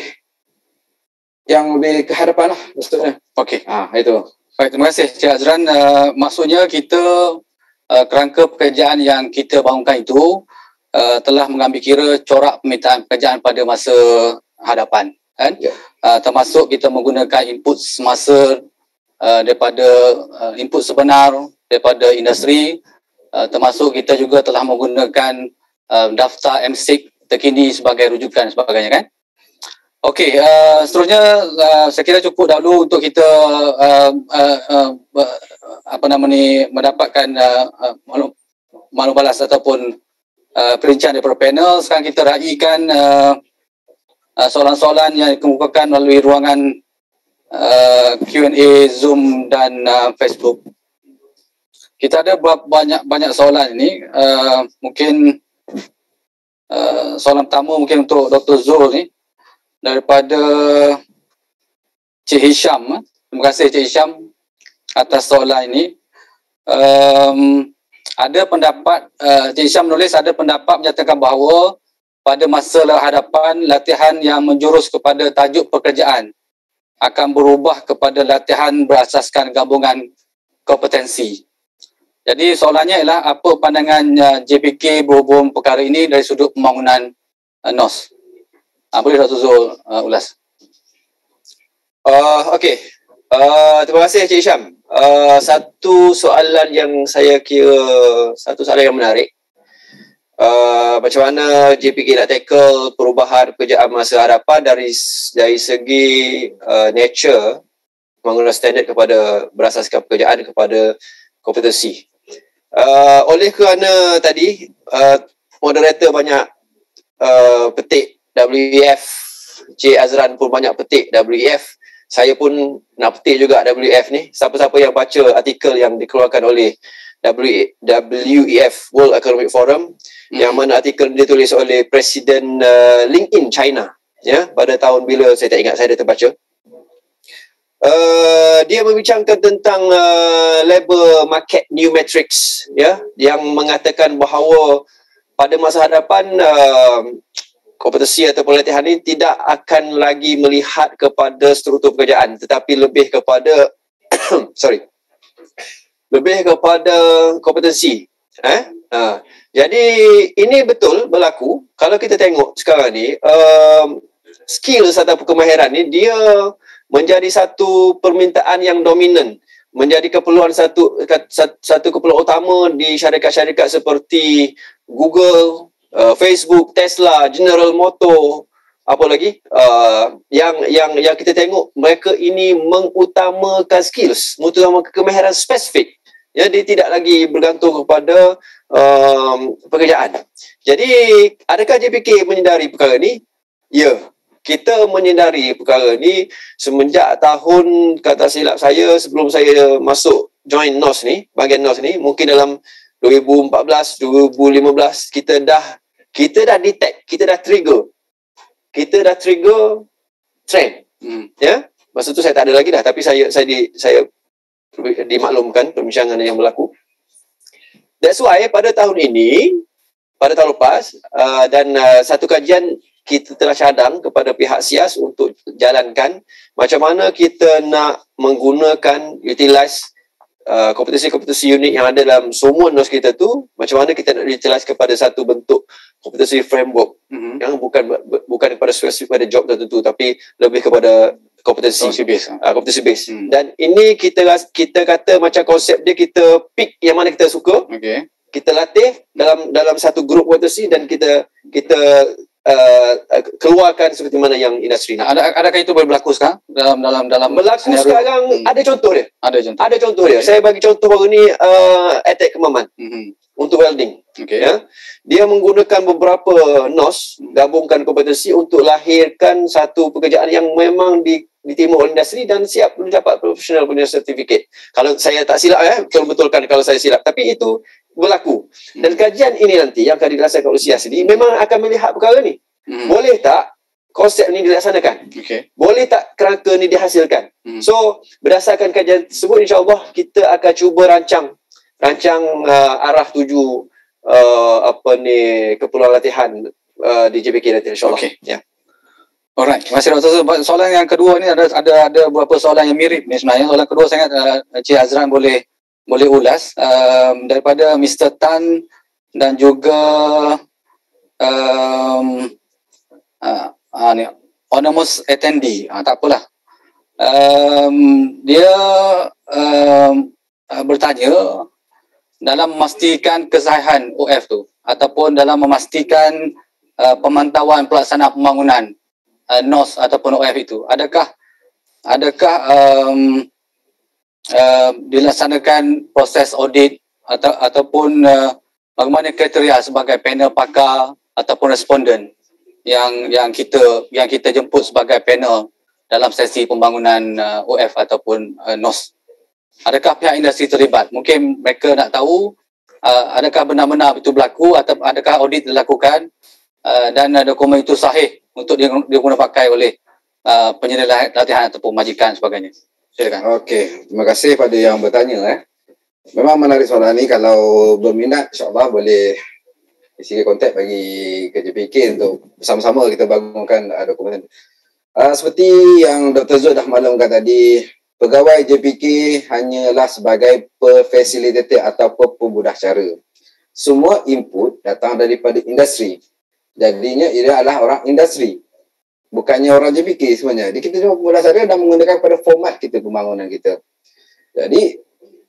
yang lebih ke hadapan lah maksudnya. Itu. Baik, terima kasih Cik Azran. Maksudnya kita kerangka pekerjaan yang kita bangunkan itu telah mengambil kira corak permintaan pekerjaan pada masa hadapan kan. Termasuk kita menggunakan input semasa daripada input sebenar daripada industri, termasuk kita juga telah menggunakan daftar MSIC terkini sebagai rujukan sebagainya kan. Okey, seterusnya saya kira cukup dahulu untuk kita mendapatkan maklum balas ataupun perincian daripada panel. Sekarang kita raikan soalan-soalan yang dikemukakan melalui ruangan Q&A Zoom dan Facebook. Kita ada banyak soalan ini. Mungkin soalan pertama mungkin untuk Dr. Zul ni daripada Cik Hisham. Terima kasih Cik Hisham atas soalan ini. Ada pendapat, Cik Hisham menulis ada pendapat menyatakan bahawa pada masa hadapan latihan yang menjurus kepada tajuk pekerjaan akan berubah kepada latihan berasaskan gabungan kompetensi. Jadi soalannya ialah apa pandangan JPK berhubung perkara ini dari sudut pembangunan NOS? Boleh Dr. Zul ulas? Okey. Terima kasih Cik Hisham. Satu soalan yang saya kira satu soalan yang menarik. Macam mana JPK nak tackle perubahan pekerjaan masa hadapan dari segi nature pembangunan standard kepada berasaskan pekerjaan kepada kompetensi. Oleh kerana tadi moderator banyak petik WEF, Cik Azran pun banyak petik WEF, saya pun nak petik juga WEF ni. Siapa-siapa yang baca artikel yang dikeluarkan oleh WEF, World Economic Forum, yang mana artikel ditulis oleh Presiden LinkedIn China, ya, pada tahun bila saya tak ingat, saya dah terbaca. Dia membincangkan tentang labor market new matrix, ya, yang mengatakan bahawa pada masa hadapan kompetensi atau pelatihan ini tidak akan lagi melihat kepada struktur pekerjaan, tetapi lebih kepada lebih kepada kompetensi. Jadi ini betul berlaku. Kalau kita tengok sekarang ni, skills atau kemahiran ni dia menjadi satu permintaan yang dominan, menjadi keperluan satu keperluan utama di syarikat-syarikat seperti Google, Facebook, Tesla, General Motors, apa lagi yang kita tengok mereka ini mengutamakan skills, mengutamakan kemahiran spesifik. Ya, dia tidak lagi bergantung kepada pekerjaan. Jadi adakah JPK menyedari perkara ni? Ya, kita menyedari perkara ni semenjak tahun, kata silap saya, sebelum saya masuk join NOS ni, bahagian NOS ni, mungkin dalam 2014, 2015 kita dah detect, kita dah trigger trend. Ya, masa tu saya tak ada lagi dah, tapi saya dimaklumkan perbincangan yang berlaku. That's why pada tahun ini pada tahun lepas dan satu kajian kita telah cadang kepada pihak SIAS untuk jalankan macam mana kita nak menggunakan utilize kompetensi-kompetensi unik yang ada dalam semua NOS kita tu, macam mana kita nak utilize kepada satu bentuk kompetensi framework yang bukan kepada spesifik pada job tertentu tapi lebih kepada kompetensi base. Dan ini kita kata macam konsep dia, kita pick yang mana kita suka. Kita latih dalam satu grup kompetensi dan kita keluarkan seperti mana yang industri nak. Adakah itu boleh berlaku sekarang dalam berlaku sekarang? Ada contoh dia. Ada contoh dia. Saya bagi contoh baru ni Attack Kemaman untuk welding. Ya. Dia menggunakan beberapa NOS, gabungkan kompetensi untuk lahirkan satu pekerjaan yang memang diterima oleh industri dan siap mendapat professional punya sertifikat. Kalau saya tak silap, betul-betulkan kalau saya silap. Tapi itu berlaku. Dan kajian ini nanti yang akan dilaksanakan oleh SIAS ini memang akan melihat perkara ni. Boleh tak konsep ni dilaksanakan? Boleh tak kerangka ni dihasilkan? So, berdasarkan kajian tersebut, insya-Allah kita akan cuba rancang arah tuju keperluan latihan di JPK nanti, insya-Allah. Ya. Alright, terima kasih Dr. Soalan yang kedua ni ada beberapa soalan yang mirip ni sebenarnya. Soalan kedua saya ingat Encik Azran boleh ulas daripada Mr. Tan dan juga ni anonymous attendee. Tak apalah. Dia bertanya dalam memastikan kesahihan OF tu ataupun dalam memastikan pemantauan pelaksanaan pembangunan NOS ataupun OF itu, adakah dilaksanakan proses audit ataupun bagaimana kriteria sebagai panel pakar ataupun responden yang kita jemput sebagai panel dalam sesi pembangunan OF ataupun NOS. Adakah pihak industri terlibat? Mungkin mereka nak tahu adakah benar-benar itu berlaku atau adakah audit dilakukan dan dokumen itu sahih untuk digunakan pakai oleh penyedia latihan ataupun majikan sebagainya. Silakan. Okey, terima kasih pada yang bertanya. Memang menarik soalan ni. Kalau berminat, insya-Allah boleh isi kontak bagi ke JPK untuk bersama-sama kita bangunkan dokumen. Seperti yang Dr. Zul dah maklumkan tadi, pegawai JPK hanyalah sebagai facilitator ataupun pemudah cara. Semua input datang daripada industri. Jadinya ia adalah orang industri. Bukannya orang JPK sebenarnya. Jadi kita cuma pemudah cara dan menggunakan pada format kita pembangunan kita. Jadi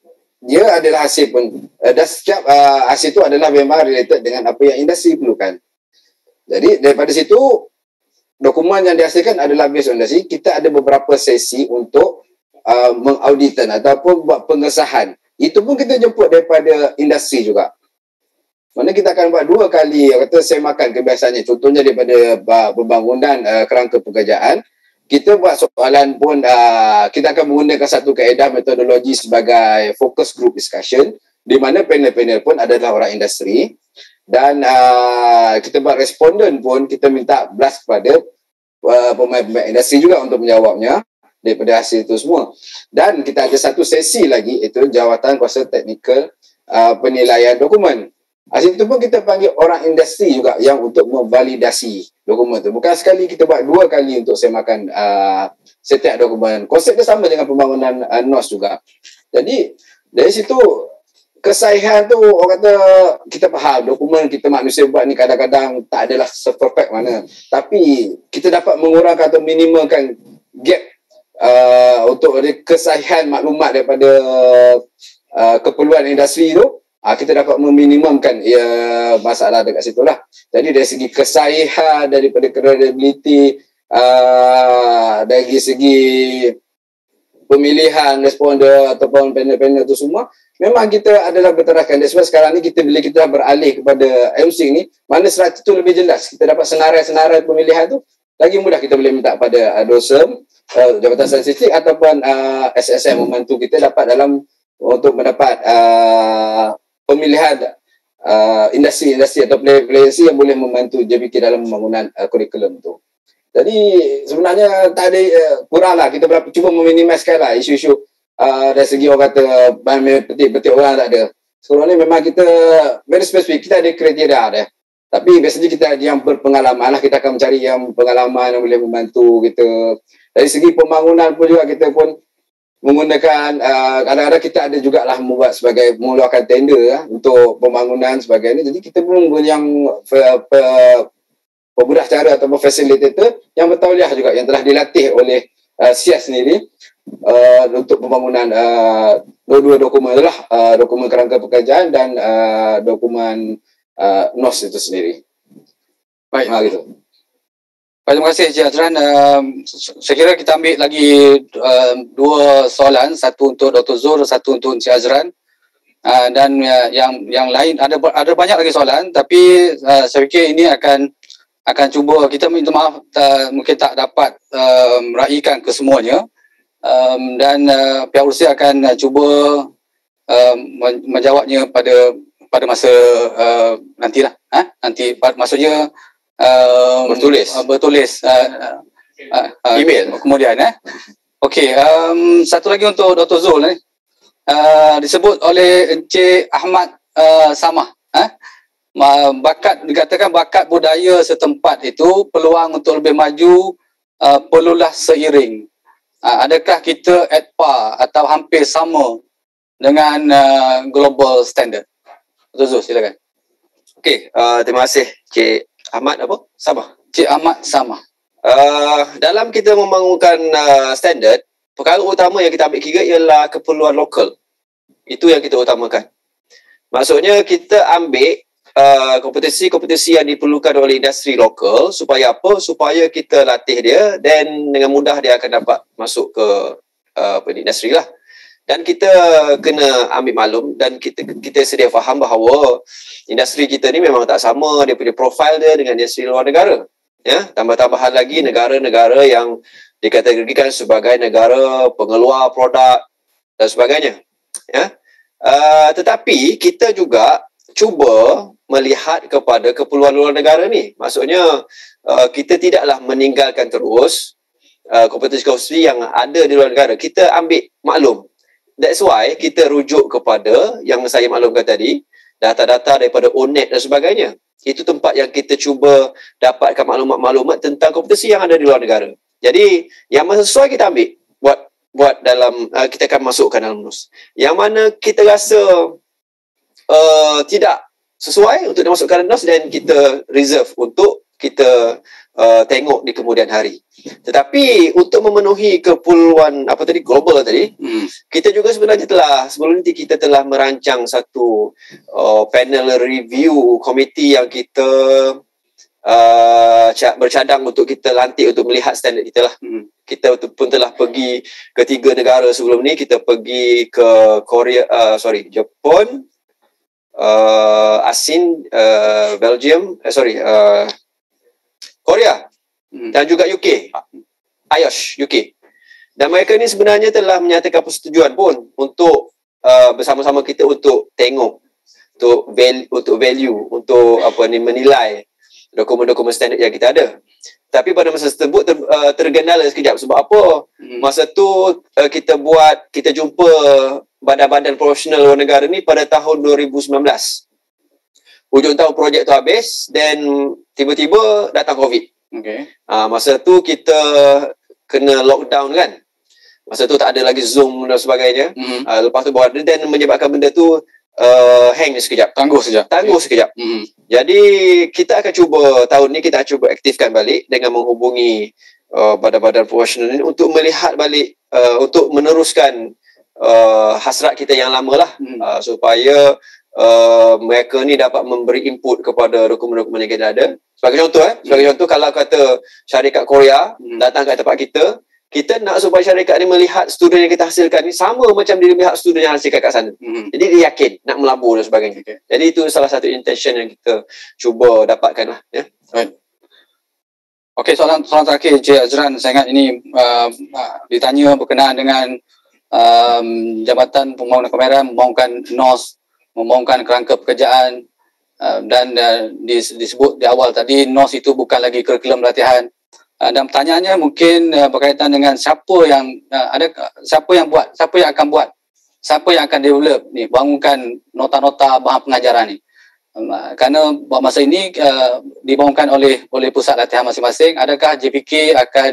dia adalah hasil pun dan setiap hasil itu adalah memang related dengan apa yang industri perlukan. Jadi daripada situ dokumen yang dihasilkan adalah based on industri. Kita ada beberapa sesi untuk mengauditan ataupun buat pengesahan. Itu pun kita jemput daripada industri juga. Mana kita akan buat 2 kali kata semakan kebiasaannya. Contohnya daripada pembangunan kerangka pekerjaan, kita buat soalan pun kita akan menggunakan satu kaedah metodologi sebagai focus group discussion, di mana panel-panel pun adalah orang industri, dan kita buat responden pun kita minta blast kepada pemain-pemain industri juga untuk menjawabnya daripada hasil itu semua. Dan kita ada satu sesi lagi, itu jawatan kuasa teknikal penilaian dokumen. Hasil itu pun kita panggil orang industri juga yang untuk memvalidasi dokumen itu. Bukan sekali, kita buat 2 kali untuk semakan setiap dokumen. Konsep itu sama dengan pembangunan NOS juga. Jadi dari situ kesahihan tu orang kata kita faham dokumen kita manusia buat ni kadang-kadang tak adalah perfect mana. Tapi kita dapat mengurangkan atau minimalkan gap untuk kesahihan maklumat daripada keperluan industri tu. Kita dapat meminimumkan masalah dekat situ lah. Jadi dari segi kesahihan, daripada credibility, dari segi pemilihan responden ataupun panel-panel tu semua, memang kita adalah berteraskan. Dan sebab sekarang ni bila kita beralih kepada MC ni, mana serat itu lebih jelas. Kita dapat senarai-senarai pemilihan tu, lagi mudah kita boleh minta pada DOSEM, Jabatan Statistik ataupun SSM membantu kita dapat dalam untuk mendapat pemilihan industri-industri atau player-player yang boleh membantu JPK dalam pembangunan kurikulum tu. Jadi sebenarnya tak ada kurang lah. Kita cuba meminimaliskan lah isu-isu dari segi orang kata petik-petik orang tak ada. sekolah ni memang kita very spesifik, kita ada kriteria dia. Tapi biasanya kita yang berpengalaman lah, kita akan mencari yang pengalaman yang boleh membantu kita. Dari segi pembangunan pun juga kita pun menggunakan, kadang-kadang kita ada jugalah membuat sebagai mengeluarkan tender untuk pembangunan sebagainya. Jadi kita pun yang pembudah cara atau fasilitator yang bertauliah juga, yang telah dilatih oleh SIAS sendiri untuk pembangunan dua-dua dokumen adalah dokumen kerangka pekerjaan dan dokumen NOS itu sendiri. Baik. Gitu. Baik, terima kasih Encik Azran. Saya kira kita ambil lagi dua soalan, satu untuk Dr. Zul, satu untuk Encik Azran. Dan yang lain ada banyak lagi soalan, tapi saya fikir ini akan cuba, kita minta maaf mungkin tak dapat raikan ke semuanya, dan pihak Rusia akan cuba menjawabnya pada masa nantilah. Nanti maksudnya bertulis email kemudian. Okey, satu lagi untuk Dr. Zul ni. Disebut oleh Encik Ahmad Samah, dikatakan bakat budaya setempat itu peluang untuk lebih maju perlulah seiring. Adakah kita at par atau hampir sama dengan global standard? Dr. Zul, silakan. Okey, terima kasih Cik Ahmad Samah. Cik Ahmad Samah. Dalam kita membangunkan standard, perkara utama yang kita ambil kira ialah keperluan lokal. Itu yang kita utamakan. Maksudnya kita ambil kompetisi-kompetisi yang diperlukan oleh industri lokal supaya apa? Supaya kita latih dia dan dengan mudah dia akan dapat masuk ke industri lah. Dan kita kena ambil maklum dan kita sedia faham bahawa industri kita ni memang tak sama dia punya profil dia dengan industri luar negara. Ya, tambah-tambahan lagi negara-negara yang dikategorikan sebagai negara pengeluar produk dan sebagainya. Ya. Tetapi kita juga cuba melihat kepada keperluan luar negara ni. Maksudnya kita tidaklah meninggalkan terus kompetisi-kompetisi yang ada di luar negara. Kita ambil maklum. That's why kita rujuk kepada yang saya maklumkan tadi, data-data daripada ONET dan sebagainya. Itu tempat yang kita cuba dapatkan maklumat-maklumat tentang kompetisi yang ada di luar negara. Jadi, yang sesuai kita ambil buat dalam, kita akan masukkan dalam NOS. Yang mana kita rasa tidak sesuai untuk dimasukkan dalam NOS dan kita reserve untuk kita tengok di kemudian hari. Tetapi untuk memenuhi keperluan global tadi, kita juga sebenarnya sebelum ini kita telah merancang satu panel review komiti yang kita bercadang untuk kita lantik untuk melihat standard kita lah. Kita pun telah pergi ke 3 negara sebelum ni. Kita pergi ke Jepun, ASEAN, Belgium, Korea dan juga UK, IOSH UK. Dan mereka ni sebenarnya telah menyatakan persetujuan pun untuk bersama-sama kita untuk tengok, untuk value, untuk menilai dokumen-dokumen standard yang kita ada. Tapi pada masa tersebut tergendala sekejap. Sebab apa? Masa tu kita jumpa badan-badan profesional luar negara ni pada tahun 2019. Hujung tahun projek tu habis dan tiba-tiba datang COVID. Okay. Masa tu kita kena lockdown kan. Masa tu tak ada lagi Zoom dan sebagainya. Lepas tu bawa dan menyebabkan benda tu hang sekejap. Tangguh sekejap. Jadi kita akan cuba tahun ni kita cuba aktifkan balik dengan menghubungi badan-badan profesional ini untuk melihat balik, untuk meneruskan hasrat kita yang lama lah, supaya mereka ni dapat memberi input kepada dokumen-dokumen yang kita ada. Sebagai contoh, kalau kata syarikat Korea datang ke tempat kita nak supaya syarikat ni melihat student yang kita hasilkan ni sama macam dia melihat student yang hasilkan kat sana. Jadi dia yakin nak melabur dan sebagainya. Jadi itu salah satu intention yang kita cuba dapatkan lah. Ya. Right. Okey, soalan terakhir Encik Azran, saya ingat ini ditanya berkenaan dengan Jabatan Pembangunan Kamera membangunkan NOS, membangunkan kerangka pekerjaan, dan disebut di awal tadi NOS itu bukan lagi kurikulum latihan. Dan pertanyaannya mungkin berkaitan dengan siapa yang akan buat siapa yang akan develop ni, bangunkan nota-nota bahan pengajaran ni. Kerana masa ini dibangunkan oleh pusat latihan masing-masing, adakah JPK akan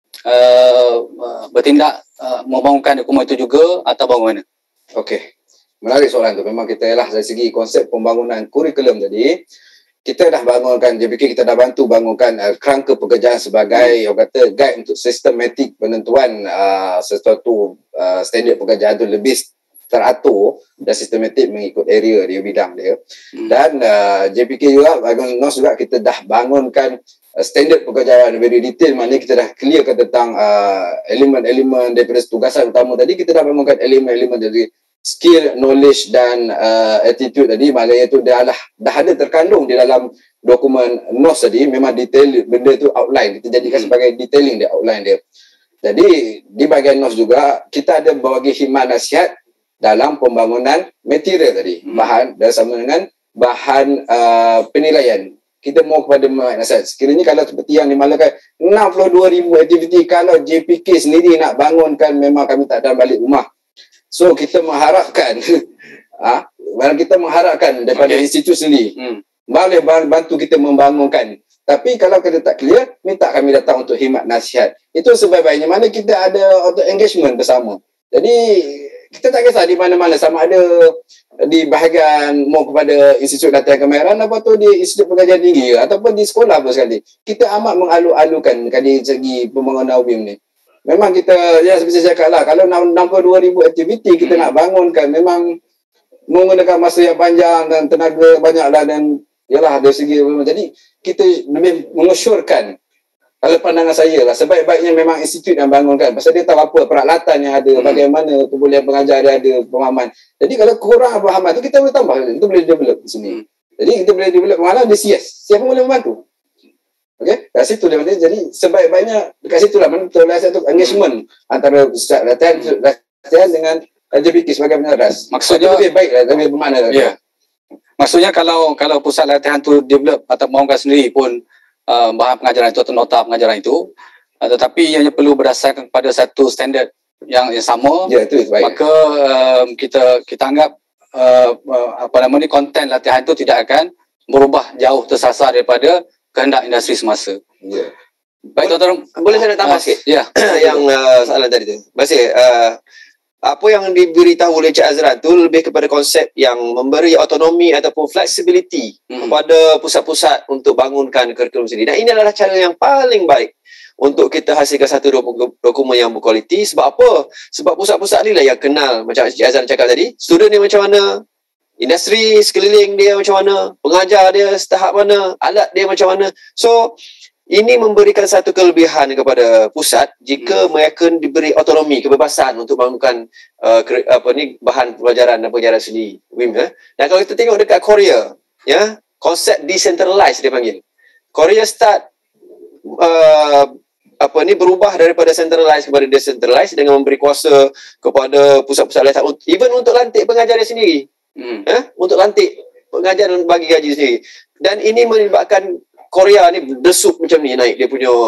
bertindak membangunkan dokumen itu juga atau bagaimana? Okey. Menarik soalan tu. Memang kita ialah dari segi konsep pembangunan kurikulum tadi, kita dah bangunkan, JPK kita dah bantu bangunkan kerangka pekerjaan sebagai orang kata guide untuk sistematik penentuan sesuatu standard pekerjaan tu lebih teratur dan sistematik mengikut area dia, bidang dia. Dan JPK juga, bangun NOS juga, kita dah bangunkan standard pekerjaan very detail, maknanya kita dah clearkan tentang elemen-elemen daripada tugasan utama tadi. Kita dah bangunkan elemen-elemen dari skill, knowledge dan attitude tadi, maknanya itu dah ada terkandung di dalam dokumen NOS tadi. Memang detail benda tu outline, kita jadikan sebagai detailing dia, outline dia. Jadi di bahagian NOS juga kita ada bagi khidmat nasihat dalam pembangunan material tadi, bahan dan sama dengan bahan penilaian. Kita mau kepada nasihat. Sekiranya kalau seperti yang dimaklumkan 62,000 aktiviti, kalau JPK sendiri nak bangunkan, memang kami tak ada balik rumah. So kita mengharapkan kita mengharapkan daripada institusi sendiri boleh bantu kita membangunkan. Tapi kalau kita tak clear, minta kami datang untuk khidmat nasihat. Itu sebaik-baiknya, mana kita ada auto engagement bersama. Jadi kita tak kisah di mana-mana, sama ada di bahagian mau kepada Institut Latihan Kemahiran atau di Institut Pengajian Tinggi ataupun di sekolah pun sekali. Kita amat mengalu-alukan dari segi pembangunan UBIM ni. Memang kita, ya seperti saya cakap lah, kalau 62,000 aktiviti kita nak bangunkan, memang menggunakan masa yang panjang dan tenaga banyak lah, dan yalah dari segi, jadi kita lebih mengesyorkan. Kalau pandangan saya lah, sebaik-baiknya memang institut yang bangunkan. Pasal dia tahu apa peralatan yang ada, bagaimana kebolehan pengajar dia ada, pemahaman. Jadi kalau kurang pemahaman tu, kita boleh tambah. Kita boleh develop di sini. Jadi kita boleh develop mana dia CS. Siapa boleh membantu. Okey? Kat situ dia. Jadi sebaik-baiknya dekat situ lah. Betul-betul tu engagement antara pusat latihan dengan JPK sebagai pengaras. Maksudnya lebih baik lah, lebih bermakna. Ya. Maksudnya kalau pusat latihan tu develop atau bangunkan sendiri pun bahan pengajaran itu atau nota pengajaran itu, tetapi ianya perlu berdasarkan kepada satu standard yang sama, ya, itu baik. Maka kita anggap konten latihan itu tidak akan berubah jauh tersasar daripada kehendak industri semasa. Ya. Baik, tuan-tuan, boleh saya nak tambah sikit? Ya. Yang soalan tadi tu. Masih apa yang diberitahu oleh Cik Azran tu lebih kepada konsep yang memberi autonomi ataupun flexibility kepada pusat-pusat untuk bangunkan kurikulum sendiri. Dan ini adalah cara yang paling baik untuk kita hasilkan satu dokumen yang berkualiti. Sebab apa? Sebab pusat-pusat ni lah yang kenal, macam Cik Azran cakap tadi, student dia macam mana, industri sekeliling dia macam mana, pengajar dia setahap mana, alat dia macam mana. So ini memberikan satu kelebihan kepada pusat jika mereka diberi autonomi, kebebasan untuk bangunkan bahan pelajaran dan pengajaran sendiri. Dan kalau kita tengok dekat Korea, ya, konsep decentralized dia panggil. Korea start berubah daripada centralized kepada decentralized dengan memberi kuasa kepada pusat-pusat latihan, even untuk lantik pengajar dia sendiri. Untuk lantik pengajar dan bagi gaji sendiri. Dan ini melibatkan Korea ni berdesup macam ni naik dia punya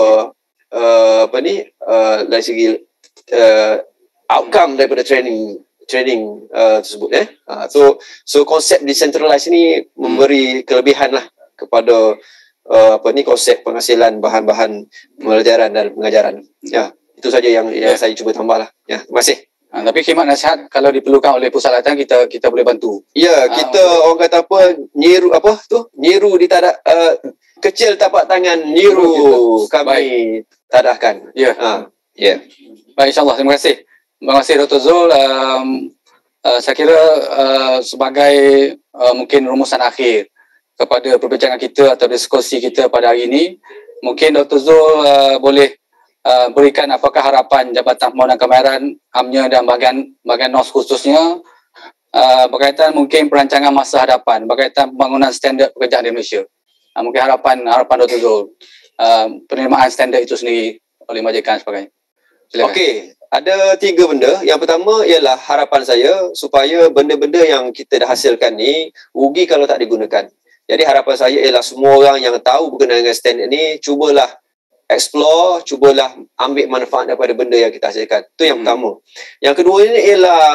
dari segi outcome daripada training tersebut. So konsep decentralized ni memberi kelebihan lah kepada konsep penghasilan bahan-bahan pelajaran dan pengajaran. Ya, itu saja yang saya cuba tambah lah. Ya, terima kasih. Tapi khidmat nasihat kalau diperlukan oleh pusat latihan, kita boleh bantu. Ya, kita orang kata nyiru di tadak kecil tapak tangan, nyiru kami tadahkan. Ya. Ya. Baik, insyaAllah. Terima kasih. Terima kasih Dr. Zul. Saya kira sebagai mungkin rumusan akhir kepada perbincangan kita atau diskusi kita pada hari ini, mungkin Dr. Zul boleh berikan apakah harapan Jabatan Pembangunan Kemahiran AMNYA dan bahagian NOS khususnya berkaitan mungkin perancangan masa hadapan berkaitan pembangunan standard pekerjaan di Malaysia. Mungkin harapan Dr. Zul penerimaan standard itu sendiri oleh majikan sebagainya. Okey, ada 3 benda. Yang pertama ialah harapan saya supaya benda-benda yang kita dah hasilkan ni rugi kalau tak digunakan. Jadi harapan saya ialah semua orang yang tahu berkenaan dengan standard ni cubalah explore, cubalah ambil manfaat daripada benda yang kita hasilkan. Itu yang pertama. Yang kedua ini ialah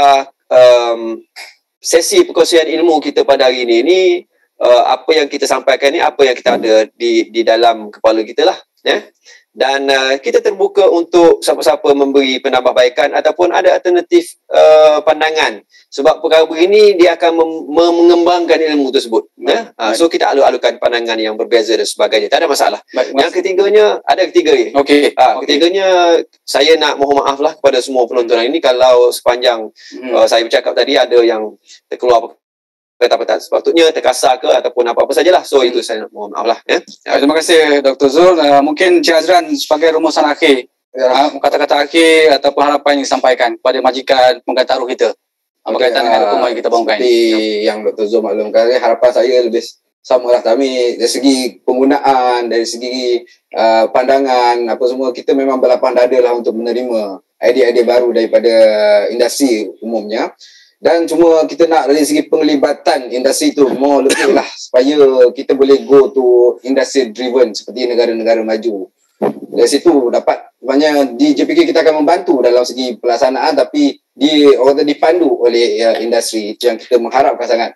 sesi perkongsian ilmu kita pada hari ini apa yang kita sampaikan ni, apa yang kita ada di dalam kepala kita lah, ya. Dan kita terbuka untuk siapa-siapa memberi penambahbaikan ataupun ada alternatif pandangan, sebab perkara begini dia akan mengembangkan ilmu tersebut, ya. So kita alu-alukan pandangan yang berbeza dan sebagainya, tak ada masalah. Yang ketiganya, ada ketiga ni. Ketiganya, saya nak mohon maaf lah kepada semua penonton hari ini kalau sepanjang saya bercakap tadi ada yang terkeluar kata-kata tak sepatutnya, terkasar ke ataupun apa-apa sajalah. So itu saya nak mohon maaf lah, ya. Terima kasih Dr. Zul. Mungkin Cik Azran sebagai rumusan akhir, kata-kata akhir ataupun harapan yang disampaikan kepada majikan pengganti taruh kita berkaitan dengan dokumen yang kita bangunkan. Seperti yang Dr. Zul maklumkan, harapan saya lebih samalah kami dari segi penggunaan, dari segi pandangan apa semua, kita memang berlapang dada lah untuk menerima idea-idea baru daripada industri umumnya. Dan cuma kita nak dari segi penglibatan industri tu more lebih lah, supaya kita boleh go to industry driven seperti negara-negara maju. Dari situ dapat, maknanya di JPK kita akan membantu dalam segi pelaksanaan, tapi dipandu oleh industri. Itu yang kita mengharapkan sangat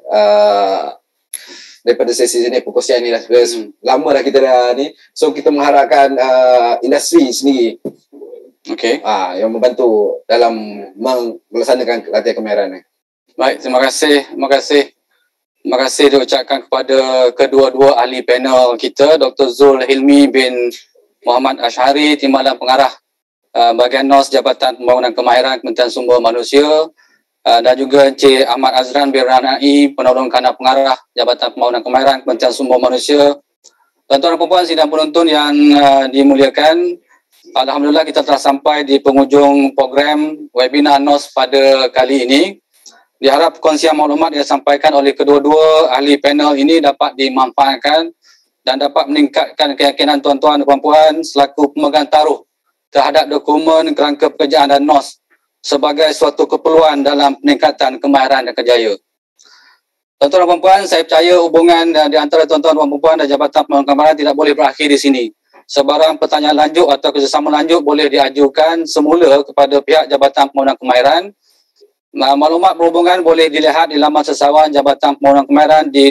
daripada sesi ni, perkongsian ni lah. Lama dah kita dah ni, so kita mengharapkan industri sendiri yang membantu dalam melaksanakan latihan kemahiran ni. Baik, terima kasih. Terima kasih diucapkan kepada kedua-dua ahli panel kita, Dr. Zul Hilmi bin Muhammad Ashari, Timbalan Pengarah Bahagian NOS Jabatan Pembangunan Kemahiran Kementerian Sumber Manusia, dan juga Encik Ahmad Azran bin Ranai, Penolong Kandang Pengarah Jabatan Pembangunan Kemahiran Kementerian Sumber Manusia. Tuan-tuan dan puan-puan sidang penonton yang dimuliakan, alhamdulillah kita telah sampai di penghujung program webinar NOS pada kali ini. Diharap perkongsian maklumat yang disampaikan oleh kedua-dua ahli panel ini dapat dimanfaatkan dan dapat meningkatkan keyakinan tuan-tuan dan puan-puan selaku pemegang taruh terhadap dokumen kerangka pekerjaan dan NOS sebagai suatu keperluan dalam peningkatan kemahiran dan kerjaya. Tuan-tuan dan puan-puan, saya percaya hubungan di antara tuan-tuan dan puan-puan dan Jabatan Pembangunan Kemahiran tidak boleh berakhir di sini. Sebarang pertanyaan lanjut atau kerjasama lanjut boleh diajukan semula kepada pihak Jabatan Pembangunan Kemahiran. Maklumat berhubungan boleh dilihat di laman sesawan Jabatan Pembangunan Kemahiran di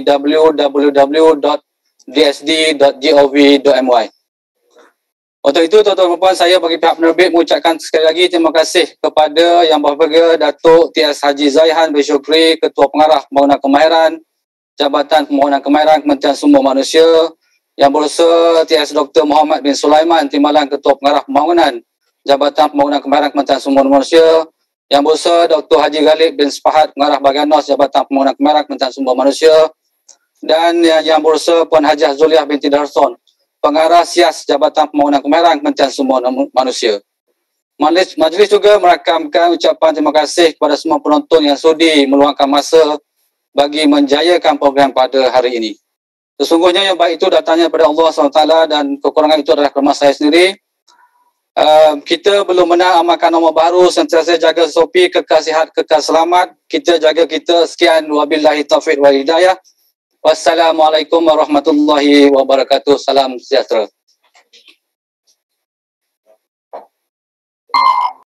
www.dsd.gov.my. Untuk itu, tuan-tuan dan puan, saya bagi pihak penerbit mengucapkan sekali lagi terima kasih kepada Yang Berbahagia Datuk T.S. Haji Zaihan bin Syukri, Ketua Pengarah Pembangunan Kemahiran Jabatan Pembangunan Kemahiran Kementerian Sumber Manusia, Yang Berusaha T.S. Dr. Muhammad bin Sulaiman, Timbalan Ketua Pengarah Pembangunan Jabatan Pembangunan Kemahiran Kementerian Sumber Manusia, Yang Berusaha Dr. Haji Ghalib bin Sepahat, Pengarah Bahagian NOS Jabatan Pembangunan Kemahiran Kementerian Sumber Manusia, dan Yang Berusaha Puan Hajiah Zuliah binti Darson, Pengarah Sias Jabatan Pembangunan Kemahiran Kementerian Sumber Manusia. Majlis juga merakamkan ucapan terima kasih kepada semua penonton yang sudi meluangkan masa bagi menjayakan program pada hari ini. Sesungguhnya yang baik itu datangnya daripada Allah SWT dan kekurangan itu adalah kerana saya sendiri. Kita belum menang amalkan norma baru, sentiasa jaga SOP, kekal sihat, kekal selamat. Kita jaga kita. Sekian, wabillahi taufiq wal hidayah. Wassalamualaikum warahmatullahi wabarakatuh. Salam sejahtera.